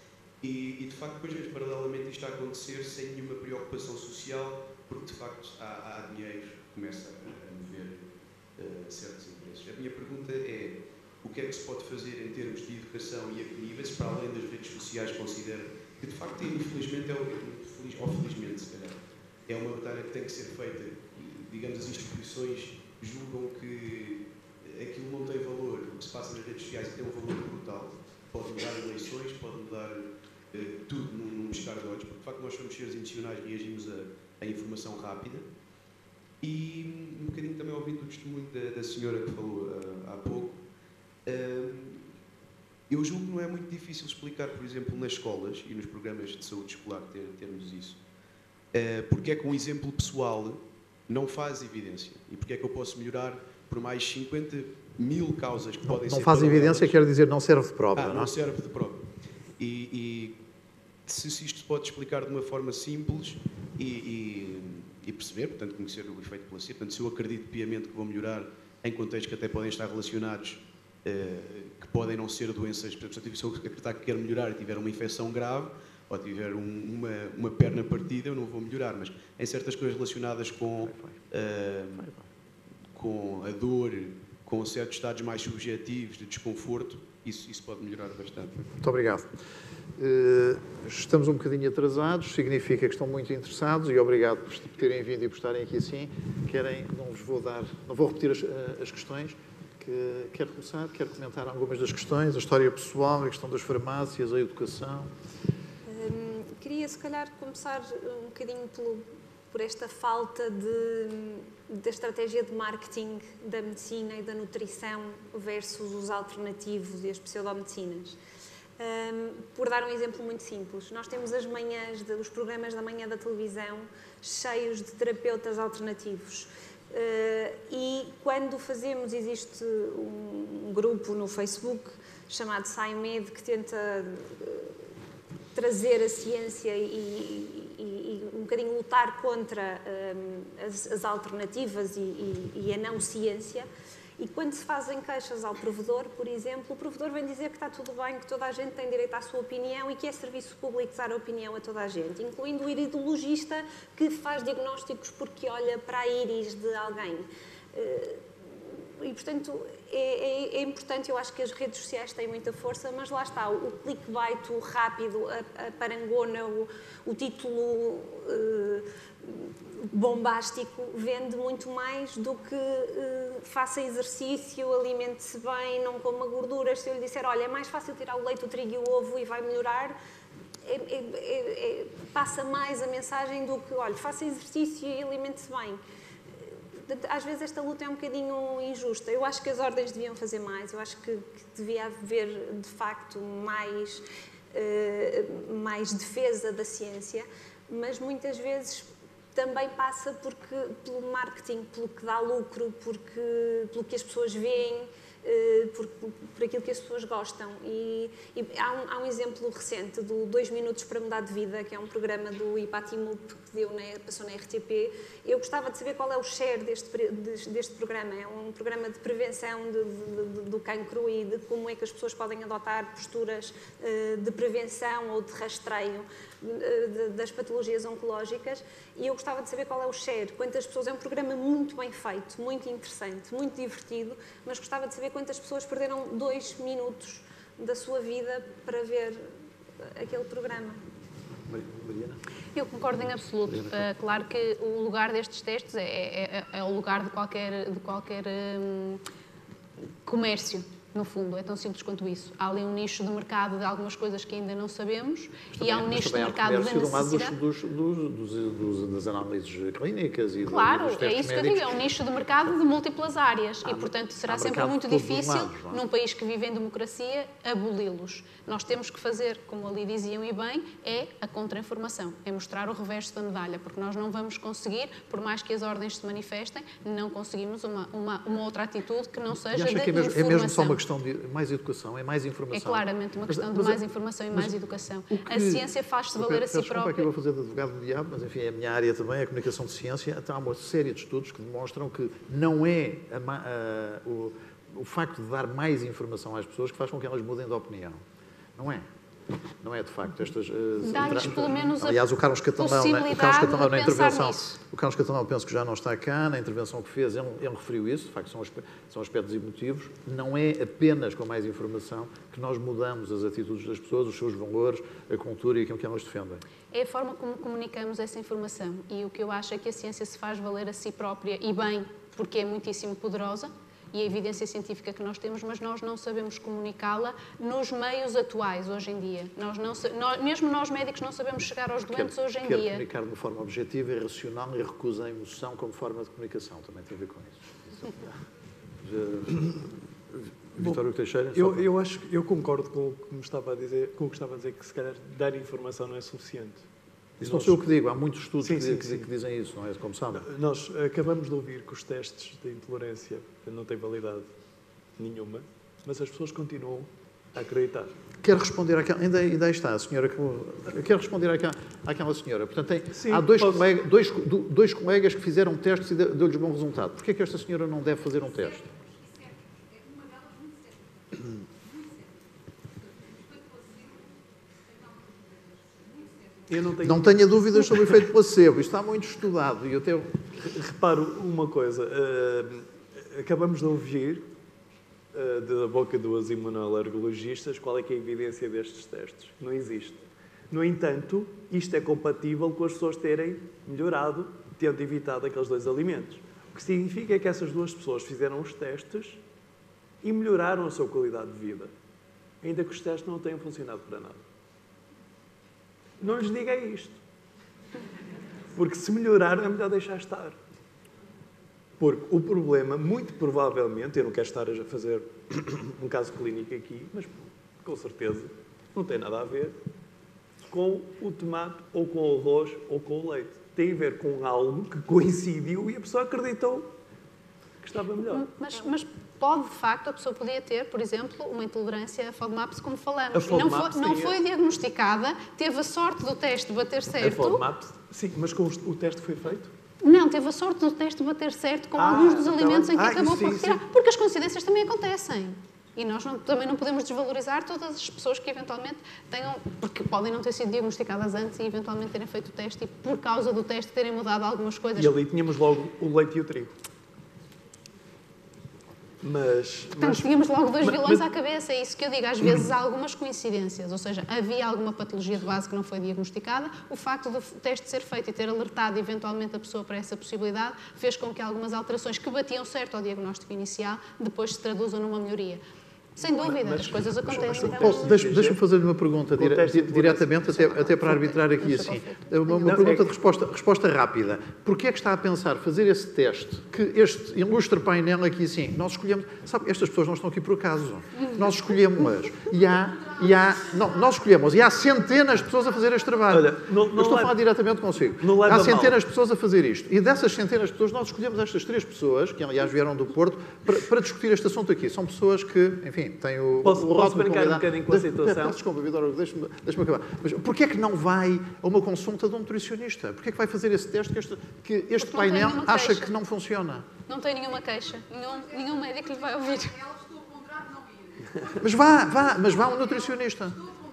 E, e de facto, depois, paralelamente, isto a acontecer sem nenhuma preocupação social, porque de facto há, há dinheiro que começa a mover uh, certos interesses. A minha pergunta é: o que é que se pode fazer em termos de educação e a que níveis, para além das redes sociais, considero que de facto, infelizmente, é, feliz, ou felizmente, se calhar, é uma batalha que tem que ser feita. Digamos, as instituições julgam que aquilo não tem valor, o que se passa nas redes sociais tem um valor brutal. Pode mudar eleições, pode mudar uh, tudo num, num piscar de olhos, porque de facto nós somos seres emocionais, reagimos a, a informação rápida. E um bocadinho também ouvindo o testemunho da, da senhora que falou uh, há pouco, uh, eu julgo que não é muito difícil explicar, por exemplo, nas escolas e nos programas de saúde escolar, ter, termos isso. Uh, porque é que um exemplo pessoal não faz evidência. E porque é que eu posso melhorar por mais cinquenta mil causas que não, podem não ser... Não faz evidência, quer dizer, não serve de prova, ah, não? não serve de prova. E, e se, se isto se pode explicar de uma forma simples e, e, e perceber, portanto, conhecer o efeito placebo, portanto, se eu acredito piamente que vou melhorar em contextos que até podem estar relacionados, eh, que podem não ser doenças, portanto, se eu acreditar que quero melhorar e tiver uma infecção grave, ou tiver um, uma, uma perna partida, eu não vou melhorar, mas em certas coisas relacionadas com, uh, com a dor, com certos estados mais subjetivos de desconforto, isso, isso pode melhorar bastante. Muito obrigado. Uh, estamos um bocadinho atrasados, significa que estão muito interessados e obrigado por terem vindo e por estarem aqui assim. Querem, não vos vou dar, não vou repetir as, as questões. que quer começar? Quer comentar algumas das questões? A história pessoal, a questão das farmácias, a educação? Hum, queria, se calhar, começar um bocadinho pelo, por esta falta de, de estratégia de marketing da medicina e da nutrição versus os alternativos e as pseudomedicinas. Um, por dar um exemplo muito simples, nós temos as manhãs, de, os programas da manhã da televisão cheios de terapeutas alternativos. Uh, e quando fazemos, existe um grupo no Facebook chamado SciMed que tenta uh, trazer a ciência e, e, e um bocadinho lutar contra um, as, as alternativas e, e, e a não ciência. E quando se fazem queixas ao provedor, por exemplo, o provedor vem dizer que está tudo bem, que toda a gente tem direito à sua opinião e que é serviço público dar a opinião a toda a gente, incluindo o iridologista que faz diagnósticos porque olha para a íris de alguém. E, portanto, é, é, é importante, eu acho que as redes sociais têm muita força, mas lá está, o, o clickbait, o rápido, a, a parangona, o, o título uh, bombástico vende muito mais do que uh, faça exercício, alimente-se bem, não coma gorduras. Se eu lhe disser, olha, é mais fácil tirar o leite, o trigo e o ovo e vai melhorar, é, é, é, é, passa mais a mensagem do que, olha, faça exercício e alimente-se bem. Às vezes esta luta é um bocadinho injusta. Eu acho que as ordens deviam fazer mais, eu acho que, que devia haver, de facto, mais, uh, mais defesa da ciência, mas muitas vezes também passa porque, pelo marketing, pelo que dá lucro, porque, pelo que as pessoas veem, uh, por, por aquilo que as pessoas gostam. E, e há, um, há um exemplo recente do dois minutos para mudar de vida, que é um programa do IPATIMUP que deu na, passou na R T P. Eu gostava de saber qual é o share deste, deste programa. É um programa de prevenção de, de, de, do cancro e de como é que as pessoas podem adotar posturas uh, de prevenção ou de rastreio uh, de, das patologias oncológicas. E eu gostava de saber qual é o share, quantas pessoas... É um programa muito bem feito, muito interessante, muito divertido, mas gostava de saber quantas pessoas perderam dois minutos da sua vida para ver aquele programa. Mariana? Eu concordo em absoluto. Uh, claro que o lugar destes testes é, é, é o lugar de qualquer, de qualquer um, comércio, no fundo, é tão simples quanto isso. Há ali um nicho de mercado de algumas coisas que ainda não sabemos também, e há um nicho de mercado da necessidade. Dos, dos, dos, dos, das análises clínicas e claro, dos testes é isso médicos. que eu digo, é um nicho de mercado de múltiplas áreas há, e, portanto, será há sempre muito difícil, lados, num país que vive em democracia, aboli-los. Nós temos que fazer, como ali diziam e bem, é a contra-informação, é mostrar o reverso da medalha, porque nós não vamos conseguir, por mais que as ordens se manifestem, não conseguimos uma, uma, uma outra atitude que não seja e acha de que é mesmo, informação. é mesmo só uma questão de mais educação, é mais informação? É claramente uma questão mas, de mas, mais informação e mais educação. Que, a ciência faz-se valer a si própria. Aqui eu vou fazer de advogado do diabo, mas enfim, é a minha área também, a comunicação de ciência. Então, há uma série de estudos que demonstram que não é a, a, o, o facto de dar mais informação às pessoas que faz com que elas mudem de opinião. Não é. Não é, de facto, estas... Uh, Dá-lhes pelo menos a aliás, o Carlos Catalão, né, o Carlos Catalão na intervenção, nisso. o Carlos Catalão, eu penso que já não está cá, na intervenção que fez, ele, ele referiu isso, de facto, são, são aspectos emotivos. Não é apenas com mais informação que nós mudamos as atitudes das pessoas, os seus valores, a cultura e aquilo que elas defendem. É a forma como comunicamos essa informação. E o que eu acho é que a ciência se faz valer a si própria, e bem, porque é muitíssimo poderosa, e a evidência científica que nós temos, mas nós não sabemos comunicá-la nos meios atuais, hoje em dia. Nós não, nós, mesmo nós médicos não sabemos chegar aos doentes quer, hoje em quer dia. comunicar de uma forma objetiva e racional e recusa a emoção como forma de comunicação. Também tem a ver com isso. isso Vitório Teixeira? Eu, eu acho eu concordo com o que me estava a dizer, com o que estava a dizer, que se calhar dar informação não é suficiente. Isso não sei o que digo, há muitos estudos sim, que, sim, que, sim. que dizem isso, não é? Como sabe. Nós acabamos de ouvir que os testes de intolerância não têm validade nenhuma, mas as pessoas continuam a acreditar. Quero responder àquela... Ainda, ainda está a senhora que... Quero responder àquela, àquela senhora. Portanto, tem, sim, há dois, posso... colega, dois, dois colegas que fizeram testes e deu-lhes bom resultado. Porquê é que esta senhora não deve fazer um teste? Eu não, tenho... não tenha dúvidas sobre o efeito placebo. Isto está muito estudado. E eu tenho... Reparo uma coisa. Uh, acabamos de ouvir uh, da boca dos imunoalergologistas qual é que é a evidência destes testes. Não existe. No entanto, isto é compatível com as pessoas terem melhorado, tendo evitado aqueles dois alimentos. O que significa é que essas duas pessoas fizeram os testes e melhoraram a sua qualidade de vida, ainda que os testes não tenham funcionado para nada. Não lhes diga isto. Porque se melhoraram, é melhor deixar estar. Porque o problema, muito provavelmente, eu não quero estar a fazer um caso clínico aqui, mas com certeza não tem nada a ver com o tomate, ou com o arroz, ou com o leite. Tem a ver com algo que coincidiu e a pessoa acreditou que estava melhor. Mas, mas pode, de facto, a pessoa podia ter, por exemplo, uma intolerância a FODMAPs, como falamos. A FODMAP, não foi, não sim, foi é. diagnosticada, teve a sorte do teste bater certo. A FODMAP, sim, mas com o teste foi feito? Não, teve a sorte do teste bater certo com Ah, alguns dos tá alimentos bem. em que Ah, acabou sim, por retirar. sim. Porque as coincidências também acontecem. E nós não, também não podemos desvalorizar todas as pessoas que eventualmente tenham, porque podem não ter sido diagnosticadas antes e eventualmente terem feito o teste e por causa do teste terem mudado algumas coisas. E ali tínhamos logo o leite e o trigo. Mas... Portanto, mas, tínhamos logo dois mas, vilões mas, à cabeça. É isso que eu digo. Às vezes há algumas coincidências. Ou seja, havia alguma patologia de base que não foi diagnosticada. O facto do teste ser feito e ter alertado eventualmente a pessoa para essa possibilidade fez com que algumas alterações que batiam certo ao diagnóstico inicial depois se traduzam numa melhoria. Sem dúvida, mas, as coisas acontecem. Mas, Paulo, deixa-me deixa fazer-lhe uma pergunta dire, Contexto di, diretamente, até, até para arbitrar aqui assim. Uma, uma pergunta de resposta, resposta rápida. Porquê é que está a pensar fazer esse teste? Que este ilustre painel aqui assim, nós escolhemos... Sabe, estas pessoas não estão aqui por acaso. Nós escolhemos-las. E há... E há não, nós escolhemos. E há centenas de pessoas a fazer este trabalho. Olha, não, não Eu estou leva, a falar diretamente consigo. Há centenas de pessoas a fazer isto. E dessas centenas de pessoas, nós escolhemos estas três pessoas, que aliás vieram do Porto, para, para discutir este assunto aqui. São pessoas que, enfim, têm o... Posso, o posso brincar um bocadinho com a situação? Desculpa, Vitor, deixa-me deixa acabar. Mas porquê é que não vai a uma consulta de um nutricionista? Porquê é que vai fazer esse teste que este, que este painel acha que não funciona? Não tem nenhuma queixa. Nenhum, nenhum médico lhe vai ouvir. Mas vá, vá, mas vá a um nutricionista.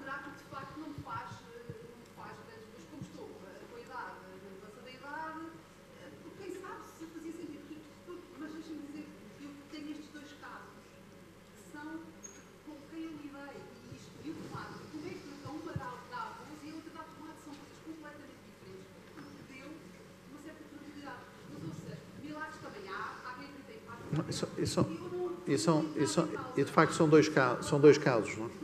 Isso, isso, isso, isso, e de facto são dois, são dois casos. Não é?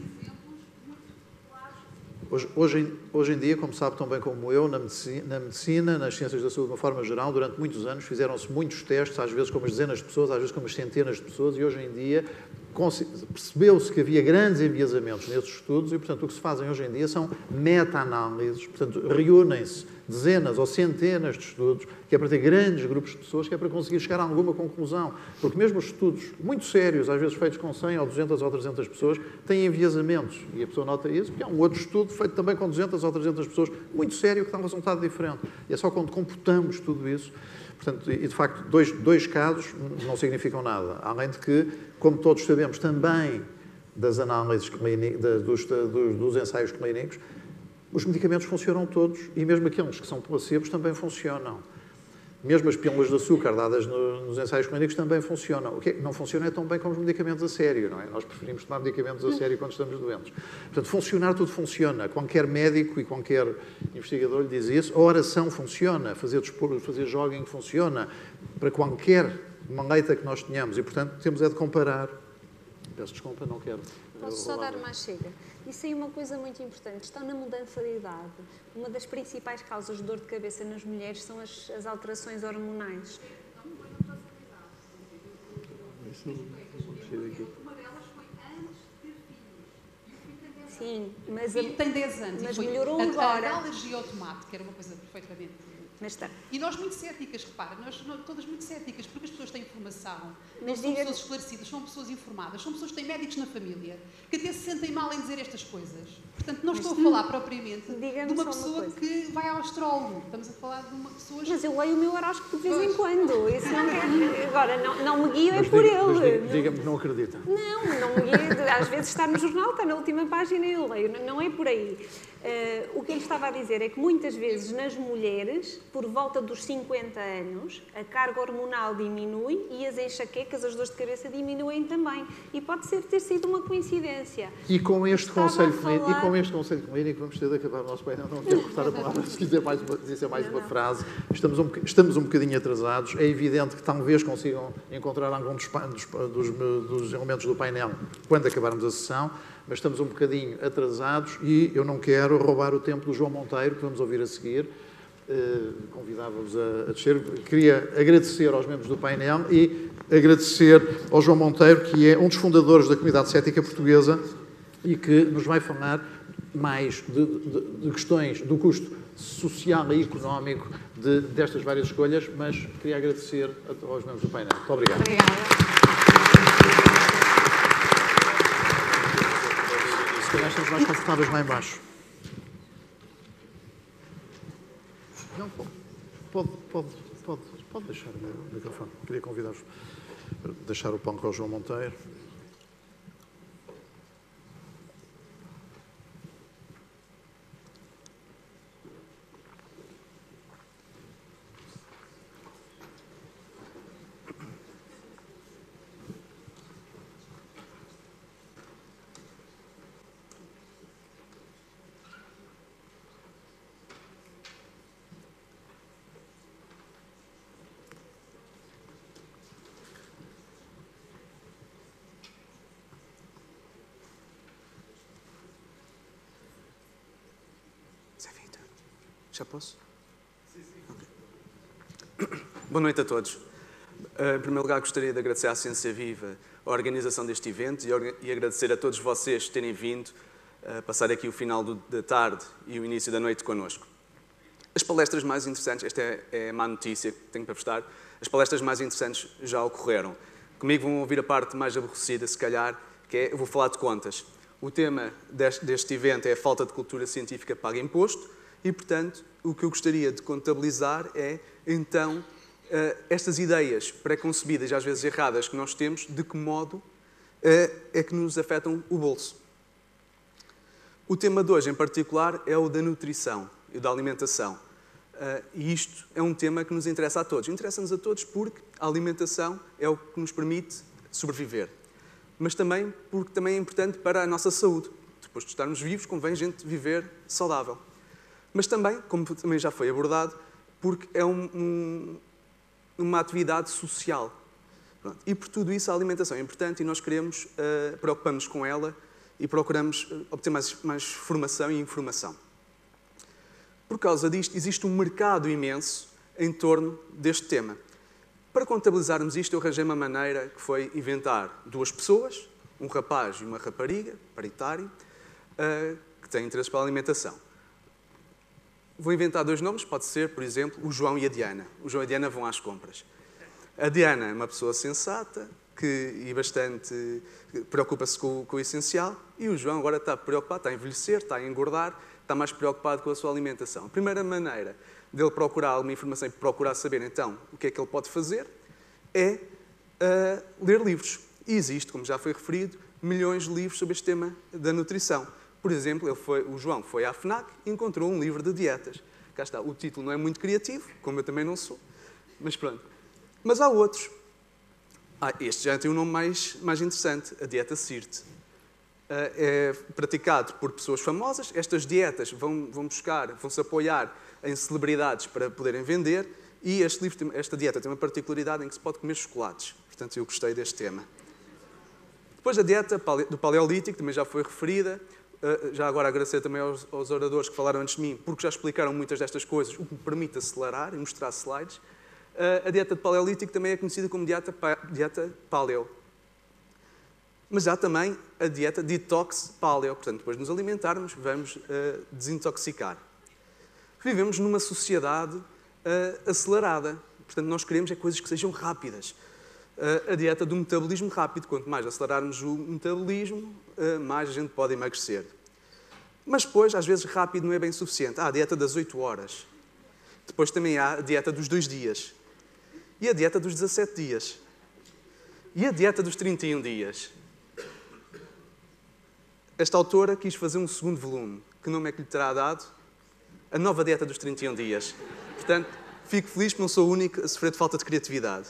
Hoje, hoje, hoje em dia, como sabe tão bem como eu, na medicina, na medicina, nas ciências da saúde de uma forma geral, durante muitos anos fizeram-se muitos testes, às vezes com umas dezenas de pessoas, às vezes com umas centenas de pessoas, e hoje em dia percebeu-se que havia grandes enviesamentos nesses estudos e, portanto, o que se fazem hoje em dia são meta-análises, portanto, reúnem-se dezenas ou centenas de estudos, que é para ter grandes grupos de pessoas, que é para conseguir chegar a alguma conclusão. Porque mesmo os estudos muito sérios, às vezes feitos com cem ou duzentas ou trezentas pessoas, têm enviesamentos. E a pessoa nota isso, porque há um outro estudo feito também com duzentas ou trezentas pessoas, muito sério, que dá um resultado diferente. E é só quando computamos tudo isso. Portanto, e de facto, dois, dois casos não significam nada. Além de que, como todos sabemos, também das análises clínicas, dos, dos, dos ensaios clínicos, os medicamentos funcionam todos e mesmo aqueles que são placebos também funcionam. Mesmo as pílulas de açúcar dadas no, nos ensaios clínicos também funcionam. O que não funciona é tão bem como os medicamentos a sério, não é? Nós preferimos tomar medicamentos a sério quando estamos doentes. Portanto, funcionar tudo funciona. Qualquer médico e qualquer investigador lhe diz isso. A oração funciona, fazer desporto, fazer jogging funciona para qualquer maleita que nós tenhamos. E, portanto, temos é de comparar. Peço desculpa, não quero. Posso só dar uma chega? Isso aí é uma coisa muito importante. Está na mudança de idade. Uma das principais causas de dor de cabeça nas mulheres são as, as alterações hormonais. Sim, mas, a, tem dez anos. mas foi melhorou a, agora. A alergia ao tomate, que era uma coisa perfeitamente... Mas está. E nós muito céticas, repara, nós, nós todas muito céticas, porque as pessoas têm informação, mas são diga... pessoas esclarecidas, são pessoas informadas, são pessoas que têm médicos na família, que até se sentem mal em dizer estas coisas. Portanto, não estou a falar propriamente de uma pessoa uma que vai ao astrólogo. Estamos a falar de uma pessoa... Mas eu leio o meu horóscopo de vez em quando. Isso não quer... Agora, não, não me guio é por ele. Diga-me que não acredita. Não, não me guio. Às vezes está no jornal, está na última página e eu leio. Não é por aí. Uh, o que ele estava a dizer é que muitas vezes nas mulheres por volta dos cinquenta anos, a carga hormonal diminui e as enxaquecas, as dores de cabeça diminuem também. E pode ser ter sido uma coincidência. E com este, Estava conselho, a falar- e com este conselho clínico, vamos ter de acabar o nosso painel. Não quero cortar a palavra, se quiser mais uma, dizer mais uma frase. Estamos um, estamos um bocadinho atrasados. É evidente que talvez consigam encontrar algum dos, pa- dos, dos, dos elementos do painel quando acabarmos a sessão, mas estamos um bocadinho atrasados e eu não quero roubar o tempo do João Monteiro, que vamos ouvir a seguir. Uh, convidava-vos a, a descer. Queria agradecer aos membros do painel e agradecer ao João Monteiro, que é um dos fundadores da Comunidade Cética Portuguesa e que nos vai falar mais de, de, de questões do custo social e económico de, destas várias escolhas, mas queria agradecer a, aos membros do painel. Muito obrigado. Obrigada. Se calhar estamos mais confortáveis lá em baixo. Não, pode, pode, pode, pode, pode deixar o meu microfone. Queria convidar-vos a deixar o palco ao João Monteiro. Zé Vitor, já posso? Sim, sim. Okay. Boa noite a todos. Uh, em primeiro lugar, gostaria de agradecer à Ciência Viva a organização deste evento e, e agradecer a todos vocês terem vindo uh, passar aqui o final do, da tarde e o início da noite connosco. As palestras mais interessantes, esta é, é a má notícia que tenho para vos dar, as palestras mais interessantes já ocorreram. Comigo vão ouvir a parte mais aborrecida, se calhar, que é, eu vou falar de contas. O tema deste, deste evento é a falta de cultura científica paga imposto e, portanto, o que eu gostaria de contabilizar é, então, estas ideias pré-concebidas e às vezes erradas que nós temos, de que modo é que nos afetam o bolso. O tema de hoje, em particular, é o da nutrição e da alimentação. E isto é um tema que nos interessa a todos. Interessa-nos a todos porque a alimentação é o que nos permite sobreviver. Mas também porque também é importante para a nossa saúde. Depois de estarmos vivos, convém a gente viver saudável. Mas também, como também já foi abordado, porque é um, um, uma atividade social. Pronto. E por tudo isso a alimentação é importante e nós queremos, uh, preocupamos-nos com ela e procuramos obter mais, mais formação e informação. Por causa disto, existe um mercado imenso em torno deste tema. Para contabilizarmos isto, eu arranjei uma maneira que foi inventar duas pessoas, um rapaz e uma rapariga, paritário, uh, que têm interesse pela alimentação. Vou inventar dois nomes, pode ser, por exemplo, o João e a Diana. O João e a Diana vão às compras. A Diana é uma pessoa sensata que, e bastante preocupa-se com, com o essencial, e o João agora está preocupado, está a envelhecer, está a engordar, está mais preocupado com a sua alimentação. A primeira maneira dele procurar alguma informação e procurar saber, então, o que é que ele pode fazer, é uh, ler livros. E existe, como já foi referido, milhões de livros sobre este tema da nutrição. Por exemplo, ele foi, o João foi à FNAC e encontrou um livro de dietas. Cá está, o título não é muito criativo, como eu também não sou, mas pronto. Mas há outros. Ah, este já tem um nome mais, mais interessante, a dieta S I R T. Uh, é praticado por pessoas famosas. Estas dietas vão, vão buscar, vão-se apoiar em celebridades para poderem vender, e este livro, esta dieta tem uma particularidade em que se pode comer chocolates. Portanto, eu gostei deste tema. Depois a dieta do Paleolítico, também já foi referida. Já agora agradecer também aos, aos oradores que falaram antes de mim, porque já explicaram muitas destas coisas, o que me permite acelerar e mostrar slides. A dieta do Paleolítico também é conhecida como dieta, dieta paleo. Mas há também a dieta detox paleo. Portanto, depois de nos alimentarmos, vamos uh, desintoxicar. Vivemos numa sociedade uh, acelerada. Portanto, nós queremos é coisas que sejam rápidas. Uh, a dieta do metabolismo rápido. Quanto mais acelerarmos o metabolismo, uh, mais a gente pode emagrecer. Mas depois, às vezes, rápido não é bem suficiente. Há a dieta das oito horas. Depois também há a dieta dos dois dias. E a dieta dos dezassete dias. E a dieta dos trinta e um dias. Esta autora quis fazer um segundo volume. Que nome é que lhe terá dado? A nova dieta dos trinta e um dias. Portanto, Fico feliz porque não sou o único a sofrer de falta de criatividade.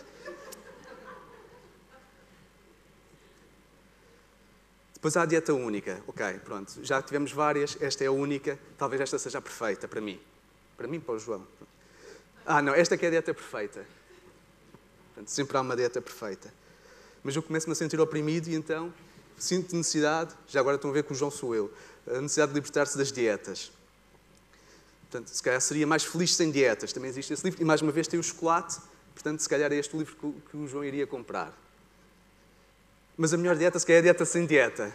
Depois há a dieta única. Ok, pronto. Já tivemos várias, esta é a única. Talvez esta seja a perfeita para mim. Para mim e para o João. Ah, não, esta que é a dieta perfeita. Portanto, sempre há uma dieta perfeita. Mas eu começo-me a sentir oprimido e então sinto necessidade, já agora estão a ver que o João sou eu, a necessidade de libertar-se das dietas. Portanto, se calhar seria mais feliz sem dietas. Também existe esse livro. E mais uma vez tem o chocolate. Portanto, se calhar é este o livro que o, que o João iria comprar. Mas a melhor dieta, se calhar, é a dieta sem dieta.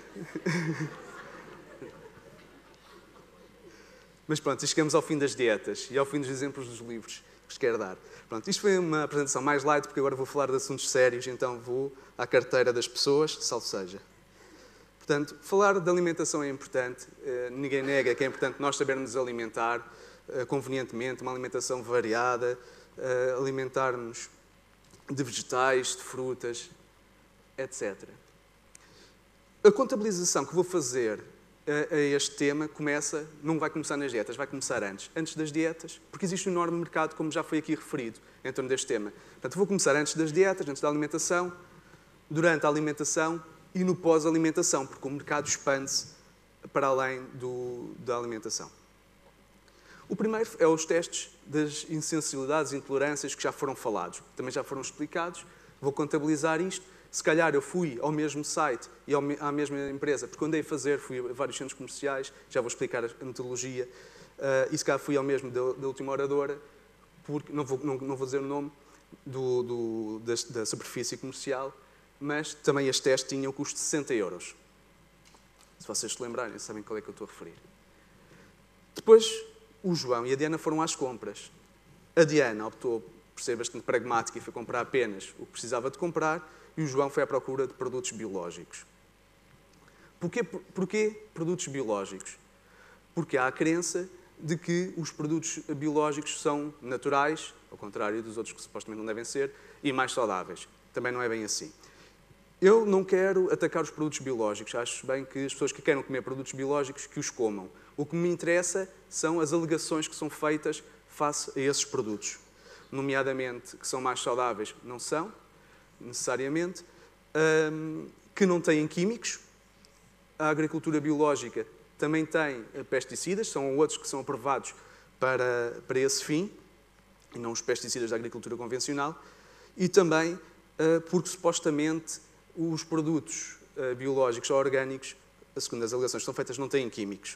Mas pronto, chegamos ao fim das dietas e ao fim dos exemplos dos livros que vos quero dar. Pronto, isto foi uma apresentação mais light, porque agora vou falar de assuntos sérios, então vou à carteira das pessoas, salvo seja. Portanto, falar de alimentação é importante. Ninguém nega que é importante nós sabermos alimentar convenientemente, uma alimentação variada, alimentar-nos de vegetais, de frutas, etcétera. A contabilização que vou fazer a, a este tema começa, não vai começar nas dietas, vai começar antes. Antes das dietas, porque existe um enorme mercado, como já foi aqui referido, em torno deste tema. Portanto, vou começar antes das dietas, antes da alimentação, durante a alimentação e no pós-alimentação, porque o mercado expande-se para além do, da alimentação. O primeiro é os testes das insensibilidades e intolerâncias que já foram falados, também já foram explicados. Vou contabilizar isto. Se calhar eu fui ao mesmo site e à mesma empresa, porque andei a fazer, fui a vários centros comerciais, já vou explicar a metodologia, uh, e se calhar fui ao mesmo da, da última oradora, porque, não, vou, não, não vou dizer o nome do, do, da, da superfície comercial, mas também este teste tinha um custo de sessenta euros. Se vocês se lembrarem, sabem qual é que eu estou a referir. Depois, o João e a Diana foram às compras. A Diana optou por ser bastante pragmática e foi comprar apenas o que precisava de comprar, e o João foi à procura de produtos biológicos. Porquê, porquê produtos biológicos? Porque há a crença de que os produtos biológicos são naturais, ao contrário dos outros que supostamente não devem ser, e mais saudáveis. Também não é bem assim. Eu não quero atacar os produtos biológicos. Acho bem que as pessoas que queiram comer produtos biológicos, que os comam. O que me interessa são as alegações que são feitas face a esses produtos. Nomeadamente, que são mais saudáveis, não são, necessariamente, um, que não têm químicos. A agricultura biológica também tem pesticidas, são outros que são aprovados para, para esse fim, e não os pesticidas da agricultura convencional, e também uh, porque supostamente os produtos uh, biológicos ou orgânicos, segundo as alegações que são feitas, não têm químicos.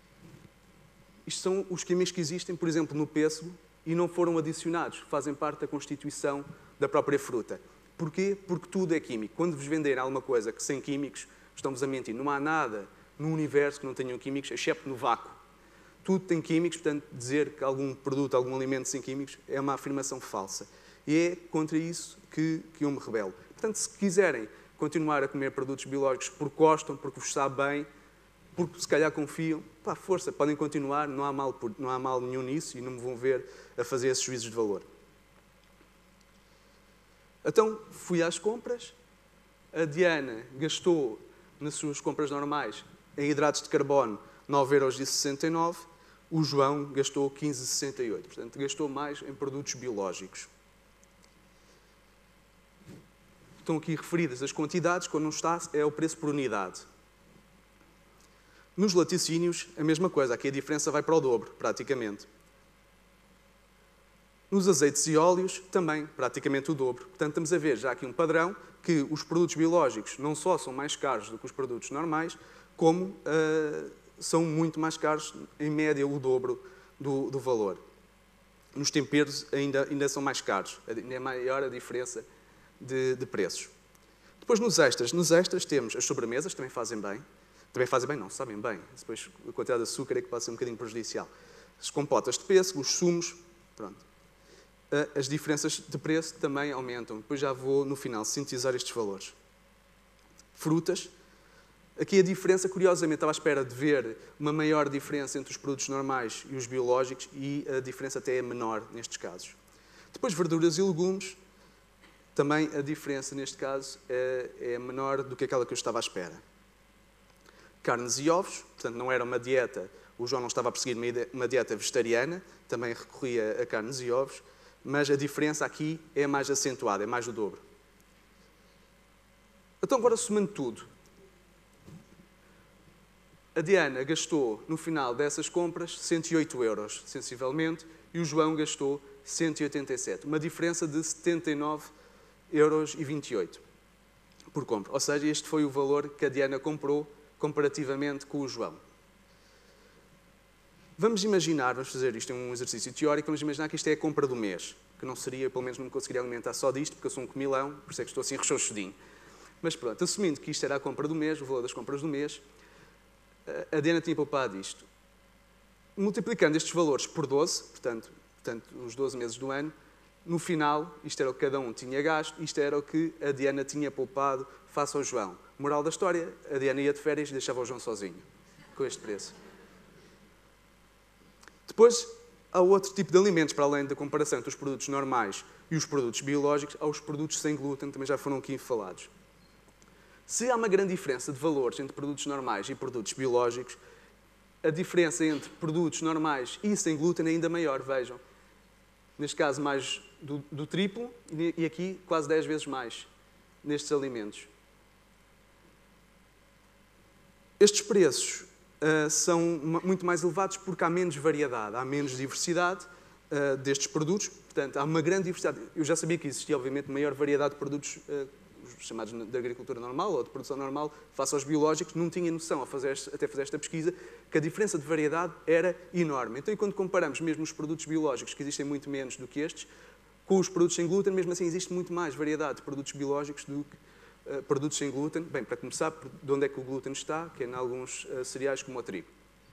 Isto são os químicos que existem, por exemplo, no pêssego, e não foram adicionados, fazem parte da constituição da própria fruta. Porquê? Porque tudo é químico. Quando vos venderem alguma coisa que sem químicos, estão-vos a mentir. Não há nada no universo que não tenha químicos, exceto no vácuo. Tudo tem químicos, portanto, dizer que algum produto, algum alimento sem químicos é uma afirmação falsa. E é contra isso que, que eu me rebelo. Portanto, se quiserem continuar a comer produtos biológicos porque gostam, porque vos sabe bem, porque se calhar confiam, pá, força, podem continuar, não há mal, não há mal nenhum nisso e não me vão ver a fazer esses juízos de valor. Então, fui às compras, a Diana gastou, nas suas compras normais, em hidratos de carbono, nove euros e sessenta e nove, o João gastou quinze vírgula sessenta e oito, portanto, gastou mais em produtos biológicos. Estão aqui referidas as quantidades, quando não está, é o preço por unidade. Nos laticínios, a mesma coisa, aqui a diferença vai para o dobro, praticamente. Nos azeites e óleos, também, praticamente o dobro. Portanto, estamos a ver já aqui um padrão que os produtos biológicos não só são mais caros do que os produtos normais, como uh, são muito mais caros, em média, o dobro do, do valor. Nos temperos ainda, ainda são mais caros, ainda é maior a diferença de, de preços. Depois, nos extras. Nos extras temos as sobremesas, também fazem bem. Também fazem bem, não, sabem bem. Depois, a quantidade de açúcar é que pode ser um bocadinho prejudicial. As compotas de pêssego, os sumos, pronto. As diferenças de preço também aumentam. Depois já vou, no final, sintetizar estes valores. Frutas. Aqui a diferença, curiosamente, estava à espera de ver uma maior diferença entre os produtos normais e os biológicos e a diferença até é menor nestes casos. Depois, verduras e legumes. Também a diferença, neste caso, é, é menor do que aquela que eu estava à espera. Carnes e ovos. Portanto, não era uma dieta... O João não estava a perseguir uma dieta vegetariana. Também recorria a carnes e ovos. mas a diferença aqui é mais acentuada, é mais do dobro. Então, agora, somando tudo, a Diana gastou, no final dessas compras, cento e oito euros, sensivelmente, e o João gastou cento e oitenta e sete. Uma diferença de setenta e nove euros e vinte e oito por compra. Ou seja, este foi o valor que a Diana comprou comparativamente com o João. Vamos imaginar, vamos fazer isto em um exercício teórico, vamos imaginar que isto é a compra do mês, que não seria, pelo menos não me conseguiria alimentar só disto, porque eu sou um comilão, por isso é que estou assim rechonchudinho. Mas pronto, assumindo que isto era a compra do mês, o valor das compras do mês, a Diana tinha poupado isto. Multiplicando estes valores por doze, portanto, portanto, os doze meses do ano, no final, isto era o que cada um tinha gasto, isto era o que a Diana tinha poupado face ao João. Moral da história, a Diana ia de férias e deixava o João sozinho, com este preço. Depois, há outro tipo de alimentos, para além da comparação entre os produtos normais e os produtos biológicos, há os produtos sem glúten, também já foram aqui falados. Se há uma grande diferença de valores entre produtos normais e produtos biológicos, a diferença entre produtos normais e sem glúten é ainda maior, vejam. Neste caso, mais do, do triplo e aqui quase dez vezes mais nestes alimentos. Estes preços uh, são muito mais elevados porque há menos variedade, há menos diversidade uh, destes produtos. Portanto, há uma grande diversidade. Eu já sabia que existia, obviamente, maior variedade de produtos uh, chamados de agricultura normal ou de produção normal face aos biológicos. Não tinha noção, ao fazer, até fazer esta pesquisa, que a diferença de variedade era enorme. Então, e quando comparamos mesmo os produtos biológicos, que existem muito menos do que estes, com os produtos sem glúten, mesmo assim existe muito mais variedade de produtos biológicos do que uh, produtos sem glúten. Bem, para começar, de onde é que o glúten está, que é em alguns uh, cereais como o trigo.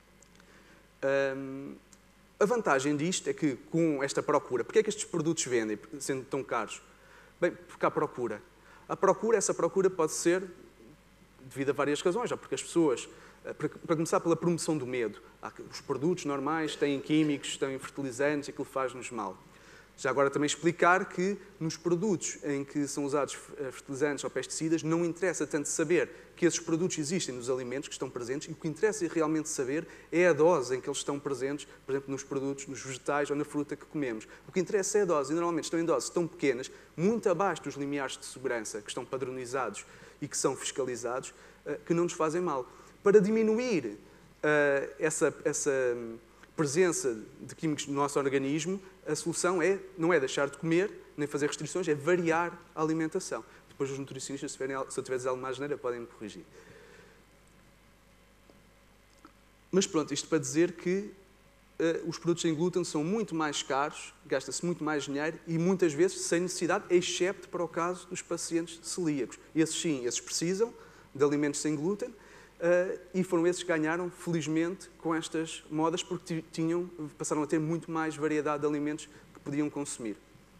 Um, a vantagem disto é que, com esta procura, porque é que estes produtos vendem, sendo tão caros? Bem, porque há procura. A procura, essa procura pode ser devido a várias razões, já porque as pessoas, para começar pela promoção do medo, os produtos normais têm químicos, têm fertilizantes, e aquilo faz-nos mal. Já agora também explicar que nos produtos em que são usados fertilizantes ou pesticidas, não interessa tanto saber que esses produtos existem nos alimentos que estão presentes, e o que interessa realmente saber é a dose em que eles estão presentes, por exemplo, nos produtos, nos vegetais ou na fruta que comemos. O que interessa é a dose, e normalmente estão em doses tão pequenas, muito abaixo dos limiares de segurança, que estão padronizados e que são fiscalizados, que não nos fazem mal. Para diminuir uh, essa, essa presença de químicos no nosso organismo, a solução é, não é deixar de comer, nem fazer restrições, é variar a alimentação. Depois os nutricionistas, se, tiverem, se eu tiver a dizer alguma asneira, podem me corrigir. Mas pronto, isto para dizer que uh, os produtos sem glúten são muito mais caros, gasta-se muito mais dinheiro e muitas vezes sem necessidade, excepto para o caso dos pacientes celíacos. Esses sim, esses precisam de alimentos sem glúten, uh, e foram esses que ganharam, felizmente, com estas modas, porque tinham, passaram a ter muito mais variedade de alimentos que podiam consumir.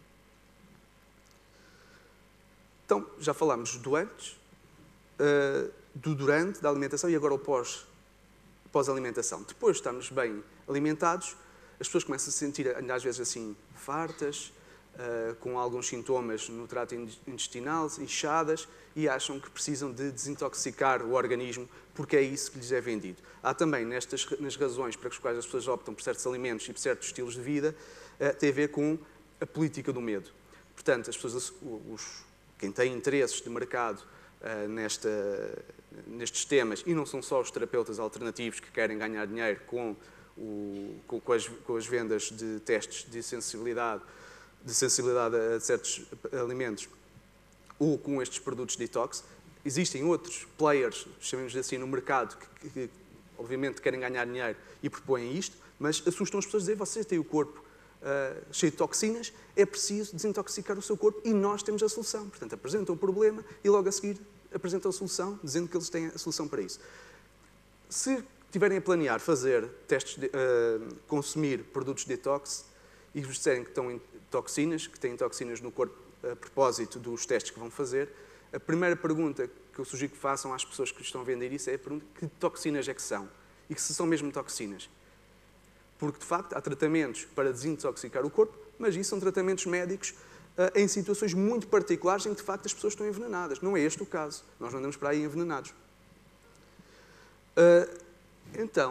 Então, já falámos do antes, uh, do durante, da alimentação e agora o pós, pós-alimentação. Depois de estarmos bem alimentados, as pessoas começam a se sentir, às vezes, assim, fartas, Uh, com alguns sintomas no trato intestinal, inchadas, e acham que precisam de desintoxicar o organismo, porque é isso que lhes é vendido. Há também, nestas, nas razões para as quais as pessoas optam por certos alimentos e por certos estilos de vida, uh, tem a ver com a política do medo. Portanto, as pessoas, os, quem tem interesses de mercado uh, nesta, nestes temas, e não são só os terapeutas alternativos que querem ganhar dinheiro com, o, com, com, as, com as vendas de testes de sensibilidade, de sensibilidade a certos alimentos, ou com estes produtos detox. Existem outros players, chamemos assim, no mercado, que, que, que obviamente querem ganhar dinheiro e propõem isto, mas assustam as pessoas a dizer: você tem o corpo uh, cheio de toxinas, é preciso desintoxicar o seu corpo e nós temos a solução. Portanto, apresentam o problema e logo a seguir apresentam a solução, dizendo que eles têm a solução para isso. Se tiverem a planear fazer testes, de, uh, consumir produtos detox, e vos disserem que estão em toxinas, que têm toxinas no corpo a propósito dos testes que vão fazer, a primeira pergunta que eu sugiro que façam às pessoas que estão a vender isso é a pergunta: que toxinas é que são? E que se são mesmo toxinas? Porque, de facto, há tratamentos para desintoxicar o corpo, mas isso são tratamentos médicos uh, em situações muito particulares em que, de facto, as pessoas estão envenenadas. Não é este o caso. Nós não andamos para aí envenenados. Uh, então,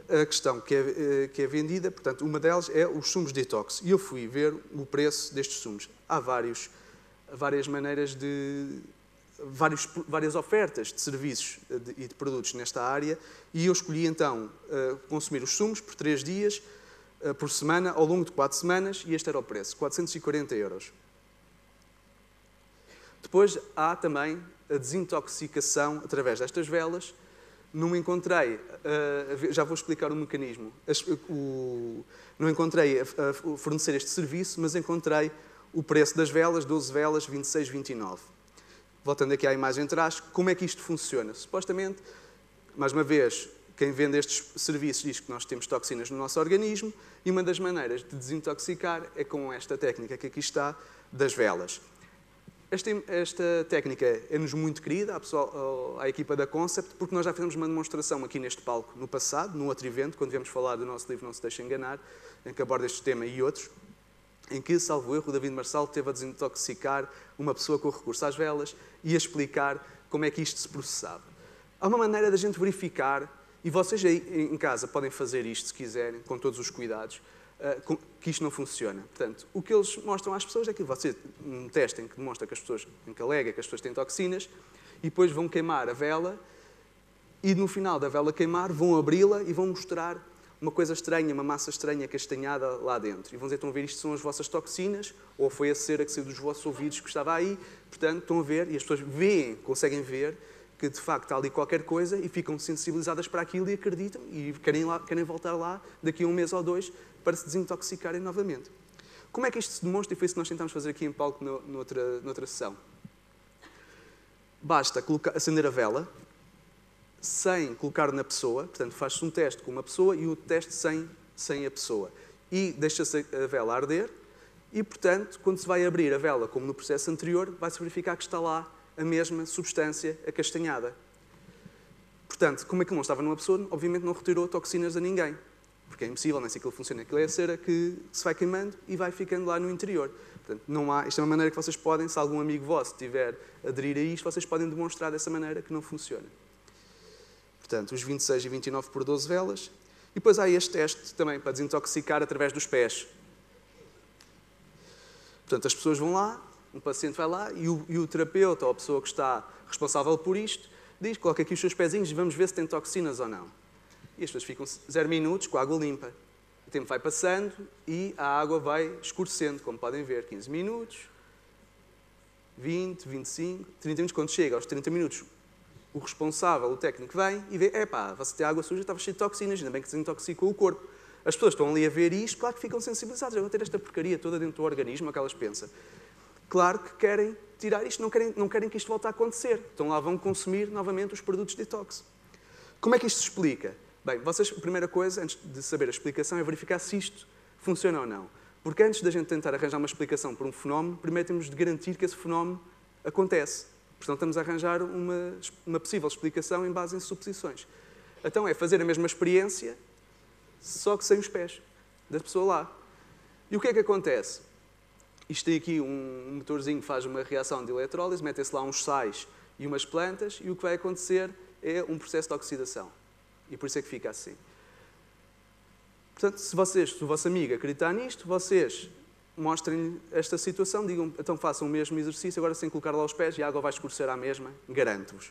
a questão que é, que é vendida, portanto, uma delas é os sumos detox. E eu fui ver o preço destes sumos. Há vários, várias maneiras de... Vários, várias ofertas de serviços de, e de produtos nesta área, e eu escolhi então uh, consumir os sumos por três dias, uh, por semana, ao longo de quatro semanas, e este era o preço, quatrocentos e quarenta euros. Depois há também a desintoxicação através destas velas. Não encontrei, uh, já vou explicar o mecanismo, As, o, não encontrei a, a fornecer este serviço, mas encontrei o preço das velas, doze velas, vinte e seis, vinte e nove. Voltando aqui à imagem de trás, como é que isto funciona? Supostamente, mais uma vez, quem vende estes serviços diz que nós temos toxinas no nosso organismo, e uma das maneiras de desintoxicar é com esta técnica que aqui está, das velas. Esta, esta técnica é-nos muito querida, à, pessoal, à equipa da Concept, porque nós já fizemos uma demonstração aqui neste palco no passado, num outro evento, quando viemos falar do nosso livro Não Se Deixe Enganar, em que aborda este tema e outros, em que, salvo erro, o David Marçal teve a desintoxicar uma pessoa com recurso às velas e a explicar como é que isto se processava. Há uma maneira da gente verificar, e vocês aí em casa podem fazer isto se quiserem, com todos os cuidados, que isto não funciona. Portanto, o que eles mostram às pessoas é que vocês um teste em que demonstra que as pessoas, em que alega que as pessoas têm toxinas, e depois vão queimar a vela, e no final da vela queimar vão abri-la e vão mostrar uma coisa estranha, uma massa estranha castanhada lá dentro. E vão dizer, estão a ver, isto são as vossas toxinas, ou foi a cera que saiu dos vossos ouvidos que estava aí. Portanto, estão a ver, e as pessoas veem, conseguem ver, que de facto há ali qualquer coisa e ficam sensibilizadas para aquilo e acreditam e querem, lá, querem voltar lá daqui a um mês ou dois para se desintoxicarem novamente. Como é que isto se demonstra? E foi isso que nós tentámos fazer aqui em palco no, noutra, noutra sessão. Basta colocar, acender a vela, sem colocar na pessoa, portanto faz-se um teste com uma pessoa e o teste sem, sem a pessoa. E deixa-se a vela arder e, portanto, quando se vai abrir a vela, como no processo anterior, vai-se verificar que está lá a mesma substância acastanhada. Portanto, como aquilo não estava numa pessoa, obviamente não retirou toxinas a ninguém, porque é impossível, nem sei aquilo funciona. Aquilo é a cera que se vai queimando e vai ficando lá no interior. Portanto, não há, isto é uma maneira que vocês podem, se algum amigo vosso tiver a aderir a isto, vocês podem demonstrar dessa maneira que não funciona. Portanto, os vinte e seis e vinte e nove por doze velas. E depois há este teste também para desintoxicar através dos pés. Portanto, as pessoas vão lá, um paciente vai lá e o, e o terapeuta ou a pessoa que está responsável por isto diz, coloca aqui os seus pezinhos e vamos ver se tem toxinas ou não. E as pessoas ficam zero minutos com a água limpa. O tempo vai passando e a água vai escurecendo, como podem ver, quinze minutos, vinte, vinte e cinco, trinta minutos. Quando chega aos trinta minutos, o responsável, o técnico, vem e vê, epá, você tem água suja, estava cheio de toxinas, ainda bem que desintoxicou o corpo. As pessoas estão ali a ver isto, claro que ficam sensibilizadas, eu vou ter esta porcaria toda dentro do organismo, é o que elas pensam. Claro que querem tirar isto, não querem, não querem que isto volte a acontecer. Então lá vão consumir novamente os produtos detox. Como é que isto se explica? Bem, vocês, a primeira coisa, antes de saber a explicação, é verificar se isto funciona ou não. Porque antes da gente tentar arranjar uma explicação por um fenómeno, primeiro temos de garantir que esse fenómeno acontece. Portanto, estamos a arranjar uma, uma possível explicação em base em suposições. Então é fazer a mesma experiência, só que sem os pés da pessoa lá. E o que é que acontece? Isto tem aqui um motorzinho que faz uma reação de eletrólise, metem-se lá uns sais e umas plantas, e o que vai acontecer é um processo de oxidação. E por isso é que fica assim. Portanto, se vocês, se o vosso amigo acreditar nisto, vocês mostrem-lhe esta situação, digam, então façam o mesmo exercício, agora sem colocar lá os pés, e a água vai escurecer à mesma, garanto-vos.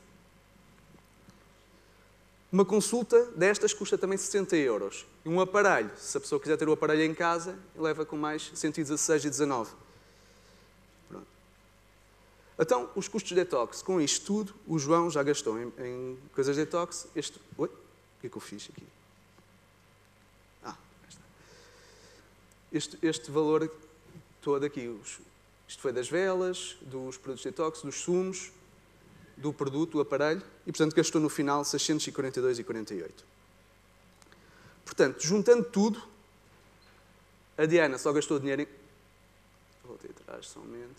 Uma consulta destas custa também sessenta euros. E um aparelho, se a pessoa quiser ter o aparelho em casa, leva com mais cento e dezasseis e dezanove. Pronto. Então, os custos de detox. Com isto tudo, o João já gastou em, em coisas de detox. Este... Oi? O que é que eu fiz aqui? Ah, está. Este, este valor todo aqui, os, isto foi das velas, dos produtos de detox, dos sumos, do produto, do aparelho, e, portanto, gastou no final seiscentos e quarenta e dois vírgula quarenta e oito. Portanto, juntando tudo, a Diana só gastou dinheiro em... Voltei atrás somente.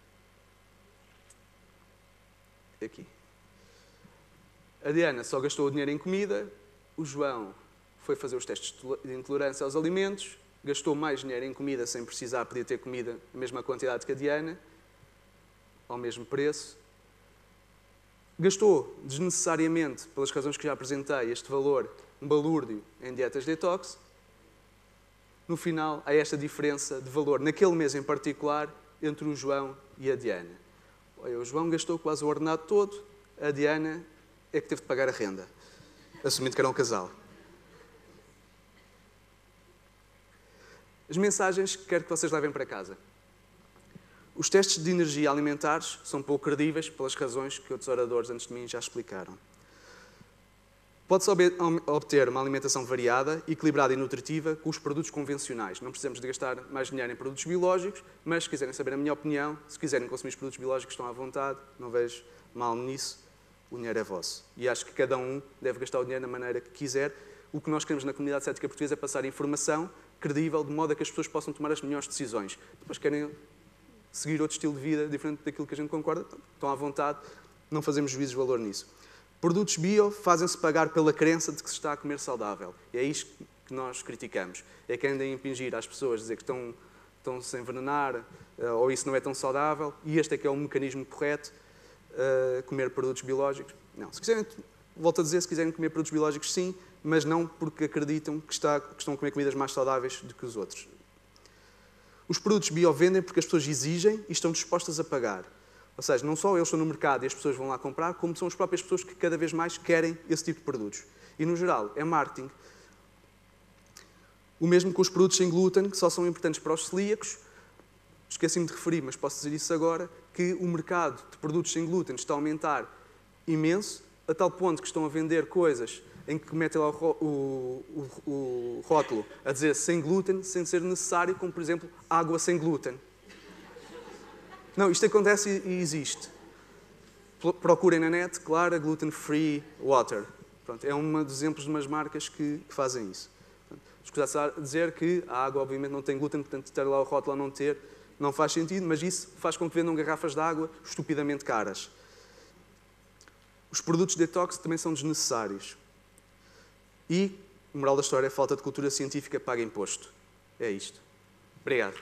Aqui. A Diana só gastou o dinheiro em comida, o João foi fazer os testes de intolerância aos alimentos, gastou mais dinheiro em comida sem precisar, podia ter comida a mesma quantidade que a Diana, ao mesmo preço. Gastou desnecessariamente, pelas razões que já apresentei, este valor um balúrdio em dietas detox, no final há esta diferença de valor, naquele mês em particular, entre o João e a Diana. Olha, o João gastou quase o ordenado todo, a Diana é que teve de pagar a renda, assumindo que era um casal. As mensagens que quero que vocês levem para casa. Os testes de energia alimentares são pouco credíveis pelas razões que outros oradores antes de mim já explicaram. Pode-se obter uma alimentação variada, equilibrada e nutritiva com os produtos convencionais. Não precisamos de gastar mais dinheiro em produtos biológicos, mas se quiserem saber a minha opinião, se quiserem consumir os produtos biológicos estão à vontade, não vejo mal nisso, o dinheiro é vosso. E acho que cada um deve gastar o dinheiro da maneira que quiser. O que nós queremos na comunidade cética portuguesa é passar informação credível, de modo a que as pessoas possam tomar as melhores decisões. Depois querem seguir outro estilo de vida diferente daquilo que a gente concorda, estão à vontade, não fazemos juízos de valor nisso. Produtos bio fazem-se pagar pela crença de que se está a comer saudável. E é isto que nós criticamos. É que andem a impingir às pessoas, dizer que estão, estão-se a envenenar, ou isso não é tão saudável, e este é que é o mecanismo correto, uh, comer produtos biológicos. Não, se quiserem, volto a dizer, se quiserem comer produtos biológicos, sim, mas não porque acreditam que, está, que estão a comer comidas mais saudáveis do que os outros. Os produtos bio vendem porque as pessoas exigem e estão dispostas a pagar. Ou seja, não só eles estão no mercado e as pessoas vão lá comprar, como são as próprias pessoas que cada vez mais querem esse tipo de produtos. E, no geral, é marketing. O mesmo com os produtos sem glúten, que só são importantes para os celíacos. Esqueci-me de referir, mas posso dizer isso agora, que o mercado de produtos sem glúten está a aumentar imenso, a tal ponto que estão a vender coisas em que metem lá o, o, o, o rótulo a dizer sem glúten, sem ser necessário, como, por exemplo, água sem glúten. Não, isto acontece e existe. Procurem na net, Clara Gluten Free Water. Pronto, é um dos exemplos de umas marcas que, que fazem isso. Escusar-se a dizer que a água, obviamente, não tem glúten, portanto, ter lá o rótulo a não ter, não faz sentido, mas isso faz com que vendam garrafas de água estupidamente caras. Os produtos detox também são desnecessários. E, moral da história, a falta de cultura científica paga imposto. É isto. Obrigado.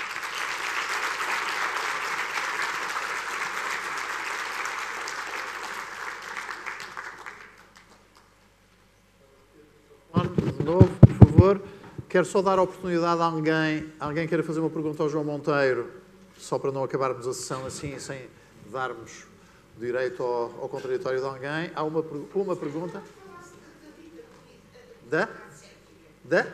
De novo, por favor. Quero só dar a oportunidade a alguém, alguém queira fazer uma pergunta ao João Monteiro, só para não acabarmos a sessão assim, sem darmos direito ao, ao contraditório de alguém. Há uma, uma pergunta? Da? Da?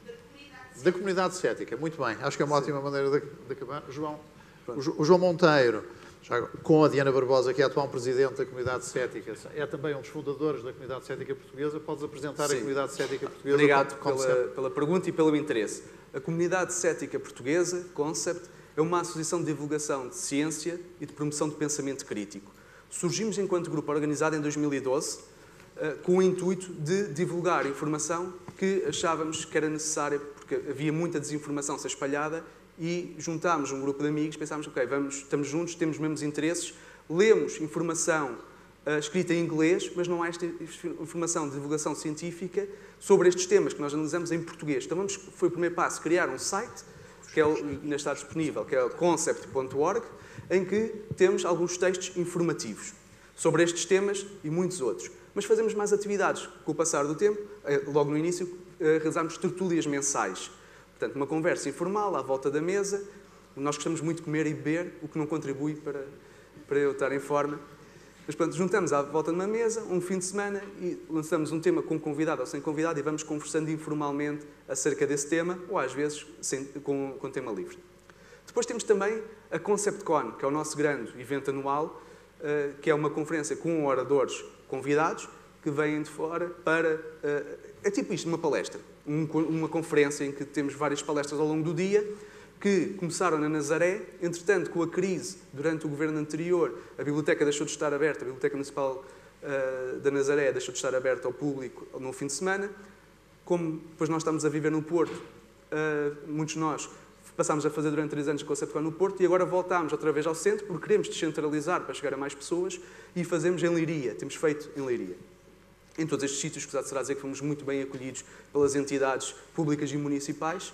Da comunidade cética. Muito bem. Acho que é uma ótima maneira de, de acabar. João, o, o João Monteiro, já com a Diana Barbosa, que é atual presidente da comunidade cética, é também um dos fundadores da comunidade cética portuguesa. Podes apresentar Sim. a comunidade cética portuguesa? Obrigado pela, pela pergunta e pelo interesse. A comunidade cética portuguesa, Concept, é uma associação de divulgação de ciência e de promoção de pensamento crítico. Surgimos enquanto grupo organizado em dois mil e doze, com o intuito de divulgar informação que achávamos que era necessária, porque havia muita desinformação a ser espalhada, e juntámos um grupo de amigos, pensámos, ok, vamos, estamos juntos, temos os mesmos interesses, lemos informação uh, escrita em inglês, mas não há esta informação de divulgação científica sobre estes temas que nós analisamos em português. Então vamos, foi o primeiro passo, criar um site, que é, ainda está disponível, que é o concept ponto org, em que temos alguns textos informativos sobre estes temas e muitos outros. Mas fazemos mais atividades. Com o passar do tempo, logo no início, realizámos tertúlias mensais. Portanto, uma conversa informal à volta da mesa. Nós gostamos muito de comer e beber, o que não contribui para, para eu estar em forma. Mas, portanto, juntamos à volta de uma mesa, um fim de semana, e lançamos um tema com convidado ou sem convidado e vamos conversando informalmente acerca desse tema, ou às vezes sem, com, com tema livre. Depois temos também a ConceptCon, que é o nosso grande evento anual, uh, que é uma conferência com oradores convidados que vêm de fora para... Uh, é tipo isto, uma palestra. Um, uma conferência em que temos várias palestras ao longo do dia, que começaram na Nazaré. Entretanto, com a crise, durante o governo anterior, a biblioteca deixou de estar aberta, a Biblioteca Municipal uh, da Nazaré deixou de estar aberta ao público no fim de semana. Como depois nós estamos a viver no Porto, uh, muitos de nós passámos a fazer durante três anos a ConceptCon no Porto e agora voltámos outra vez ao centro porque queremos descentralizar para chegar a mais pessoas e fazemos em Leiria. Temos feito em Leiria. Em todos estes sítios, que será dizer que fomos muito bem acolhidos pelas entidades públicas e municipais.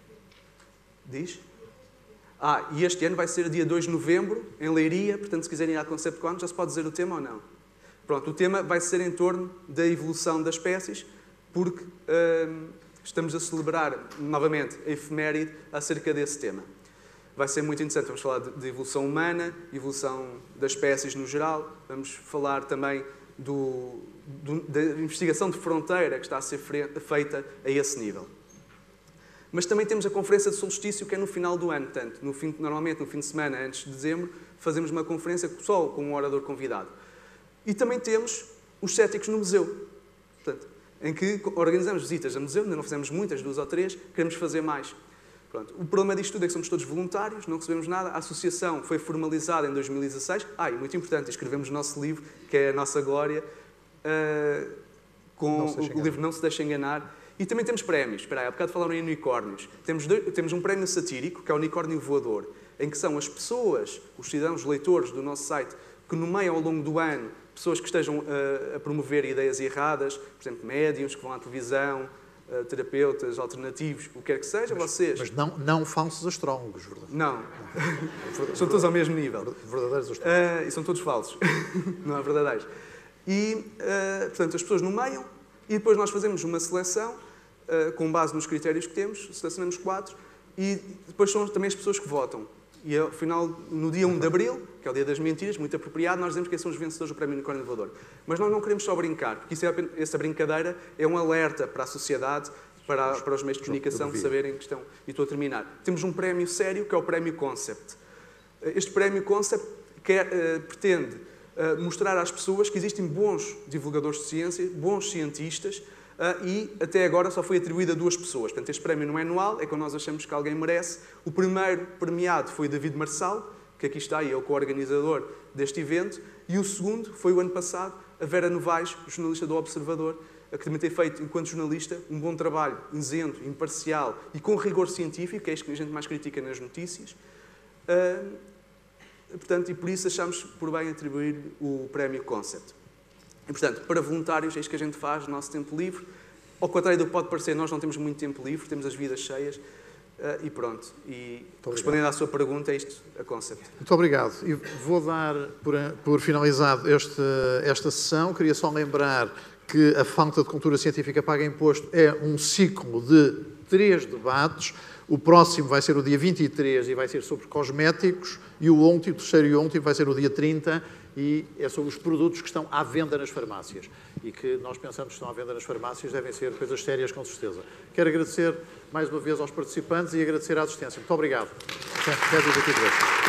Diz? Ah, e este ano vai ser dia dois de novembro, em Leiria, portanto, se quiserem ir à ConceptCon, já se pode dizer o tema ou não? Pronto, o tema vai ser em torno da evolução das espécies, porque uh, estamos a celebrar novamente a efeméride acerca desse tema. Vai ser muito interessante, vamos falar de, de evolução humana, evolução das espécies no geral, vamos falar também do, do, da investigação de fronteira que está a ser feita a esse nível. Mas também temos a conferência de solstício, que é no final do ano. Portanto, no fim, normalmente, no fim de semana, antes de dezembro, fazemos uma conferência só com um orador convidado. E também temos os céticos no museu, portanto, em que organizamos visitas a museu, ainda não fizemos muitas, duas ou três, queremos fazer mais. Pronto. O problema disto tudo é que somos todos voluntários, não recebemos nada. A associação foi formalizada em dois mil e dezasseis. Ah, e muito importante, escrevemos o nosso livro, que é a nossa glória, uh, com o livro Não Se Deixa Enganar. E também temos prémios. Espera aí, há bocado falaram em unicórnios. Temos, dois, temos um prémio satírico, que é o Unicórnio Voador, em que são as pessoas, os cidadãos, os leitores do nosso site, que nomeiam ao longo do ano pessoas que estejam uh, a promover ideias erradas, por exemplo, médiums que vão à televisão, uh, terapeutas alternativos, o que quer que seja, mas, vocês... Mas não, não falsos astrólogos, verdade? Não. São todos ao mesmo nível. Verdadeiros astrólogos. Uh, e são todos falsos. Não há verdadeiros. E, uh, portanto, as pessoas nomeiam e depois nós fazemos uma seleção uh, com base nos critérios que temos, selecionamos quatro e depois são também as pessoas que votam. E, ao final, no dia um de abril, que é o dia das mentiras, muito apropriado, nós dizemos que são os vencedores do Prémio Unicórnio Voador. Mas nós não queremos só brincar, porque isso é, essa brincadeira é um alerta para a sociedade, para, para os meios de comunicação, de saberem que estão... E estou a terminar. Temos um prémio sério, que é o Prémio Concept. Este Prémio Concept quer, uh, pretende uh, mostrar às pessoas que existem bons divulgadores de ciência, bons cientistas, Uh, e até agora só foi atribuído a duas pessoas. Portanto, este prémio não é anual, é quando nós achamos que alguém merece. O primeiro premiado foi David Marçal, que aqui está e é o co-organizador deste evento, e o segundo foi o ano passado, a Vera Novaes, jornalista do Observador, que também tem feito, enquanto jornalista, um bom trabalho, isento, imparcial e com rigor científico, que é isto que a gente mais critica nas notícias. Uh, portanto, e por isso achamos por bem atribuir o prémio Concept. E, portanto, para voluntários, é isto que a gente faz no nosso tempo livre. Ao contrário do que pode parecer, nós não temos muito tempo livre, temos as vidas cheias. Uh, e pronto. E respondendo à sua pergunta, é isto a Concept. Muito obrigado. E vou dar por, por finalizado este, esta sessão. Queria só lembrar que a falta de cultura científica paga imposto é um ciclo de três debates. O próximo vai ser o dia vinte e três e vai ser sobre cosméticos. E o último, o terceiro e último, vai ser o dia trinta e é sobre os produtos que estão à venda nas farmácias. E que nós pensamos que estão à venda nas farmácias devem ser coisas sérias, com certeza. Quero agradecer mais uma vez aos participantes e agradecer a assistência. Muito obrigado. Até daqui a